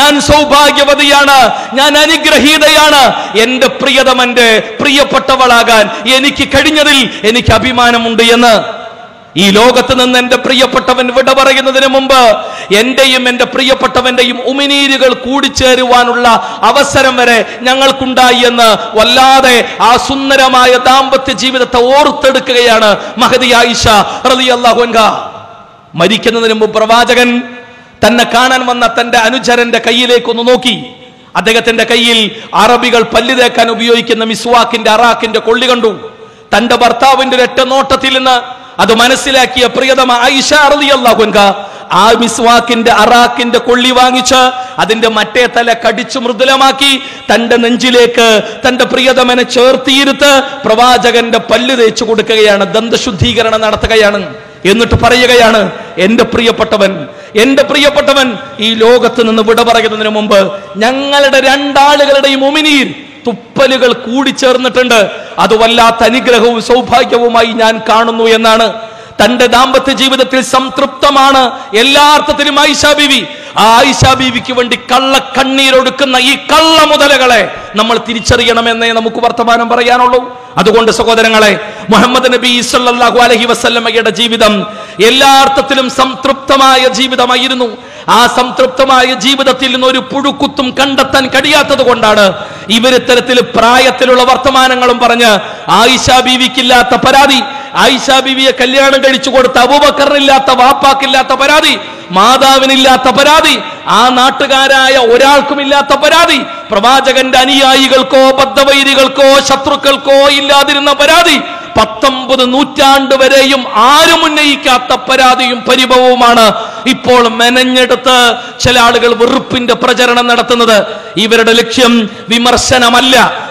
Speaker 1: ഞാൻ അനുഗ്രഹീതയാണ്. എന്റെ പ്രിയതമന്റെ പ്രിയപ്പെട്ടവളാകാൻ എനിക്ക് കഴിഞ്ഞതിൽ എനിക്ക് അഭിമാനമുണ്ട് എന്ന്. ഈ ലോകത്ത് നിന്ന് എന്റെ പ്രിയപ്പെട്ടവൻ വിട പറയുന്നതിന് മുമ്പ് എന്റെയും എന്റെ പ്രിയപ്പെട്ടവന്റെയും ഉമിനീരുകൾ കൂടിച്ചേരുവാനുള്ള അവസരം വരെ ഞങ്ങൾക്കുണ്ടായി എന്ന് വല്ലാതെ ആ സുന്ദരമായ ദാമ്പത്യ ജീവിതത്തെ ഓർത്തെടുക്കുകയാണ് മഹദി ആയിഷ റളിയല്ലാഹു അൻഹ. മരിക്കുന്നതിന് മുമ്പ് പ്രവാചകൻ തന്നെ കാണാൻ വന്ന തന്റെ അനുചരന്റെ കയ്യിലേക്കൊന്ന് നോക്കി. അദ്ദേഹത്തിന്റെ കയ്യിൽ അറബികൾ പല്ല് തേക്കാൻ ഉപയോഗിക്കുന്ന മിസ്വാക്കിന്റെ അറാക്കിന്റെ കൊള്ളി കണ്ടു. തന്റെ ഭർത്താവിന്റെ ഒരൊറ്റ നോട്ടത്തിൽ നിന്ന് അത് മനസ്സിലാക്കിയ പ്രിയതമ ആയിഷ റളിയല്ലാഹു അൻഹ ആ മിസ്വാക്കിന്റെ അറാക്കിന്റെ കൊള്ളി വാങ്ങിച്ച് അതിന്റെ മറ്റേ തല കടിച്ചു മൃദുലമാക്കി തന്റെ നെഞ്ചിലേക്ക് തന്റെ പ്രിയതമനെ ചേർത്തിയിരുത്ത് പ്രവാചകന്റെ പല്ല് തേച്ചു കൊടുക്കുകയാണ്, ദന്തശുദ്ധീകരണം നടത്തുകയാണ്. എന്നിട്ട് പറയുകയാണ്, എന്റെ പ്രിയപ്പെട്ടവൻ ഈ ലോകത്ത് നിന്ന് വിട പറയുന്നതിന് മുമ്പ് ഞങ്ങളുടെ രണ്ടാളുകളുടെയും ഉമിനീർ തുപ്പലുകൾ കൂടിച്ചേർന്നിട്ടുണ്ട്. അത് വല്ലാത്ത അനുഗ്രഹവും സൗഭാഗ്യവുമായി ഞാൻ കാണുന്നു എന്നാണ്. തന്റെ ദാമ്പത്യ ജീവിതത്തിൽ സംതൃപ്തമാണ് എല്ലാ അർത്ഥത്തിലും ആയിഷ ബീവി. ആ ആയിഷ ബീവിക്ക് വേണ്ടി കള്ള കണ്ണീരൊടുക്കുന്ന ഈ കള്ള മുതലകളെ നമ്മൾ തിരിച്ചറിയണമെന്നേ നമുക്ക് വർത്തമാനം പറയാനുള്ളൂ. അതുകൊണ്ട് സഹോദരങ്ങളെ, മുഹമ്മദ് നബി സല്ലല്ലാഹു അലൈഹി വസല്ലമയുടെ ജീവിതം എല്ലാ അർത്ഥത്തിലും സംതൃപ്തമായ ജീവിതമായിരുന്നു. ആ സംതൃപ്തമായ ജീവിതത്തിൽ നിന്ന് ഒരു പുഴുക്കുത്തും കണ്ടെത്താൻ കഴിയാത്തത് കൊണ്ടാണ് ഇവരിത്തരത്തിൽ പ്രായത്തിലുള്ള വർത്തമാനങ്ങളും പറഞ്ഞ് ആയിഷ ബീവിക്കില്ലാത്ത പരാതി, ആയിഷ ബീവിയെ കല്യാണം കഴിച്ചു കൊടുത്ത അബൂബക്കറിനില്ലാത്ത വാപ്പാക്കില്ലാത്ത പരാതി, മാതാവിനില്ലാത്ത പരാതി, ആ നാട്ടുകാരായ ഒരാൾക്കുമില്ലാത്ത പരാതി, പ്രവാചകന്റെ അനുയായികൾക്കോ ബദ്ധവൈരികൾക്കോ ശത്രുക്കൾക്കോ ഇല്ലാതിരുന്ന പരാതി, 19 നൂറ്റാണ്ട് വരെയും ആരും ഉന്നയിക്കാത്ത പരാതിയും പരിഭവവുമാണ് ഇപ്പോൾ മെനഞ്ഞെടുത്ത് ചില ആളുകൾ വെറുപ്പിന്റെ പ്രചരണം നടത്തുന്നത്. ഇവരുടെ ലക്ഷ്യം വിമർശനമല്ല,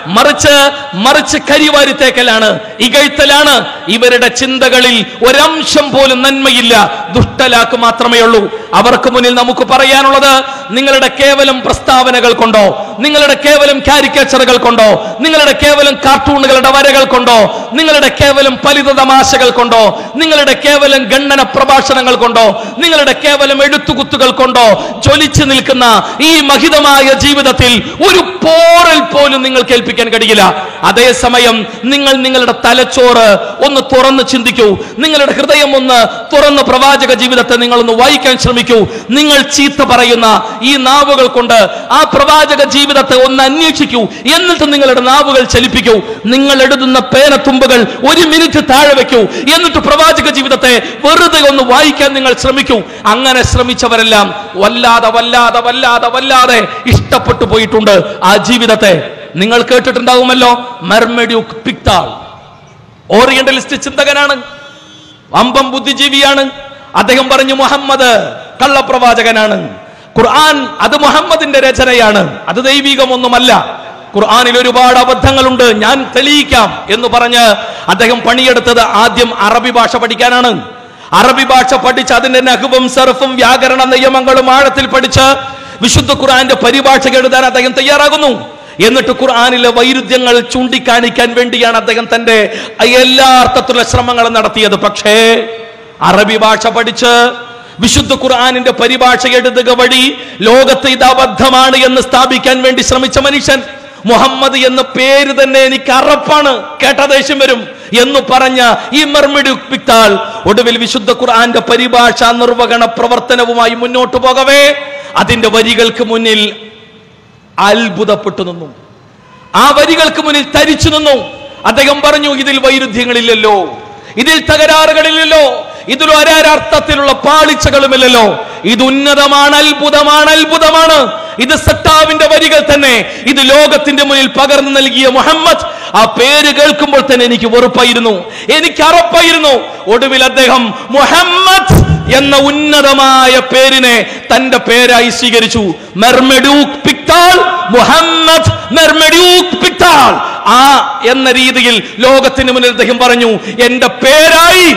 Speaker 1: മറിച്ച് കരിവാരിത്തേക്കലാണ്, ഇകഴ്ത്തലാണ്. ഇവരുടെ ചിന്തകളിൽ ഒരംശം പോലും നന്മയില്ല, ദുഷ്ടലാക്ക് മാത്രമേ ഉള്ളൂ. അവർക്ക് മുന്നിൽ നമുക്ക് പറയാനുള്ളത്, നിങ്ങളുടെ കേവലം പ്രസ്താവനകൾ കൊണ്ടോ, നിങ്ങളുടെ കേവലം കാരിക്കേച്ചറുകൾ കൊണ്ടോ, നിങ്ങളുടെ കേവലം കാർട്ടൂണുകളുടെ വരകൾ കൊണ്ടോ, നിങ്ങളുടെ കേവലം ഫലിത തമാശകൾ കൊണ്ടോ, നിങ്ങളുടെ കേവലം ഗണ്ണന പ്രഭാഷണങ്ങൾ കൊണ്ടോ, നിങ്ങളുടെ കേവലം എഴുത്തുകുത്തുകൾ കൊണ്ടോ ജ്വലിച്ചു നിൽക്കുന്ന ഈ മഹിതമായ ജീവിതത്തിൽ ഒരു പോറൽ പോലും നിങ്ങൾ കേൾപ്പിക്കാൻ കഴിയില്ല. അതേസമയം നിങ്ങളുടെ തലച്ചോറ് ഒന്ന് തുറന്ന് ചിന്തിക്കൂ, നിങ്ങളുടെ ഹൃദയം ഒന്ന് തുറന്ന് പ്രവാചക ജീവിതത്തെ നിങ്ങളൊന്ന് വായിക്കാൻ ശ്രമിക്കൂ. നിങ്ങൾ ചീത്ത പറയുന്ന ഈ നാവുകൾ കൊണ്ട് ആ പ്രവാചക ജീവിതത്തെ ഒന്ന് അന്വേഷിക്കൂ. എന്നിട്ട് നിങ്ങളുടെ നാവുകൾ ചലിപ്പിക്കൂ. നിങ്ങൾ എഴുതുന്ന പേനത്തുമ്പുകൾ 1 മിനിറ്റ് താഴെ വെക്കൂ. എന്നിട്ട് പ്രവാചക ജീവിതത്തെ വെറുതെ ഒന്ന് വായിക്കാൻ നിങ്ങൾ ശ്രമിക്കൂ. അങ്ങനെ ശ്രമിച്ചവരെല്ലാം വല്ലാതെ ഇഷ്ടപ്പെട്ടു പോയിട്ടുണ്ട് ആ ജീവിതത്തെ. നിങ്ങൾ കേട്ടിട്ടുണ്ടാകുമല്ലോ, മെർമെഡ്യൂക്ക് പിക്താൾ ഓറിയന്റലിസ്റ്റ് ചിന്തകനാണ്, വമ്പം ബുദ്ധിജീവിയാണ്. അദ്ദേഹം പറഞ്ഞു മുഹമ്മദ് കള്ളപ്രവാചകനാണ്, ഖുർആൻ അത് മുഹമ്മദിന്റെ രചനയാണ്, അത് ദൈവികമൊന്നുമല്ല, ഖുർആനിൽ ഒരുപാട് അബദ്ധങ്ങളുണ്ട്, ഞാൻ തെളിയിക്കാം എന്ന് പറഞ്ഞ് അദ്ദേഹം പണിയെടുത്തത് ആദ്യം അറബി ഭാഷ പഠിക്കാനാണ്. അറബി ഭാഷ പഠിച്ച് അതിന്റെ നഹ്വും സർഫും വ്യാകരണ നിയമങ്ങളും ആഴത്തിൽ പഠിച്ച് വിശുദ്ധ ഖുർആന്റെ പരിഭാഷ എഴുതാൻ അദ്ദേഹം തയ്യാറാകുന്നു. എന്നിട്ട് ഖുർആനിലെ വൈരുദ്ധ്യങ്ങൾ ചൂണ്ടിക്കാണിക്കാൻ വേണ്ടിയാണ് അദ്ദേഹം തന്റെ എല്ലാ അർത്ഥത്തിലുള്ള ശ്രമങ്ങളും നടത്തിയത്. പക്ഷേ അറബി ഭാഷ പഠിച്ച് വിശുദ്ധ ഖുർആനിന്റെ പരിഭാഷ എഴുതുക വഴി ലോകത്ത് ഇത് അബദ്ധമാണ് എന്ന് സ്ഥാപിക്കാൻ വേണ്ടി ശ്രമിച്ച മനുഷ്യൻ, മുഹമ്മദ് എന്ന പേര് തന്നെ എനിക്ക് അറപ്പാണ്, കേട്ട ദേഷ്യം വരും എന്ന് പറഞ്ഞ ഈ മെർമെഡ്യൂക്ക് പിക്താൾ ഒടുവിൽ വിശുദ്ധ ഖുർആന്റെ പരിഭാഷാ നിർവഹണ പ്രവർത്തനവുമായി മുന്നോട്ട് പോകവേ അതിന്റെ വരികൾക്ക് മുന്നിൽ അത്ഭുതപ്പെട്ടു നിന്നു, ആ വരികൾക്ക് മുന്നിൽ തരിച്ചു നിന്നു. അദ്ദേഹം പറഞ്ഞു, ഇതിൽ വൈരുദ്ധ്യങ്ങളില്ലല്ലോ, ഇതിൽ തകരാറുകളില്ലല്ലോ, ഇതിൽ ഒരർത്ഥത്തിലുള്ള പാളിച്ചകളുമില്ലല്ലോ, ഇത് ഉന്നതമാണ്, അത്ഭുതമാണ്. ഇത് സത്താവിന്റെ വരികൾ തന്നെ, ഇത് ലോകത്തിന്റെ മുന്നിൽ പകർന്നു നൽകിയ മുഹമ്മദ്. ആ പേര് കേൾക്കുമ്പോൾ തന്നെ എനിക്ക് വെറുപ്പായിരുന്നു, എനിക്ക് അറപ്പായിരുന്നു. ഒടുവിൽ അദ്ദേഹം മുഹമ്മദ് എന്ന ഉന്നതമായ പേരിനെ തന്റെ പേരായി സ്വീകരിച്ചു. മെർമെഡ്യൂക്ക് പിക്താൾ മുഹമ്മദ് മെർമെഡ്യൂക്ക് പിക്താൾ ആ എന്ന രീതിയിൽ ലോകത്തിന് മുന്നിൽ അദ്ദേഹം പറഞ്ഞു, എന്റെ പേരായി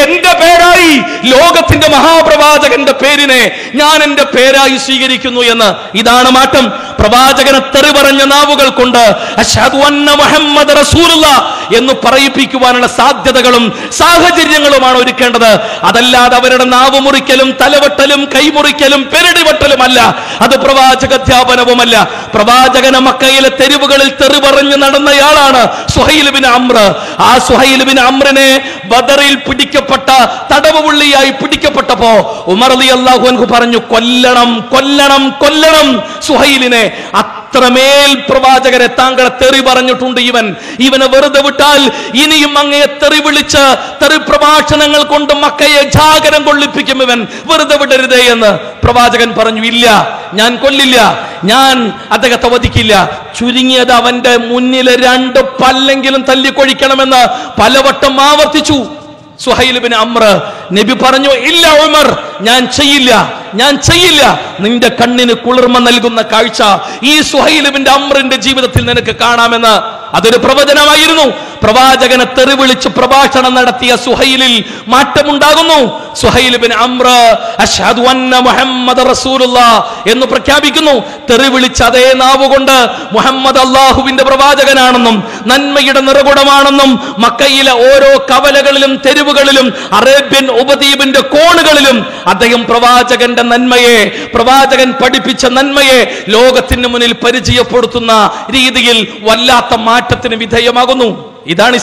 Speaker 1: ലോകത്തിന്റെ മഹാപ്രവാചകന്റെ പേരിനെ ഞാൻ എന്റെ പേരായി സ്വീകരിക്കുന്നു എന്ന്. ഇതാണ് മാറ്റം. പ്രവാചകനെ തെറി പറഞ്ഞ നാവുകൾ കൊണ്ട് അശ്ഹദു അന്ന മുഹമ്മദ് റസൂലുള്ളാഹ് എന്ന് പറയിപ്പിക്കുവാനുള്ള സാധ്യതകളും സാഹചര്യങ്ങളുമാണ് ഒരുക്കേണ്ടത്. അതല്ലാതെ അവരുടെ നാവ് മുറിക്കലും തലവെട്ടലും കൈമുറിക്കലും പെരടിവെട്ടലുമല്ല. അത് പ്രവാചകധ്യാപനവുമല്ല. പ്രവാചകനെ മക്കയിലെ തെരുവുകളിൽ തെറി പറഞ്ഞു നടന്നയാളാണ് സുഹൈൽ ബിൻ അംർ. ആ സുഹൈൽ ബിൻ അംറിനെ ബദറിൽ പിടിക്കപ്പെട്ട തടവുപുള്ളിയായി പിടിക്കപ്പെട്ടപ്പോ ഉമർ റളിയല്ലാഹു അൻഹു പറഞ്ഞു, കൊല്ലണം കൊല്ലണം കൊല്ലണം സുഹൈലിനെ. അത്രമേൽ പ്രവാചകരെ താങ്കളെ തെറി പറഞ്ഞിട്ടുണ്ട് ഇവനെ വെറുതെ വിട്ടാൽ ഇനിയും അങ്ങയെ തെറി വിളിച്ച് തെറി പ്രഭാഷണങ്ങൾ കൊണ്ട് മക്കയെ ജാഗരം കൊള്ളിപ്പിക്കും, ഇവൻ വെറുതെ വിടരുതേ എന്ന് പ്രവാചകൻ പറഞ്ഞു. ഇല്ല, ഞാൻ കൊല്ലില്ല, ഞാൻ അദ്ദേഹത്തെ വധിക്കില്ല. ചുരുങ്ങിയത് അവന്റെ മുന്നിലെ 2 പല്ലെങ്കിലും തല്ലിക്കൊഴിക്കണമെന്ന് പലവട്ടം ആവർത്തിച്ചു സുഹൈൽ ബിൻ അംർ. നബി പറഞ്ഞു, ഇല്ല ഉമർ, ഞാൻ ചെയ്യില്ല. നിന്റെ കണ്ണിന് കുളിർമ നൽകുന്ന കാഴ്ച ഈ സുഹൈൽ ബിൻ അംറിന്റെ ജീവിതത്തിൽ നിനക്ക് കാണാമെന്ന്. അതൊരു പ്രവചനമായിരുന്നു. പ്രവാചകനെ തെറി വിളിച്ച് പ്രഭാഷണം നടത്തിയ സുഹൈലിൽ മാറ്റമുണ്ടാകുന്നു. സുഹൈൽ ബിൻ അംർ അശ്ഹദു അന്ന മുഹമ്മദ് റസൂലുള്ളാഹ് എന്ന് പ്രഖ്യാപിക്കുന്നു. തെറി വിളിച്ച അതേ നാവുകൊണ്ട് മുഹമ്മദ് അല്ലാഹുവിന്റെ പ്രവാചകനാണെന്നും നന്മയുടെ നിറകുടമാണെന്നും മക്കയിലെ ഓരോ കവലകളിലും തെരുവുകളിലും അറേബ്യൻ ഉപദ്വീപിന്റെ കോണുകളിലും അദ്ദേഹം പ്രവാചകന്റെ നന്മയെ, പ്രവാചകൻ പഠിപ്പിച്ച നന്മയെ ലോകത്തിന് മുന്നിൽ പരിചയപ്പെടുത്തുന്ന രീതിയിൽ വല്ലാത്ത മാറ്റത്തിന് വിധേയമാകുന്നു. ഇതാണ്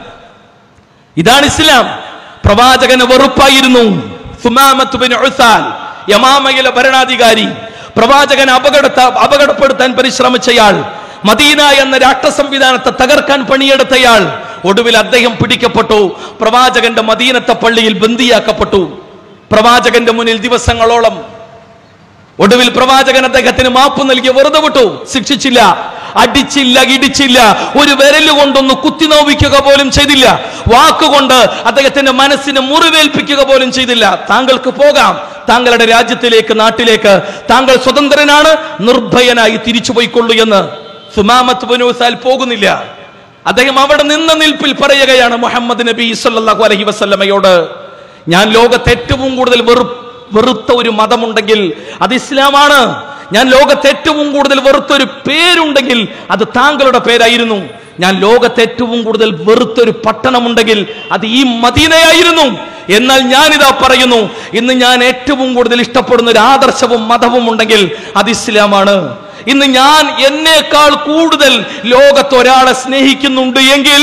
Speaker 1: ഇസ്ലാം. പ്രവാചകന് വെറുപ്പായിരുന്നു. സുമാമത്ത് ബിൻ ഉസാൽ, യമാമയിലെ ഭരണാധികാരി, പ്രവാചകൻ അപകടപ്പെടുത്താൻ പരിശ്രമിച്ചയാൾ, മദീന എന്ന രാഷ്ട്ര സംവിധാനത്തെ തകർക്കാൻ പണിയെടുത്തയാൾ. ഒടുവിൽ അദ്ദേഹം പിടിക്കപ്പെട്ടു. പ്രവാചകന്റെ മദീനത്തെ പള്ളിയിൽ ബന്ദിയാക്കപ്പെട്ടു. പ്രവാചകന്റെ മുന്നിൽ ദിവസങ്ങളോളം. ഒടുവിൽ പ്രവാചകൻ അദ്ദേഹത്തിന് മാപ്പ് നൽകി വെറുതെ വിട്ടു. ശിക്ഷിച്ചില്ല, അടിച്ചില്ല, ഇടിച്ചില്ല, ഒരു വിരല് കൊണ്ടൊന്ന് കുത്തിനോവിക്കുക പോലും ചെയ്തില്ല. വാക്കുകൊണ്ട് അദ്ദേഹത്തിന്റെ മനസ്സിനെ മുറിവേൽപ്പിക്കുക പോലും ചെയ്തില്ല. താങ്കൾക്ക് പോകാം താങ്കളുടെ രാജ്യത്തിലേക്ക്, നാട്ടിലേക്ക്. താങ്കൾ സ്വതന്ത്രനാണ്, നിർഭയനായി തിരിച്ചു പോയിക്കൊള്ളൂ എന്ന്. സുമാമത്ത് ബിൻ ഉസാൽ പോകുന്നില്ല. അദ്ദേഹം അവിടെ നിന്ന നിൽപ്പിൽ പറയുകയാണ് മുഹമ്മദ് നബി സല്ലല്ലാഹു അലൈഹി വസല്ലമയോട്, ഞാൻ ലോകത്ത് ഏറ്റവും കൂടുതൽ വെറുത്ത ഒരു മതമുണ്ടെങ്കിൽ അത് ഇസ്ലാമാണ്. ഞാൻ ലോകത്ത് ഏറ്റവും കൂടുതൽ വെറുത്തൊരു പേരുണ്ടെങ്കിൽ അത് താങ്കളുടെ പേരായിരുന്നു. ഞാൻ ലോകത്ത് ഏറ്റവും കൂടുതൽ വെറുത്തൊരു പട്ടണമുണ്ടെങ്കിൽ അത് ഈ മദീനയായിരുന്നു. എന്നാൽ ഞാനിതാ പറയുന്നു, ഇന്ന് ഞാൻ ഏറ്റവും കൂടുതൽ ഇഷ്ടപ്പെടുന്ന ഒരു ആദർശവും മതവും ഉണ്ടെങ്കിൽ അത് ഇസ്ലാമാണ്. ഇന്ന് ഞാൻ എന്നേക്കാൾ കൂടുതൽ ലോകത്ത് ഒരാളെ സ്നേഹിക്കുന്നുണ്ട് എങ്കിൽ,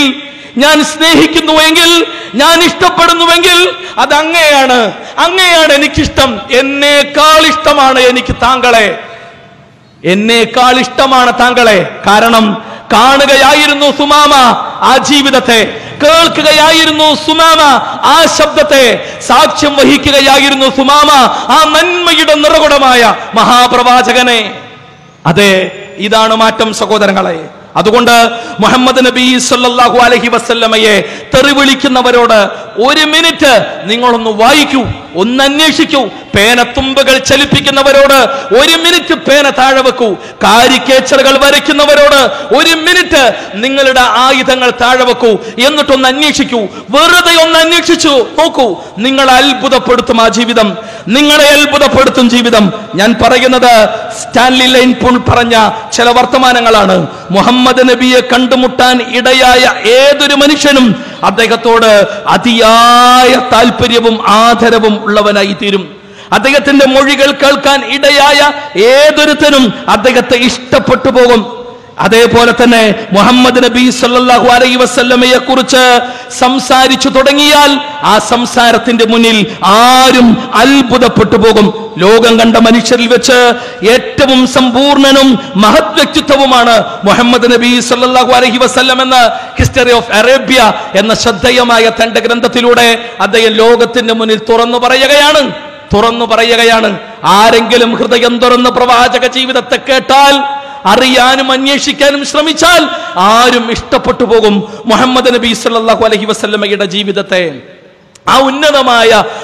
Speaker 1: ഞാൻ ഇഷ്ടപ്പെടുന്നുവെങ്കിൽ അത് അങ്ങയാണ് എനിക്കിഷ്ടം. എന്നേക്കാൾ ഇഷ്ടമാണ് എനിക്ക് താങ്കളെ, എന്നേക്കാൾ ഇഷ്ടമാണ് താങ്കളെ. കാരണം കാണുകയായിരുന്നു സുമാമ ആ ജീവിതത്തെ, കേൾക്കുകയായിരുന്നു സുമാമ ആ ശബ്ദത്തെ, സാക്ഷ്യം വഹിക്കുകയായിരുന്നു സുമാമ ആ നന്മയുടെ നിറകുടമായ മഹാപ്രവാചകനെ. അതെ, ഇതാണ് മാറ്റം സഹോദരങ്ങളെ. അതുകൊണ്ട് മുഹമ്മദ് നബി സല്ലല്ലാഹു അലൈഹി വസല്ലമയെ തെറി വിളിക്കുന്നവരോട് 1 മിനിറ്റ് നിങ്ങളൊന്ന് വായിക്കൂ, ഒന്ന് അന്വേഷിക്കൂ. പേനത്തുമ്പുകൾ ചലിപ്പിക്കുന്നവരോട് 1 മിനിറ്റ് പേന താഴെ വെക്കൂ. കാരിക്കേച്ചറുകൾ വരയ്ക്കുന്നവരോട് 1 മിനിറ്റ് നിങ്ങളുടെ ആയുധങ്ങൾ താഴെ വെക്കൂ. എന്നിട്ടൊന്ന് അന്വേഷിക്കൂ, വെറുതെ ഒന്ന് അന്വേഷിച്ചു നോക്കൂ. നിങ്ങളെ അത്ഭുതപ്പെടുത്തും ആ ജീവിതം, നിങ്ങളെ അത്ഭുതപ്പെടുത്തും ജീവിതം. ഞാൻ പറയുന്നത് സ്റ്റാൻലി ലൈൻ പൂൾ പറഞ്ഞ ചില വർത്തമാനങ്ങളാണ്. മുഹമ്മദ് നബിയെ കണ്ടുമുട്ടാൻ ഇടയായ ഏതൊരു മനുഷ്യനും അദ്ദേഹത്തോട് അതിയായ താല്പര്യവും ആദരവും ഉള്ളവനായി തീരും. അദ്ദേഹത്തിന്റെ മൊഴികൾ കേൾക്കാൻ ഇടയായ ഏതൊരുത്തനും അദ്ദേഹത്തെ ഇഷ്ടപ്പെട്ടു പോകും. അതേപോലെ തന്നെ മുഹമ്മദ് നബി സല്ലല്ലാഹു അലൈഹി വസല്ലമയെ കുറിച്ച് സംസാരിച്ചു തുടങ്ങിയാൽ ആ സംസാരത്തിന്റെ മുന്നിൽ ആരും അത്ഭുതപ്പെട്ടു പോകും. ലോകം കണ്ട മനുഷ്യരിൽ വെച്ച് ഏറ്റവും സമ്പൂർണനും മഹത് വ്യക്തിത്വവുമാണ് മുഹമ്മദ് നബി സല്ലല്ലാഹു അലൈഹി വസല്ലം എന്ന ഹിസ്റ്ററി ഓഫ് അറേബ്യ എന്ന ശ്രദ്ധേയമായ തന്റെ ഗ്രന്ഥത്തിലൂടെ അദ്ദേഹം ലോകത്തിന്റെ മുന്നിൽ തുറന്നു പറയുകയാണ്. ആരെങ്കിലും ഹൃദയം തുറന്ന് പ്രവാചക ജീവിതത്തെ കേട്ടാൽ, അറിയാനും അന്വേഷിക്കാനും ശ്രമിച്ചാൽ ആരും ഇഷ്ടപ്പെട്ടു പോകും മുഹമ്മദ് നബി സല്ലല്ലാഹു അലൈഹി വസല്ലമയുടെ ജീവിതത്തെ. ആ ഉന്നതമായ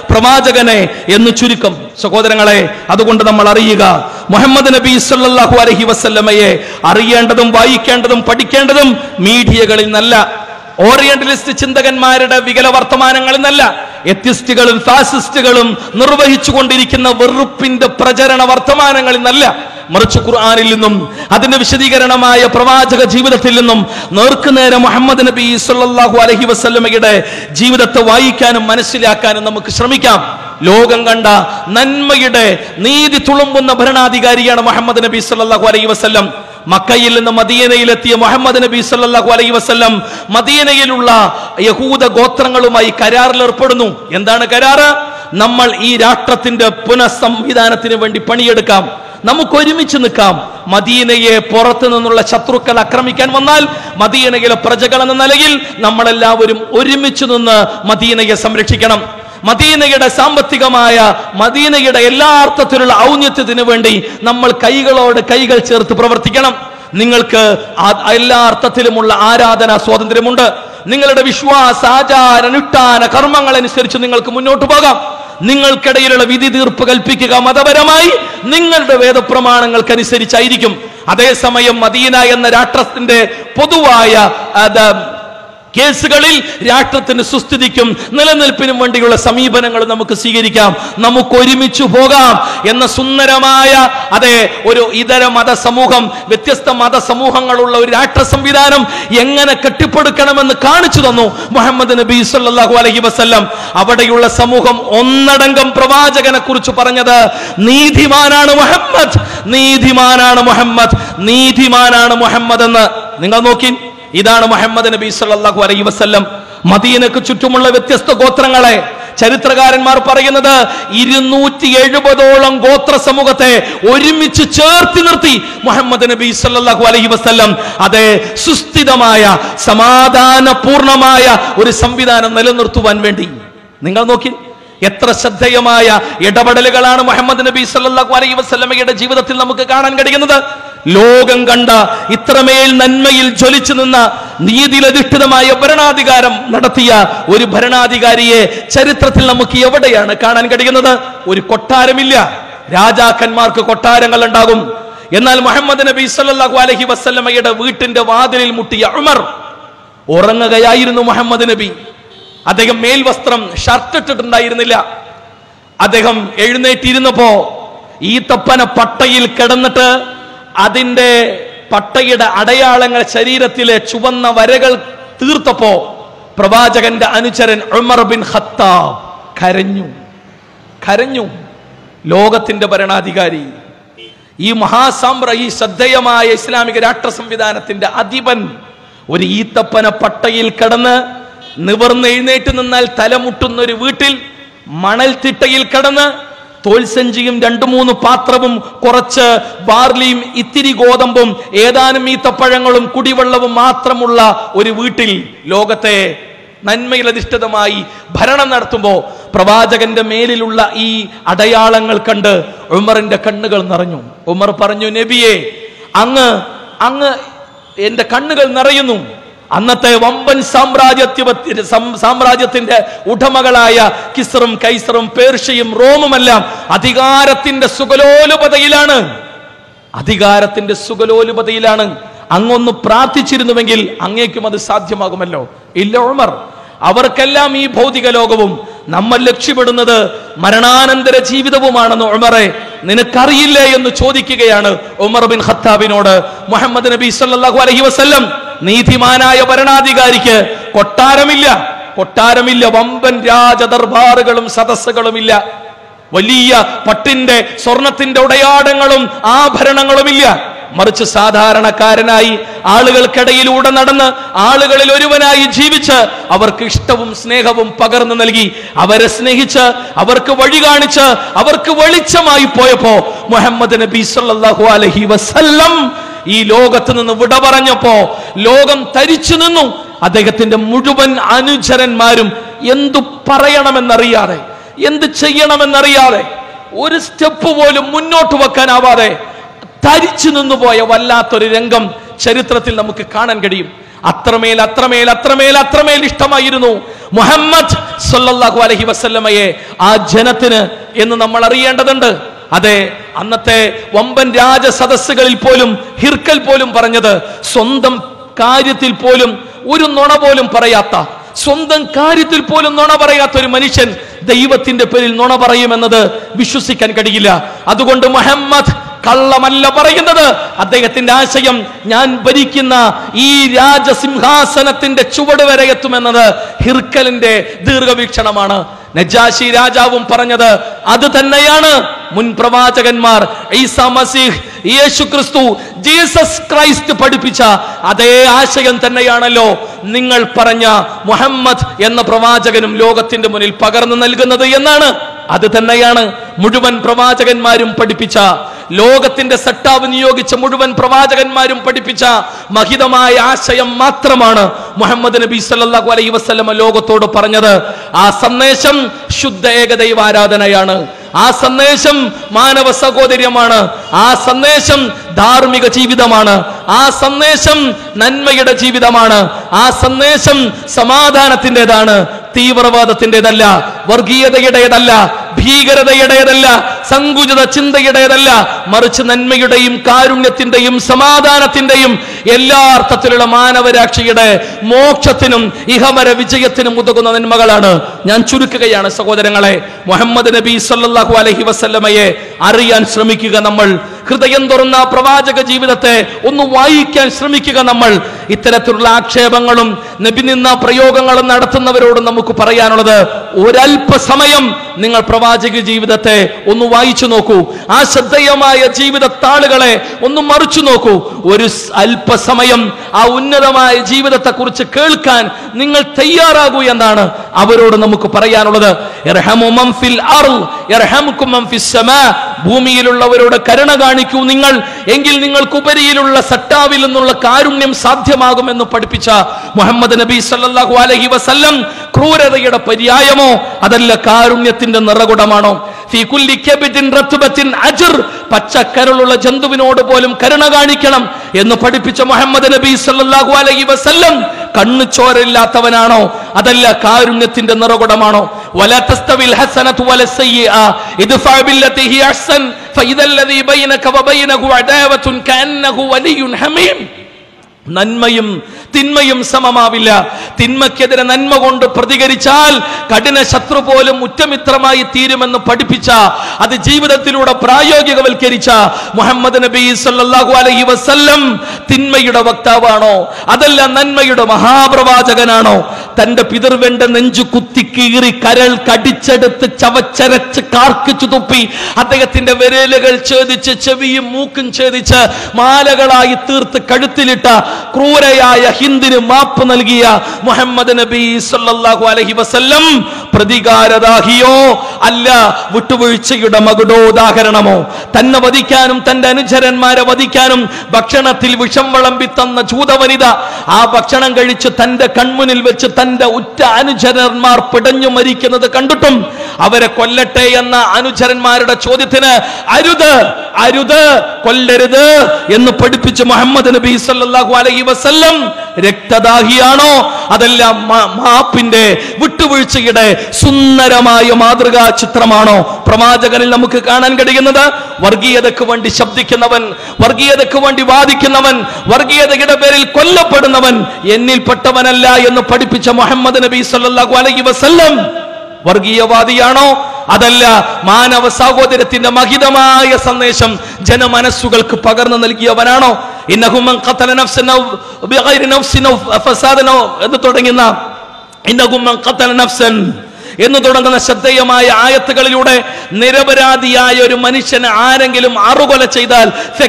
Speaker 1: പ്രവാചകനെ എന്ന് ചുരുക്കം. സഹോദരങ്ങളെ, അതുകൊണ്ട് നമ്മൾ അറിയുക, മുഹമ്മദ് നബി സല്ലല്ലാഹു അലൈഹി വസല്ലമയെ അറിയേണ്ടതും വായിക്കേണ്ടതും പഠിക്കേണ്ടതും മീഡിയകളിൽ നിന്നല്ല, ഓറിയന്റലിസ്റ്റ് ചിന്തകന്മാരുടെ വികല വർത്തമാനങ്ങളിൽ നിന്നല്ല, എത്തിസ്റ്റുകളും ഫാസിസ്റ്റുകളും നിർവഹിച്ചു കൊണ്ടിരിക്കുന്ന വെറുപ്പിന്റെ പ്രചരണ വർത്തമാനങ്ങളിൽ നിന്നല്ല, മറിച്ച് ഖുർആനിൽ നിന്നും അതിന്റെ വിശദീകരണമായ പ്രവാചക ജീവിതത്തിൽ നിന്നും നേർക്കുനേരെ മുഹമ്മദ് നബി സല്ലല്ലാഹു അലൈഹി വസല്ലമയുടെ ജീവിതത്തെ വായിക്കാനും മനസ്സിലാക്കാനും നമുക്ക് ശ്രമിക്കാം. ലോകം കണ്ട നന്മയുടെ നീതി തുളുമ്പുന്ന ഭരണാധികാരിയാണ് മുഹമ്മദ് നബി സല്ലല്ലാഹു അലൈഹി വസല്ലം. മക്കയിൽ നിന്ന് മദീനയിലെത്തിയ മുഹമ്മദ് നബി സല്ലല്ലാഹു അലൈഹി വസല്ലം മദീനയിലുള്ള യഹൂദ ഗോത്രങ്ങളുമായി കരാറിൽ ഏർപ്പെടുന്നു. എന്താണ് കരാറ്? നമ്മൾ ഈ രാഷ്ട്രത്തിന്റെ പുനഃസംവിധാനത്തിന് വേണ്ടി പണിയെടുക്കാം, നമുക്ക് ഒരുമിച്ച് നിൽക്കാം. മദീനയെ പുറത്തു നിന്നുള്ള ശത്രുക്കൾ ആക്രമിക്കാൻ വന്നാൽ മദീനയിലെ പ്രജകൾ എന്ന നിലയിൽ നമ്മളെല്ലാവരും ഒരുമിച്ച് നിന്ന് മദീനയെ സംരക്ഷിക്കണം. മദീനയുടെ സാമ്പത്തികമായ, മദീനയുടെ എല്ലാ അർത്ഥത്തിലുള്ള ഔന്നത്യത്തിന് വേണ്ടി നമ്മൾ കൈകളോട് കൈകൾ ചേർത്ത് പ്രവർത്തിക്കണം. നിങ്ങൾക്ക് എല്ലാ അർത്ഥത്തിലുമുള്ള ആരാധനാ സ്വാതന്ത്ര്യമുണ്ട്. നിങ്ങളുടെ വിശ്വാസ, ആചാര, അനുഷ്ഠാന കർമ്മങ്ങൾ അനുസരിച്ച് നിങ്ങൾക്ക് മുന്നോട്ട് പോകാം. നിങ്ങൾക്കിടയിലുള്ള വിധി തീർപ്പ് കൽപ്പിക്കുക മതപരമായി നിങ്ങളുടെ വേദപ്രമാണങ്ങൾക്കനുസരിച്ചായിരിക്കും. അതേസമയം മദീന എന്ന രാഷ്ട്രത്തിന്റെ പൊതുവായ കേസുകളിൽ രാഷ്ട്രത്തിന് സുസ്ഥിതിക്കും നിലനിൽപ്പിനും വേണ്ടിയുള്ള സമീപനങ്ങൾ നമുക്ക് സ്വീകരിക്കാം. നമുക്ക് ഒരുമിച്ച് പോകാം എന്ന സുന്ദരമായ ഒരു ഇതര മതസമൂഹം, വ്യത്യസ്ത മതസമൂഹങ്ങളുള്ള ഒരു രാഷ്ട്ര സംവിധാനം എങ്ങനെ കെട്ടിപ്പടുക്കണമെന്ന് കാണിച്ചു തന്നു മുഹമ്മദ് നബി സല്ലല്ലാഹു അലൈഹി വസല്ലം. അവിടെയുള്ള സമൂഹം ഒന്നടങ്കം പ്രവാചകനെ കുറിച്ച് പറഞ്ഞത് നീതിമാനാണ് മുഹമ്മദ്, നീതിമാനാണ് മുഹമ്മദ്, നീതിമാനാണ് മുഹമ്മദ് എന്ന്. നിങ്ങൾ നോക്കി, ഇതാണ് മുഹമ്മദ് നബി സല്ലല്ലാഹു അലൈഹി വസല്ലം. മദീനക്ക് ചുറ്റുമുള്ള വ്യത്യസ്ത ഗോത്രങ്ങളെ ചരിത്രകാരന്മാർ പറയുന്നത് 270ഓളം ഗോത്ര സമൂഹത്തെ ഒരുമിച്ച് ചേർത്ത് നിർത്തി മുഹമ്മദ് നബി സല്ലല്ലാഹു അലൈഹി വസല്ലം സുസ്ഥിതമായ സമാധാനപൂർണമായ ഒരു സംവിധാനം നിലനിർത്തുവാൻ വേണ്ടി. നിങ്ങൾ നോക്കി, എത്ര ശ്രദ്ധേയമായ ഇടപെടലുകളാണ് മുഹമ്മദ് നബി സല്ലല്ലാഹു അലൈഹി വസല്ലമയുടെ ജീവിതത്തിൽ നമുക്ക് കാണാൻ കഴിയുന്നത്. ലോകം കണ്ട ഇത്രമേൽ നന്മയിൽ ജ്വലിച്ചു നിന്ന നീതിയിലധിഷ്ഠിതമായ ഭരണാധികാരം നടത്തിയ ഒരു ഭരണാധികാരിയെ ചരിത്രത്തിൽ നമുക്ക് എവിടെയാണ് കാണാൻ കഴിയുന്നത്? ഒരു കൊട്ടാരമില്ല. രാജാക്കന്മാർക്ക് കൊട്ടാരങ്ങൾ ഉണ്ടാകും. എന്നാൽ മുഹമ്മദ് നബി സല്ലല്ലാഹു അലൈഹി വസല്ലമയുടെ വീട്ടിന്റെ വാതിലിൽ മുട്ടിയ ഉമർ ഉറങ്ങുകയായിരുന്നു. മുഹമ്മദ് നബി അദ്ദേഹം മേൽവസ്ത്രം, ഷർട്ട് ഇട്ടിട്ടുണ്ടായിരുന്നില്ല. അദ്ദേഹം എഴുന്നേറ്റിരുന്നപ്പോ ഈത്തപ്പന പട്ടയിൽ കിടന്നിട്ട് അതിന്റെ പട്ടയുടെ അടയാളങ്ങൾ ശരീരത്തിലെ ചുവന്ന വരകൾ തീർത്തപ്പോ പ്രവാചകന്റെ അനുചരൻ ഉമർ ബിൻ ഖത്താബ് കരഞ്ഞു. ലോകത്തിന്റെ ഭരണാധികാരി, ഈ ഈ ശ്രദ്ധേയമായ ഇസ്ലാമിക രാഷ്ട്ര സംവിധാനത്തിന്റെ അധിപൻ ഒരു ഈത്തപ്പന പട്ടയിൽ കിടന്ന് നിവർന്ന് എഴുന്നേറ്റ് നിന്നാൽ തലമുട്ടുന്ന ഒരു വീട്ടിൽ മണൽത്തിട്ടയിൽ കിടന്ന് തോൽസഞ്ചിയും 2-3 പാത്രവും കുറച്ച് ബാർലിയും ഇത്തിരി ഗോതമ്പും ഏതാനും ഈത്തപ്പഴങ്ങളും കുടിവെള്ളവും മാത്രമുള്ള ഒരു വീട്ടിൽ ലോകത്തെ നന്മയിൽ അധിഷ്ഠിതമായി ഭരണം നടത്തുമ്പോൾ പ്രവാചകന്റെ മേലിലുള്ള ഈ അടയാളങ്ങൾ കണ്ട് ഉമറിന്റെ കണ്ണുകൾ നിറഞ്ഞു. ഉമർ പറഞ്ഞു, നബിയെ, അങ്ങ് എന്റെ കണ്ണുകൾ നിറയുന്നു. അന്നത്തെ വമ്പൻ സാമ്രാജ്യത്തിന്റെ ഉടമകളായ കിസ്റും കൈസറും പേർഷ്യയും റോമുമെല്ലാം അധികാരത്തിന്റെ സുഗലോലുപതയിലാണ്. അങ്ങൊന്ന് പ്രാർത്ഥിച്ചിരുന്നുവെങ്കിൽ അങ്ങേക്കും അത് സാധ്യമാകുമല്ലോ. ഇല്ല ഉമർ, അവർക്കെല്ലാം ഈ ഭൗതിക ലോകവും നമ്മൾ ലക്ഷ്യപ്പെടുന്നത് മരണാനന്തര ജീവിതവുമാണെന്ന് ഉമറെ നിനക്കറിയില്ലേ എന്ന് ചോദിക്കുകയാണ് ഉമർ ബിൻ ഖത്താബിനോട് മുഹമ്മദ് നബി സല്ലല്ലാഹു അലൈഹി വസല്ലം. നീതിമാനായ ഭരണാധികാരിക്ക് കൊട്ടാരമില്ല, വമ്പൻ രാജദർബാറുകളും സദസ്സുകളുമില്ല, വലിയ പട്ടിന്റെ സ്വർണത്തിന്റെ ഉടയാടങ്ങളും ആഭരണങ്ങളുമില്ല. മറിച്ച് സാധാരണക്കാരനായി ആളുകൾക്കിടയിലൂടെ നടന്ന് ആളുകളിൽ ഒരുവനായി ജീവിച്ച് അവർക്ക് ഇഷ്ടവും സ്നേഹവും പകർന്നു നൽകി, അവരെ സ്നേഹിച്ച് അവർക്ക് വഴി കാണിച്ച് അവർക്ക് വെളിച്ചമായി പോയപ്പോ മുഹമ്മദ് നബി സല്ലല്ലാഹു അലൈഹി വസല്ലം ഈ ലോകത്ത് നിന്ന് വിട പറഞ്ഞപ്പോ ലോകം തരിച്ചു നിന്നു. അദ്ദേഹത്തിന്റെ മുഴുവൻ അനുചരന്മാരും എന്തു പറയണമെന്നറിയാതെ, എന്ത് ചെയ്യണമെന്നറിയാതെ, ഒരു സ്റ്റെപ്പ് പോലും മുന്നോട്ട് വെക്കാനാവാതെ തരിച്ചു നിന്നുപോയ വല്ലാത്തൊരു രംഗം ചരിത്രത്തിൽ നമുക്ക് കാണാൻ കഴിയും. അത്രമേൽ അത്രമേൽ അത്രമേൽ അത്രമേൽ ഇഷ്ടമായിരുന്നു മുഹമ്മദ് സല്ലല്ലാഹു അലൈഹി വസല്ലമയെ ആ ജനത്തിന് എന്ന് നമ്മൾ അറിയേണ്ടതുണ്ട്. അതെ, അന്നത്തെ വമ്പൻ രാജസദസ്സുകളിൽ പോലും ഹിർക്കൽ പോലും പറഞ്ഞത്, സ്വന്തം കാര്യത്തിൽ പോലും ഒരു നുണ പോലും പറയാത്ത, സ്വന്തം കാര്യത്തിൽ പോലും നുണ പറയാത്ത ഒരു മനുഷ്യൻ ദൈവത്തിന്റെ പേരിൽ നുണ പറയുമെന്നത് വിശ്വസിക്കാൻ കഴിയില്ല. അതുകൊണ്ട് മുഹമ്മദ് കള്ളമല്ല പറയുന്നത്. അദ്ദേഹത്തിന്റെ ആശയം ഞാൻ ഭരിക്കുന്ന ഈ രാജസിംഹാസനത്തിന്റെ ചുവട് വരെ എത്തുമെന്നത് ഹിർക്കലിന്റെ ദീർഘവീക്ഷണമാണ്. നജാശി രാജാവും പറഞ്ഞത് അത് തന്നെയാണ്. മുൻ പ്രവാചകന്മാർ ഈസാ മസീഹ്, യേശു ക്രിസ്തു, ജീസസ് ക്രൈസ്റ്റ് പഠിപ്പിച്ച അതേ ആശയം തന്നെയാണല്ലോ നിങ്ങൾ പറഞ്ഞ മുഹമ്മദ് എന്ന പ്രവാചകനും ലോകത്തിന്റെ മുന്നിൽ പകർന്നു നൽകുന്നത് എന്നാണ്. അത് തന്നെയാണ് മുഴുവൻ പ്രവാചകന്മാരും പഠിപ്പിച്ച, ലോകത്തിന്റെ സട്ടാവ് നിയോഗിച്ച മുഴുവൻ പ്രവാചകന്മാരും പഠിപ്പിച്ച മഹിതമായ ആശയം മാത്രമാണ് മുഹമ്മദ് നബി സല്ലല്ലാഹു അലൈഹി വസല്ലമ ലോകത്തോട് പറഞ്ഞത്. ആ സന്ദേശം ശുദ്ധ ഏകദൈവ ആരാധനയാണ്. ആ സന്ദേശം മാനവ സഹോദര്യമാണ്. ആ സന്ദേശം ധാർമ്മിക ജീവിതമാണ്. ആ സന്ദേശം നന്മയുടെ ജീവിതമാണ്. ആ സന്ദേശം സമാധാനത്തിൻ്റെതാണ്, തീവ്രവാദത്തിൻ്റെതല്ല, വർഗീയതയുടേതല്ല, ഭീകരതയുടേതല്ല, സങ്കുചിത ചിന്തയുടേതല്ല, മറിച്ച് നന്മയുടെയും കാരുണ്യത്തിന്റെയും സമാധാനത്തിന്റെയും എല്ലാ അർത്ഥത്തിലുള്ള മാനവരാക്ഷിയുടെ മോക്ഷത്തിനും ഇഹമര വിജയത്തിനും ഉതകുന്ന നന്മകളാണ്. ഞാൻ ചുരുക്കുകയാണ് സഹോദരങ്ങളെ. മുഹമ്മദ് നബി സല്ലല്ലാഹു അലൈഹി വസല്ലമയെ അറിയാൻ ശ്രമിക്കുക നമ്മൾ. ഹൃദയം തുറന്ന പ്രവാചക ജീവിതത്തെ ഒന്ന് വായിക്കാൻ ശ്രമിക്കുക നമ്മൾ. ഇത്തരത്തിലുള്ള ആക്ഷേപങ്ങളും നബി നിന്ന പ്രയോഗങ്ങളും നടത്തുന്നവരോട് നമുക്ക് പറയാനുള്ളത്, ഒരല്പസമയം നിങ്ങൾ പ്രവാചക ജീവിതത്തെ ഒന്ന് വായിച്ചു നോക്കൂ. ആ ശ്രദ്ധേയമായ ജീവിത താളുകളെ ഒന്ന് മറിച്ചു നോക്കൂ. ഒരു അല്പസമയം ആ ഉന്നതമായ ജീവിതത്തെ കുറിച്ച് കേൾക്കാൻ നിങ്ങൾ തയ്യാറാകൂ എന്നാണ് അവരോട് നമുക്ക് പറയാനുള്ളത്. ഭൂമിയിലുള്ളവരോട് കരുണ കാണിക്കൂ നിങ്ങൾ, എങ്കിൽ നിങ്ങൾക്ക് ഉപരിയിലുള്ള സട്ടാവിൽ നിന്നുള്ള കാരുണ്യം സാധ്യമാകുമെന്ന് പഠിപ്പിച്ച മുഹമ്മദ് നബി സല്ലല്ലാഹു അലൈഹി വസല്ലം ക്രൂരതയുടെ പര്യായമോ അതല്ല കാരുണ്യത്തിന്റെ നിറകുടമാണോ? ഫീ കുല്ലി കബിദിൻ റത്ബത്തിൻ അജ്ർ, പച്ചക്കരളുള്ള ജന്തുവിനോട് പോലും കരുണ കാണിക്കണം എന്ന് പഠിപ്പിച്ച മുഹമ്മദ് നബി സല്ലല്ലാഹു അലൈഹി വസല്ലം കണ്ണു ചോരയില്ലാത്തവനാണോ അതല്ല കാരുണ്യത്തിന്റെ നിറകുടമാണോ? വലാ തസ്തവിൽ ഹസനതു വലസ്സയ്യിഅ ഇദ്ഫഅ ബില്ലതി ഹി അഹ്സൻ ഫഇദല്ലദീ ബൈനക വബൈനഹു അദാവത്തുൻ കഅന്നഹു വലിയ്യുൻ ഹമീം. നന്മയും തിന്മയും സമമാവില്ല. തിന്മയ്ക്കെതിരെ നന്മ കൊണ്ട് പ്രതികരിച്ചാൽ കഠിന ശത്രു പോലും ഉറ്റമിത്രമായി തീരുമെന്ന് പഠിപ്പിച്ച, അത് ജീവിതത്തിലൂടെ പ്രായോഗികവൽക്കരിച്ച മുഹമ്മദ് നബി സല്ലല്ലാഹു അലൈഹി വസല്ലം തിന്മയുടെ വക്താവാണോ അതല്ല നന്മയുടെ മഹാപ്രവാചകനാണോ? തന്റെ പിതൃവെണ്ട നെഞ്ചു കുത്തി കീറി കരൾ കടിച്ചെടുത്ത് ചവച്ചരച്ച് കാർക്കിച്ചു തുപ്പി അദ്ദേഹത്തിന്റെ വിരലുകൾ ഛേദിച്ച് ചെവിയും മൂക്കും ഛേദിച്ച് മാലകളായി തീർത്ത് കഴുത്തിലിട്ട ക്രൂരയായ ഹിന്ദിന് മാപ്പ് നൽകിയ മുഹമ്മദ് നബി സല്ലല്ലാഹു അലൈഹി വസല്ലം പ്രതികാരദാഹിയോ അല്ല വിട്ടുവീഴ്ചയുടെ മകുടോദാഹരണമോ? തന്നെ വധിക്കാനും തന്റെ അനുചരന്മാരെ വധിക്കാനും ഭക്ഷണത്തിൽ വിഷം വിളമ്പി തന്ന ജൂതവനിത, ആ ഭക്ഷണം കഴിച്ച് തന്റെ കൺമുന്നിൽ വെച്ച് തന്റെ ഉറ്റ അനുചരന്മാർ പിടഞ്ഞു മരിക്കുന്നത് കണ്ടിട്ടും അവരെ കൊല്ലട്ടെ എന്ന അനുചരന്മാരുടെ ചോദ്യത്തിന് അരുത് അരുത് കൊല്ലരുത് എന്ന് പഠിപ്പിച്ച് മുഹമ്മദ് നബി സല്ലല്ലാഹു അലൈഹി വസല്ലം രക്തദാഹിയാണോ അതല്ല മാപ്പിന്റെ വിട്ടുവീഴ്ചയുടെ സുന്ദരമായ മാതൃകാ ചിത്രമാണോ പ്രവാചകനിൽ നമുക്ക് കാണാൻ കഴിയുന്നത്? വർഗീയതയ്ക്ക് വേണ്ടി ശബ്ദിക്കുന്നവൻ, വർഗീയതയ്ക്ക് വേണ്ടി വാദിക്കുന്നവൻ, വർഗീയതയുടെ പേരിൽ കൊല്ലപ്പെടുന്നവൻ എന്നിൽപ്പെട്ടവനല്ല എന്ന് പഠിപ്പിച്ച മുഹമ്മദ് നബി സല്ലല്ലാഹു അലൈഹി വസല്ലം വർഗീയവാദിയാണോ അതല്ല മാനവ സാഹോദര്യത്തിന്റെ മഹിതമായ സന്ദേശം ജനമനസ്സുകൾക്ക് പകർന്നു നൽകിയവനാണോ? ഇന്നഹു മൻ ഖതല നഫ്സൻ ബിഗൈരി നഫ്സിൻ ഫസാദൻ എന്ന് തുടങ്ങുന്ന ഇന്നഹു മൻ ഖതല നഫ്സൻ എന്ന് തുടങ്ങുന്ന ശ്രദ്ധേയമായ ആയത്തുകളിലൂടെ നിരപരാധിയായ ഒരു മനുഷ്യനെ ആരെങ്കിലും അറുകൊല ചെയ്താൽ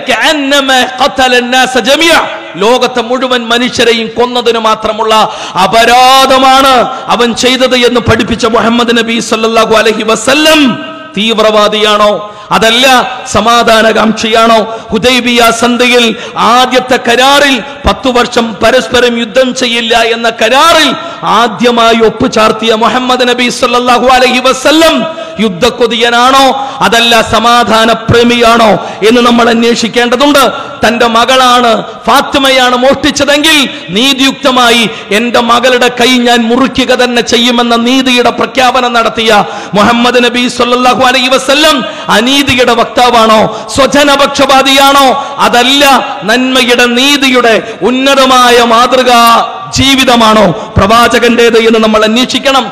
Speaker 1: ലോകത്തെ മുഴുവൻ മനുഷ്യരെയും കൊന്നതിന് മാത്രമുള്ള അപരാധമാണ് അവൻ ചെയ്തത് എന്ന് പഠിപ്പിച്ച മുഹമ്മദ് നബി സല്ലല്ലാഹു അലൈഹി വസല്ലം തീവ്രവാദിയാണോ അതല്ല സമാധാനകാംക്ഷിയാണോ? ഹുദൈബിയ സന്ധിയിൽ ആദ്യത്തെ കരാറിൽ 10 വർഷം പരസ്പരം യുദ്ധം ചെയ്യില്ല എന്ന കരാറിൽ ആദ്യമായി ഒപ്പുചാർത്തിയ മുഹമ്മദ് നബി സല്ലല്ലാഹു അലൈഹി വസല്ലം യുദ്ധക്കൊതിയനാണോ അതല്ല സമാധാന പ്രേമിയാണോ എന്ന് നമ്മൾ അന്വേഷിക്കേണ്ടതുണ്ട്. തന്റെ മകളാണ് ഫാത്തിമയാണ് മോഷ്ടിച്ചതെങ്കിൽ നീതിയുക്തമായി എന്റെ മകളുടെ കൈ ഞാൻ മുറിക്കുക തന്നെ ചെയ്യുമെന്ന നീതിയുടെ പ്രഖ്യാപനം നടത്തിയ മുഹമ്മദ് നബി സല്ലല്ലാഹു അലൈഹി വസല്ലം അനീതിയുടെ വക്താവാണോ, സ്വജനപക്ഷപാതിയാണോ? അതല്ല, നന്മയുടെ നീതിയുടെ ഉന്നതമായ മാതൃകാ ജീവിതമാണോ പ്രവാചകന്റേത് എന്ന് നമ്മൾ അന്വേഷിക്കണം.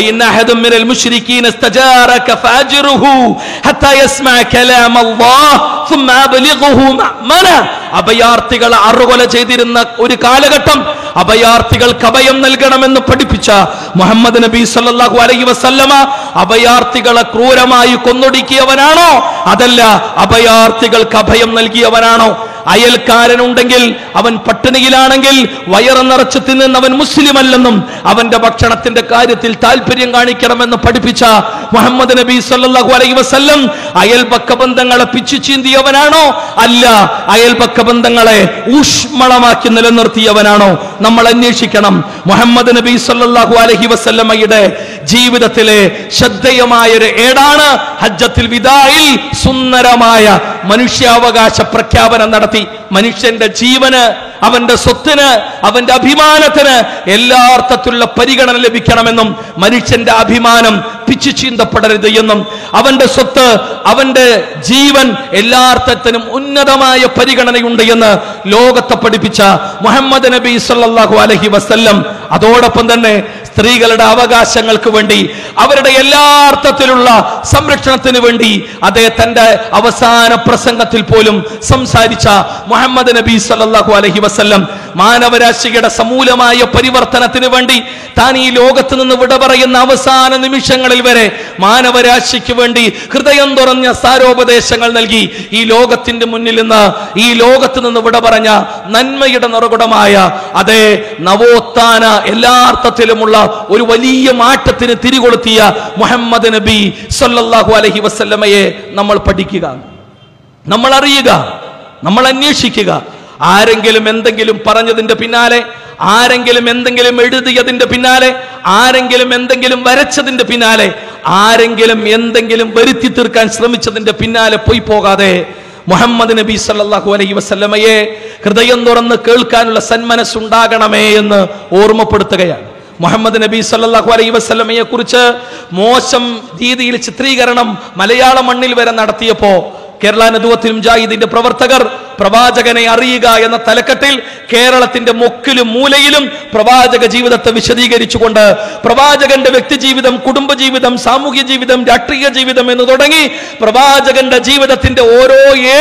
Speaker 1: അഭയാർത്ഥികൾ അറുകൊല ചെയ്തിരുന്ന ഒരു കാലഘട്ടം, അഭയാർത്ഥികൾക്ക് അഭയം നൽകണമെന്ന് പഠിപ്പിച്ച മുഹമ്മദ് നബി സല്ലല്ലാഹു അലൈഹി വസല്ലമ അഭയാർത്ഥികളെ ക്രൂരമായി കൊന്നൊടുക്കിയവനാണോ അതല്ല അഭയാർത്ഥികൾക്ക് അഭയം നൽകിയവനാണോ? അയൽക്കാരനുണ്ടെങ്കിൽ അവൻ പട്ടിണിയിലാണെങ്കിൽ വയറ് നിറച്ചു തിന്നുന്ന അവൻ മുസ്ലിം അല്ലെന്നും അവന്റെ ഭക്ഷണത്തിന്റെ കാര്യത്തിൽ താല്പര്യം കാണിക്കണമെന്ന് പഠിപ്പിച്ച മുഹമ്മദ് നബി സല്ലല്ലാഹു അലൈഹി വസല്ലം അയൽപക്ക ബന്ധങ്ങളെ പിച്ചു ചീന്തിയവനാണോ അല്ല അയൽപക്ക ബന്ധങ്ങളെ ഊഷ്മളമാക്കി നിലനിർത്തിയവനാണോ? നമ്മൾ അന്വേഷിക്കണം. മുഹമ്മദ് നബി സല്ലല്ലാഹു അലൈഹി വസല്ലമയുടെ ജീവിതത്തിലെ ശ്രദ്ധേയമായ ഒരു ഏടാണ് ഹജ്ജത്തുൽ വിദാഇൽ സുന്ദരമായ മനുഷ്യാവകാശ പ്രഖ്യാപനം നടത്തി. മനുഷ്യന്റെ ജീവന്, അവന്റെ സ്വത്തിന്, അവന്റെ അഭിമാനത്തിന് എല്ലാ അർത്ഥത്തിലുള്ള പരിഗണന ലഭിക്കണമെന്നും മനുഷ്യന്റെ അഭിമാനം പിച്ചു ചീന്തപ്പെടരുത് എന്നും അവന്റെ സ്വത്ത്, അവന്റെ ജീവൻ എല്ലാ അർത്ഥത്തിനും ഉന്നതമായ പരിഗണനയുണ്ട് എന്ന് ലോകത്തെ പഠിപ്പിച്ച മുഹമ്മദ് നബി സല്ലല്ലാഹു അലൈഹി വസല്ലം അതോടൊപ്പം തന്നെ സ്ത്രീകളുടെ അവകാശങ്ങൾക്ക് വേണ്ടി, അവരുടെ എല്ലാ അർത്ഥത്തിലുള്ള സംരക്ഷണത്തിന് വേണ്ടി അതേ തന്റെ അവസാന പ്രസംഗത്തിൽ പോലും സംസാരിച്ച മുഹമ്മദ് നബി സല്ലല്ലാഹു അലൈഹി വസല്ലം മാനവരാശിയുടെ സമൂലമായ പരിവർത്തനത്തിന് വേണ്ടി താൻ ഈ ലോകത്ത് നിന്ന് വിട പറയുന്ന അവസാന നിമിഷങ്ങളിൽ വരെ മാനവരാശിക്ക് വേണ്ടി ഹൃദയം തുറഞ്ഞ സാരോപദേശങ്ങൾ നൽകി ഈ ലോകത്തിന്റെ മുന്നിൽ നിന്ന്, ഈ ലോകത്ത് നിന്ന് വിട പറഞ്ഞ നന്മയുടെ നിറകുടമായ അതേ നവോത്ഥാന എല്ലാ അർത്ഥത്തിലുമുള്ള ഒരു വലിയ മാറ്റത്തിന് തിരികൊളുത്തിയ മുഹമ്മദ് നബി സല്ലല്ലാഹു അലൈഹി വസല്ലമയെ നമ്മൾ പഠിക്കുക, നമ്മൾ അറിയുക, നമ്മൾ അന്വേഷിക്കുക. ആരെങ്കിലും എന്തെങ്കിലും പറഞ്ഞതിന്റെ പിന്നാലെ, ആരെങ്കിലും എന്തെങ്കിലും എഴുതിയതിന്റെ പിന്നാലെ, ആരെങ്കിലും എന്തെങ്കിലും വരച്ചതിന്റെ പിന്നാലെ, ആരെങ്കിലും എന്തെങ്കിലും വരുത്തി തീർക്കാൻ ശ്രമിച്ചതിന്റെ പിന്നാലെ പോയി പോകാതെ മുഹമ്മദ് നബി സല്ലല്ലാഹു അലൈഹി വസല്ലമയെ ഹൃദയം തുറന്ന് കേൾക്കാനുള്ള സന്മനസ്സുണ്ടാകണമേ എന്ന് ഓർമ്മപ്പെടുത്തുകയാണ്. മുഹമ്മദ് നബി സല്ലല്ലാഹു അലൈഹി വസല്ലമയെ കുറിച്ച് മോശം രീതിയിൽ ചിത്രീകരണം മലയാള മണ്ണിൽ വരെ നടത്തിയപ്പോ കേരള നദുവത്തുൽ മുജാഹിദിന്റെ പ്രവർത്തകർ പ്രവാചകനെ അറിയുക എന്ന തലക്കെട്ടിൽ കേരളത്തിന്റെ മുക്കിലും മൂലയിലും പ്രവാചക ജീവിതത്തെ വിശദീകരിച്ചുകൊണ്ട് പ്രവാചകന്റെ വ്യക്തിജീവിതം, കുടുംബജീവിതം, സാമൂഹ്യ ജീവിതം, രാഷ്ട്രീയ ജീവിതം എന്ന് തുടങ്ങി പ്രവാചകന്റെ ജീവിതത്തിന്റെ ഓരോ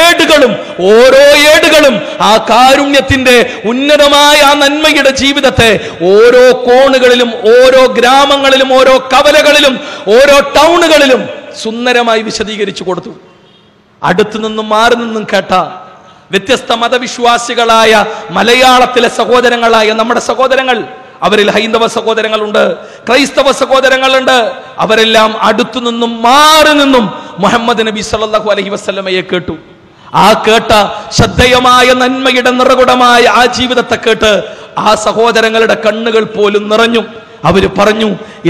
Speaker 1: ഏടുകളും ആ കാരുണ്യത്തിന്റെ ഉന്നതമായ ആ നന്മയുടെ ജീവിതത്തെ ഓരോ കോണുകളിലും, ഓരോ ഗ്രാമങ്ങളിലും, ഓരോ കവലകളിലും, ഓരോ ടൗണുകളിലും സുന്ദരമായി വിശദീകരിച്ചു കൊടുത്തു. അടുത്തു നിന്നും മാറി നിന്നും കേട്ട വ്യത്യസ്ത മതവിശ്വാസികളായ മലയാളത്തിലെ സഹോദരങ്ങളായ നമ്മുടെ സഹോദരങ്ങൾ, അവരിൽ ഹൈന്ദവ സഹോദരങ്ങളുണ്ട്, ക്രൈസ്തവ സഹോദരങ്ങളുണ്ട്, അവരെല്ലാം അടുത്തു നിന്നും മാറി നിന്നും മുഹമ്മദ് നബി സല്ലല്ലാഹു അലൈഹി വസല്ലമയെ കേട്ടു. ആ കേട്ട ശ്രദ്ധേയമായ നന്മയുടെ നിറകുടമായ ആ ജീവിതത്തെ കേട്ട് ആ സഹോദരങ്ങളുടെ കണ്ണുകൾ പോലും നിറഞ്ഞു. അവര് പറഞ്ഞു,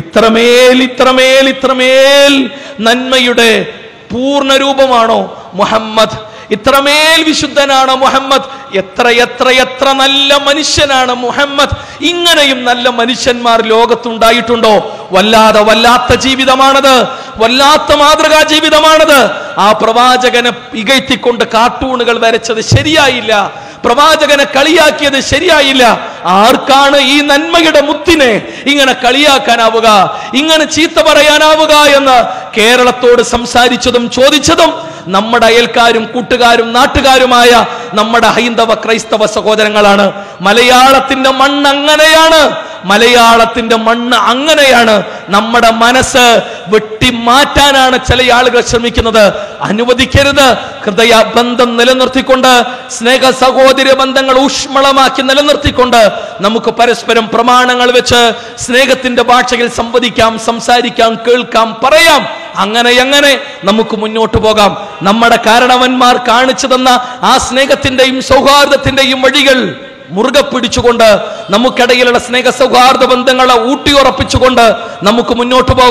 Speaker 1: ഇത്രമേൽ നന്മയുടെ പൂർണ്ണ രൂപമാണോ മുഹമ്മദ്? ഇത്രമേൽ വിശുദ്ധനാണ് മുഹമ്മദ്? എത്ര നല്ല മനുഷ്യനാണ് മുഹമ്മദ്? ഇങ്ങനെയും നല്ല മനുഷ്യന്മാർ ലോകത്തുണ്ടായിട്ടുണ്ടോ? വല്ലാത്ത ജീവിതമാണത്, വല്ലാത്ത മാതൃകാ ജീവിതമാണത്. ആ പ്രവാചകനെ ഇകഴ്ത്തിക്കൊണ്ട് കാർട്ടൂണുകൾ വരച്ചത് ശരിയായില്ല, പ്രവാചകനെ കളിയാക്കിയത് ശരിയായില്ല. ആർക്കാണ് ഈ നന്മയുടെ മുത്തിനെ ഇങ്ങനെ കളിയാക്കാനാവുക, ഇങ്ങനെ ചീത്ത പറയാനാവുക എന്ന് കേരളത്തോട് സംസാരിച്ചതും ചോദിച്ചതും നമ്മുടെ അയൽക്കാരും കൂട്ടുകാരും നാട്ടുകാരുമായ നമ്മുടെ ഹൈന്ദവ ക്രൈസ്തവ സഹോദരങ്ങളാണ്. മലയാളത്തിന്റെ മണ്ണ് അങ്ങനെയാണ്, മലയാളത്തിന്റെ മണ്ണ് അങ്ങനെയാണ്. നമ്മുടെ മനസ്സ് വെട്ടിമാറ്റാനാണ് ചില ആളുകൾ ശ്രമിക്കുന്നത്. അനുവദിക്കരുത്. ഹൃദയ ബന്ധം നിലനിർത്തിക്കൊണ്ട്, സ്നേഹ സഹോദര്യ ബന്ധങ്ങൾ ഊഷ്മളമാക്കി നിലനിർത്തിക്കൊണ്ട് നമുക്ക് പരസ്പരം പ്രമാണങ്ങൾ വെച്ച് സ്നേഹത്തിന്റെ ഭാഷയിൽ സംവദിക്കാം, സംസാരിക്കാം, കേൾക്കാം, പറയാം. അങ്ങനെ നമുക്ക് മുന്നോട്ട് പോകാം. നമ്മുടെ കാരണവന്മാർ കാണിച്ചു തന്ന ആ സ്നേഹത്തിന്റെയും സൗഹാർദ്ദത്തിന്റെയും വഴികൾ മുറുകെ പിടിച്ചുകൊണ്ട് നമുക്കിടയിലുള്ള സ്നേഹ സൗഹാർദ്ദ ബന്ധങ്ങളെ ഊട്ടിയുറപ്പിച്ചുകൊണ്ട് നമുക്ക് മുന്നോട്ട് പോകാം.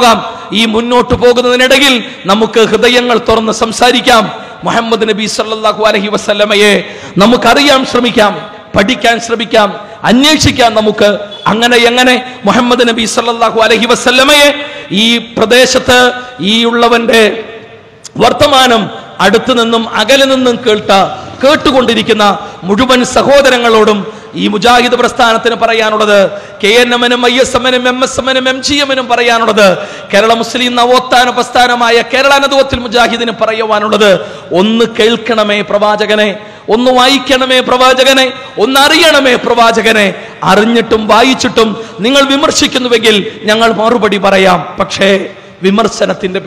Speaker 1: ഈ മുന്നോട്ട് പോകുന്നതിനിടയിൽ നമുക്ക് ഹൃദയങ്ങൾ തുറന്ന് സംസാരിക്കാം. മുഹമ്മദ് നബി സല്ലല്ലാഹു അലൈഹി വസല്ലമയെ നമുക്കറിയാൻ ശ്രമിക്കാം, പഠിക്കാൻ ശ്രമിക്കാം, അന്വേഷിക്കാം. നമുക്ക് എങ്ങനെ മുഹമ്മദ് നബി സല്ലല്ലാഹു അലൈഹി വസല്ലമയെ ഈ പ്രദേശത്ത് ഈ ഉള്ളവന്റെ വർത്തമാനം അടുത്തു നിന്നും അകലെ നിന്നും കേട്ടുകൊണ്ടിരിക്കുന്ന മുഴുവൻ സഹോദരങ്ങളോടും ഈ മുജാഹിദ് പ്രസ്ഥാനത്തിന് പറയാനുള്ളത്, KNM-നും ISM-നും MSM-നും MGM-നും പറയാനുള്ളത്, കേരള മുസ്ലിം നവോത്ഥാന പ്രസ്ഥാനമായ കേരള നദുവത്തുൽ മുജാഹിദിന് പറയുവാനുള്ളത്, ഒന്ന് കേൾക്കണമേ പ്രവാചകനെ, ഒന്ന് വായിക്കണമേ പ്രവാചകനെ, ഒന്ന് അറിയണമേ പ്രവാചകനെ. അറിഞ്ഞിട്ടും വായിച്ചിട്ടും നിങ്ങൾ വിമർശിക്കുന്നുവെങ്കിൽ ഞങ്ങൾ മറുപടി പറയാം. പക്ഷേ വിമർശനത്തിന്റെ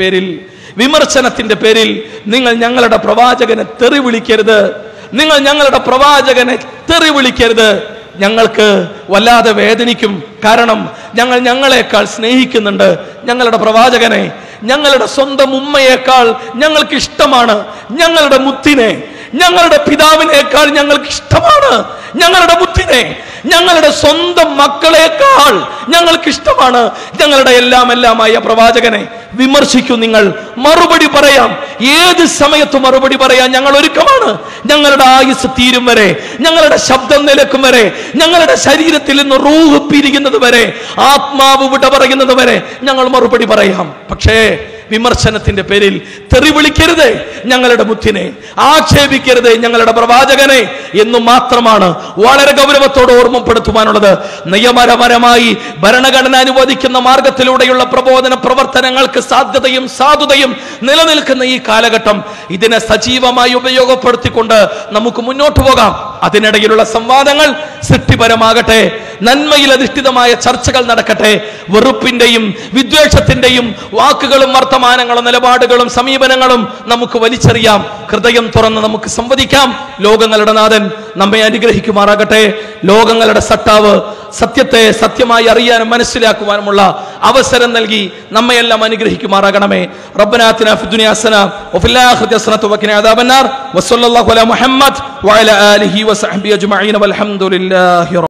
Speaker 1: പേരിൽ നിങ്ങൾ ഞങ്ങളുടെ പ്രവാചകനെ തെറി വിളിക്കരുത്. നിങ്ങൾ ഞങ്ങളുടെ പ്രവാചകനെ തെറി വിളിക്കരുത്. ഞങ്ങൾക്ക് വല്ലാതെ വേദനിക്കും. കാരണം ഞങ്ങളെക്കാൾ സ്നേഹിക്കുന്നുണ്ട് ഞങ്ങളുടെ പ്രവാചകനെ. ഞങ്ങളുടെ സ്വന്തം ഉമ്മയേക്കാൾ ഞങ്ങൾക്ക് ഇഷ്ടമാണ് ഞങ്ങളുടെ മുത്തിനെ. ഞങ്ങളുടെ പിതാവിനേക്കാൾ ഞങ്ങൾക്ക് ഇഷ്ടമാണ് ഞങ്ങളുടെ മുത്തിനെ. ഞങ്ങളുടെ സ്വന്തം മക്കളെക്കാൾ ഞങ്ങൾക്ക് ഇഷ്ടമാണ് ഞങ്ങളുടെ എല്ലാമായ പ്രവാചകനെ. വിമർശിക്കൂ, നിങ്ങൾ മറുപടി പറയാം. ഏത് സമയത്തും മറുപടി പറയാൻ ഞങ്ങൾ ഒരുക്കമാണ്. ഞങ്ങളുടെ ആയുസ് തീരും വരെ, ഞങ്ങളുടെ ശബ്ദം നിലക്കും വരെ, ഞങ്ങളുടെ ശരീരത്തിൽ നിന്ന് റൂഹ് പിരിയുന്നത് വരെ, ആത്മാവ് വിട പറയുന്നത് വരെ ഞങ്ങൾ മറുപടി പറയാം. പക്ഷേ വിമർശനത്തിന്റെ പേരിൽ തെറി വിളിക്കരുത് ഞങ്ങളുടെ മുത്തിനെ, ആക്ഷേപിക്കരുത് ഞങ്ങളുടെ പ്രവാചകനെ എന്ന് മാത്രമാണ് വളരെ ഗൗരവത്തോടെ ഓർമ്മപ്പെടുത്തുവാനുള്ളത്. നിയമപരമായി ഭരണഘടന അനുവദിക്കുന്ന മാർഗത്തിലൂടെയുള്ള പ്രബോധന പ്രവർത്തനങ്ങൾക്ക് സാധ്യതയും സാധുതയും നിലനിൽക്കുന്ന ഈ കാലഘട്ടം ഇതിനെ സജീവമായി ഉപയോഗപ്പെടുത്തിക്കൊണ്ട് നമുക്ക് മുന്നോട്ട് പോകാം. അതിനിടയിലുള്ള സംവാദങ്ങൾ സൃഷ്ടിപരമാകട്ടെ, നന്മയിൽ അധിഷ്ഠിതമായ ചർച്ചകൾ നടക്കട്ടെ. വെറുപ്പിന്റെയും വിദ്വേഷത്തിന്റെയും വാക്കുകളും വർത്തമാനങ്ങളും നിലപാടുകളും സമീപനങ്ങളും നമുക്ക് വലിച്ചെറിയാം. ഹൃദയം തുറന്ന് നമുക്ക് സംവദിക്കാം. ലോകങ്ങളുടെ നാഥൻ നമ്മെ അനുഗ്രഹിക്കുമാറാകട്ടെ. ലോകങ്ങളുടെ സട്ടാവ് സത്യത്തെ സത്യമായി അറിയാനും മനസ്സിലാക്കുവാനുമുള്ള അവസരം നൽകി നമ്മയെല്ലാം അനുഗ്രഹിക്കുമാറാകണമേ. റബ്ബനാ ആതിനാ ഫിദ്ദുനിയാ ഹസന വഫിൽ ആഖിറതി ഹസനത വഖിനാ അദാബന്നാർ. വസല്ലല്ലാഹു അലാ മുഹമ്മദ് വഅലാ ആലിഹി വസഹ്ബിഹി അജ്മഈൻ വൽഹംദുലില്ലാഹി.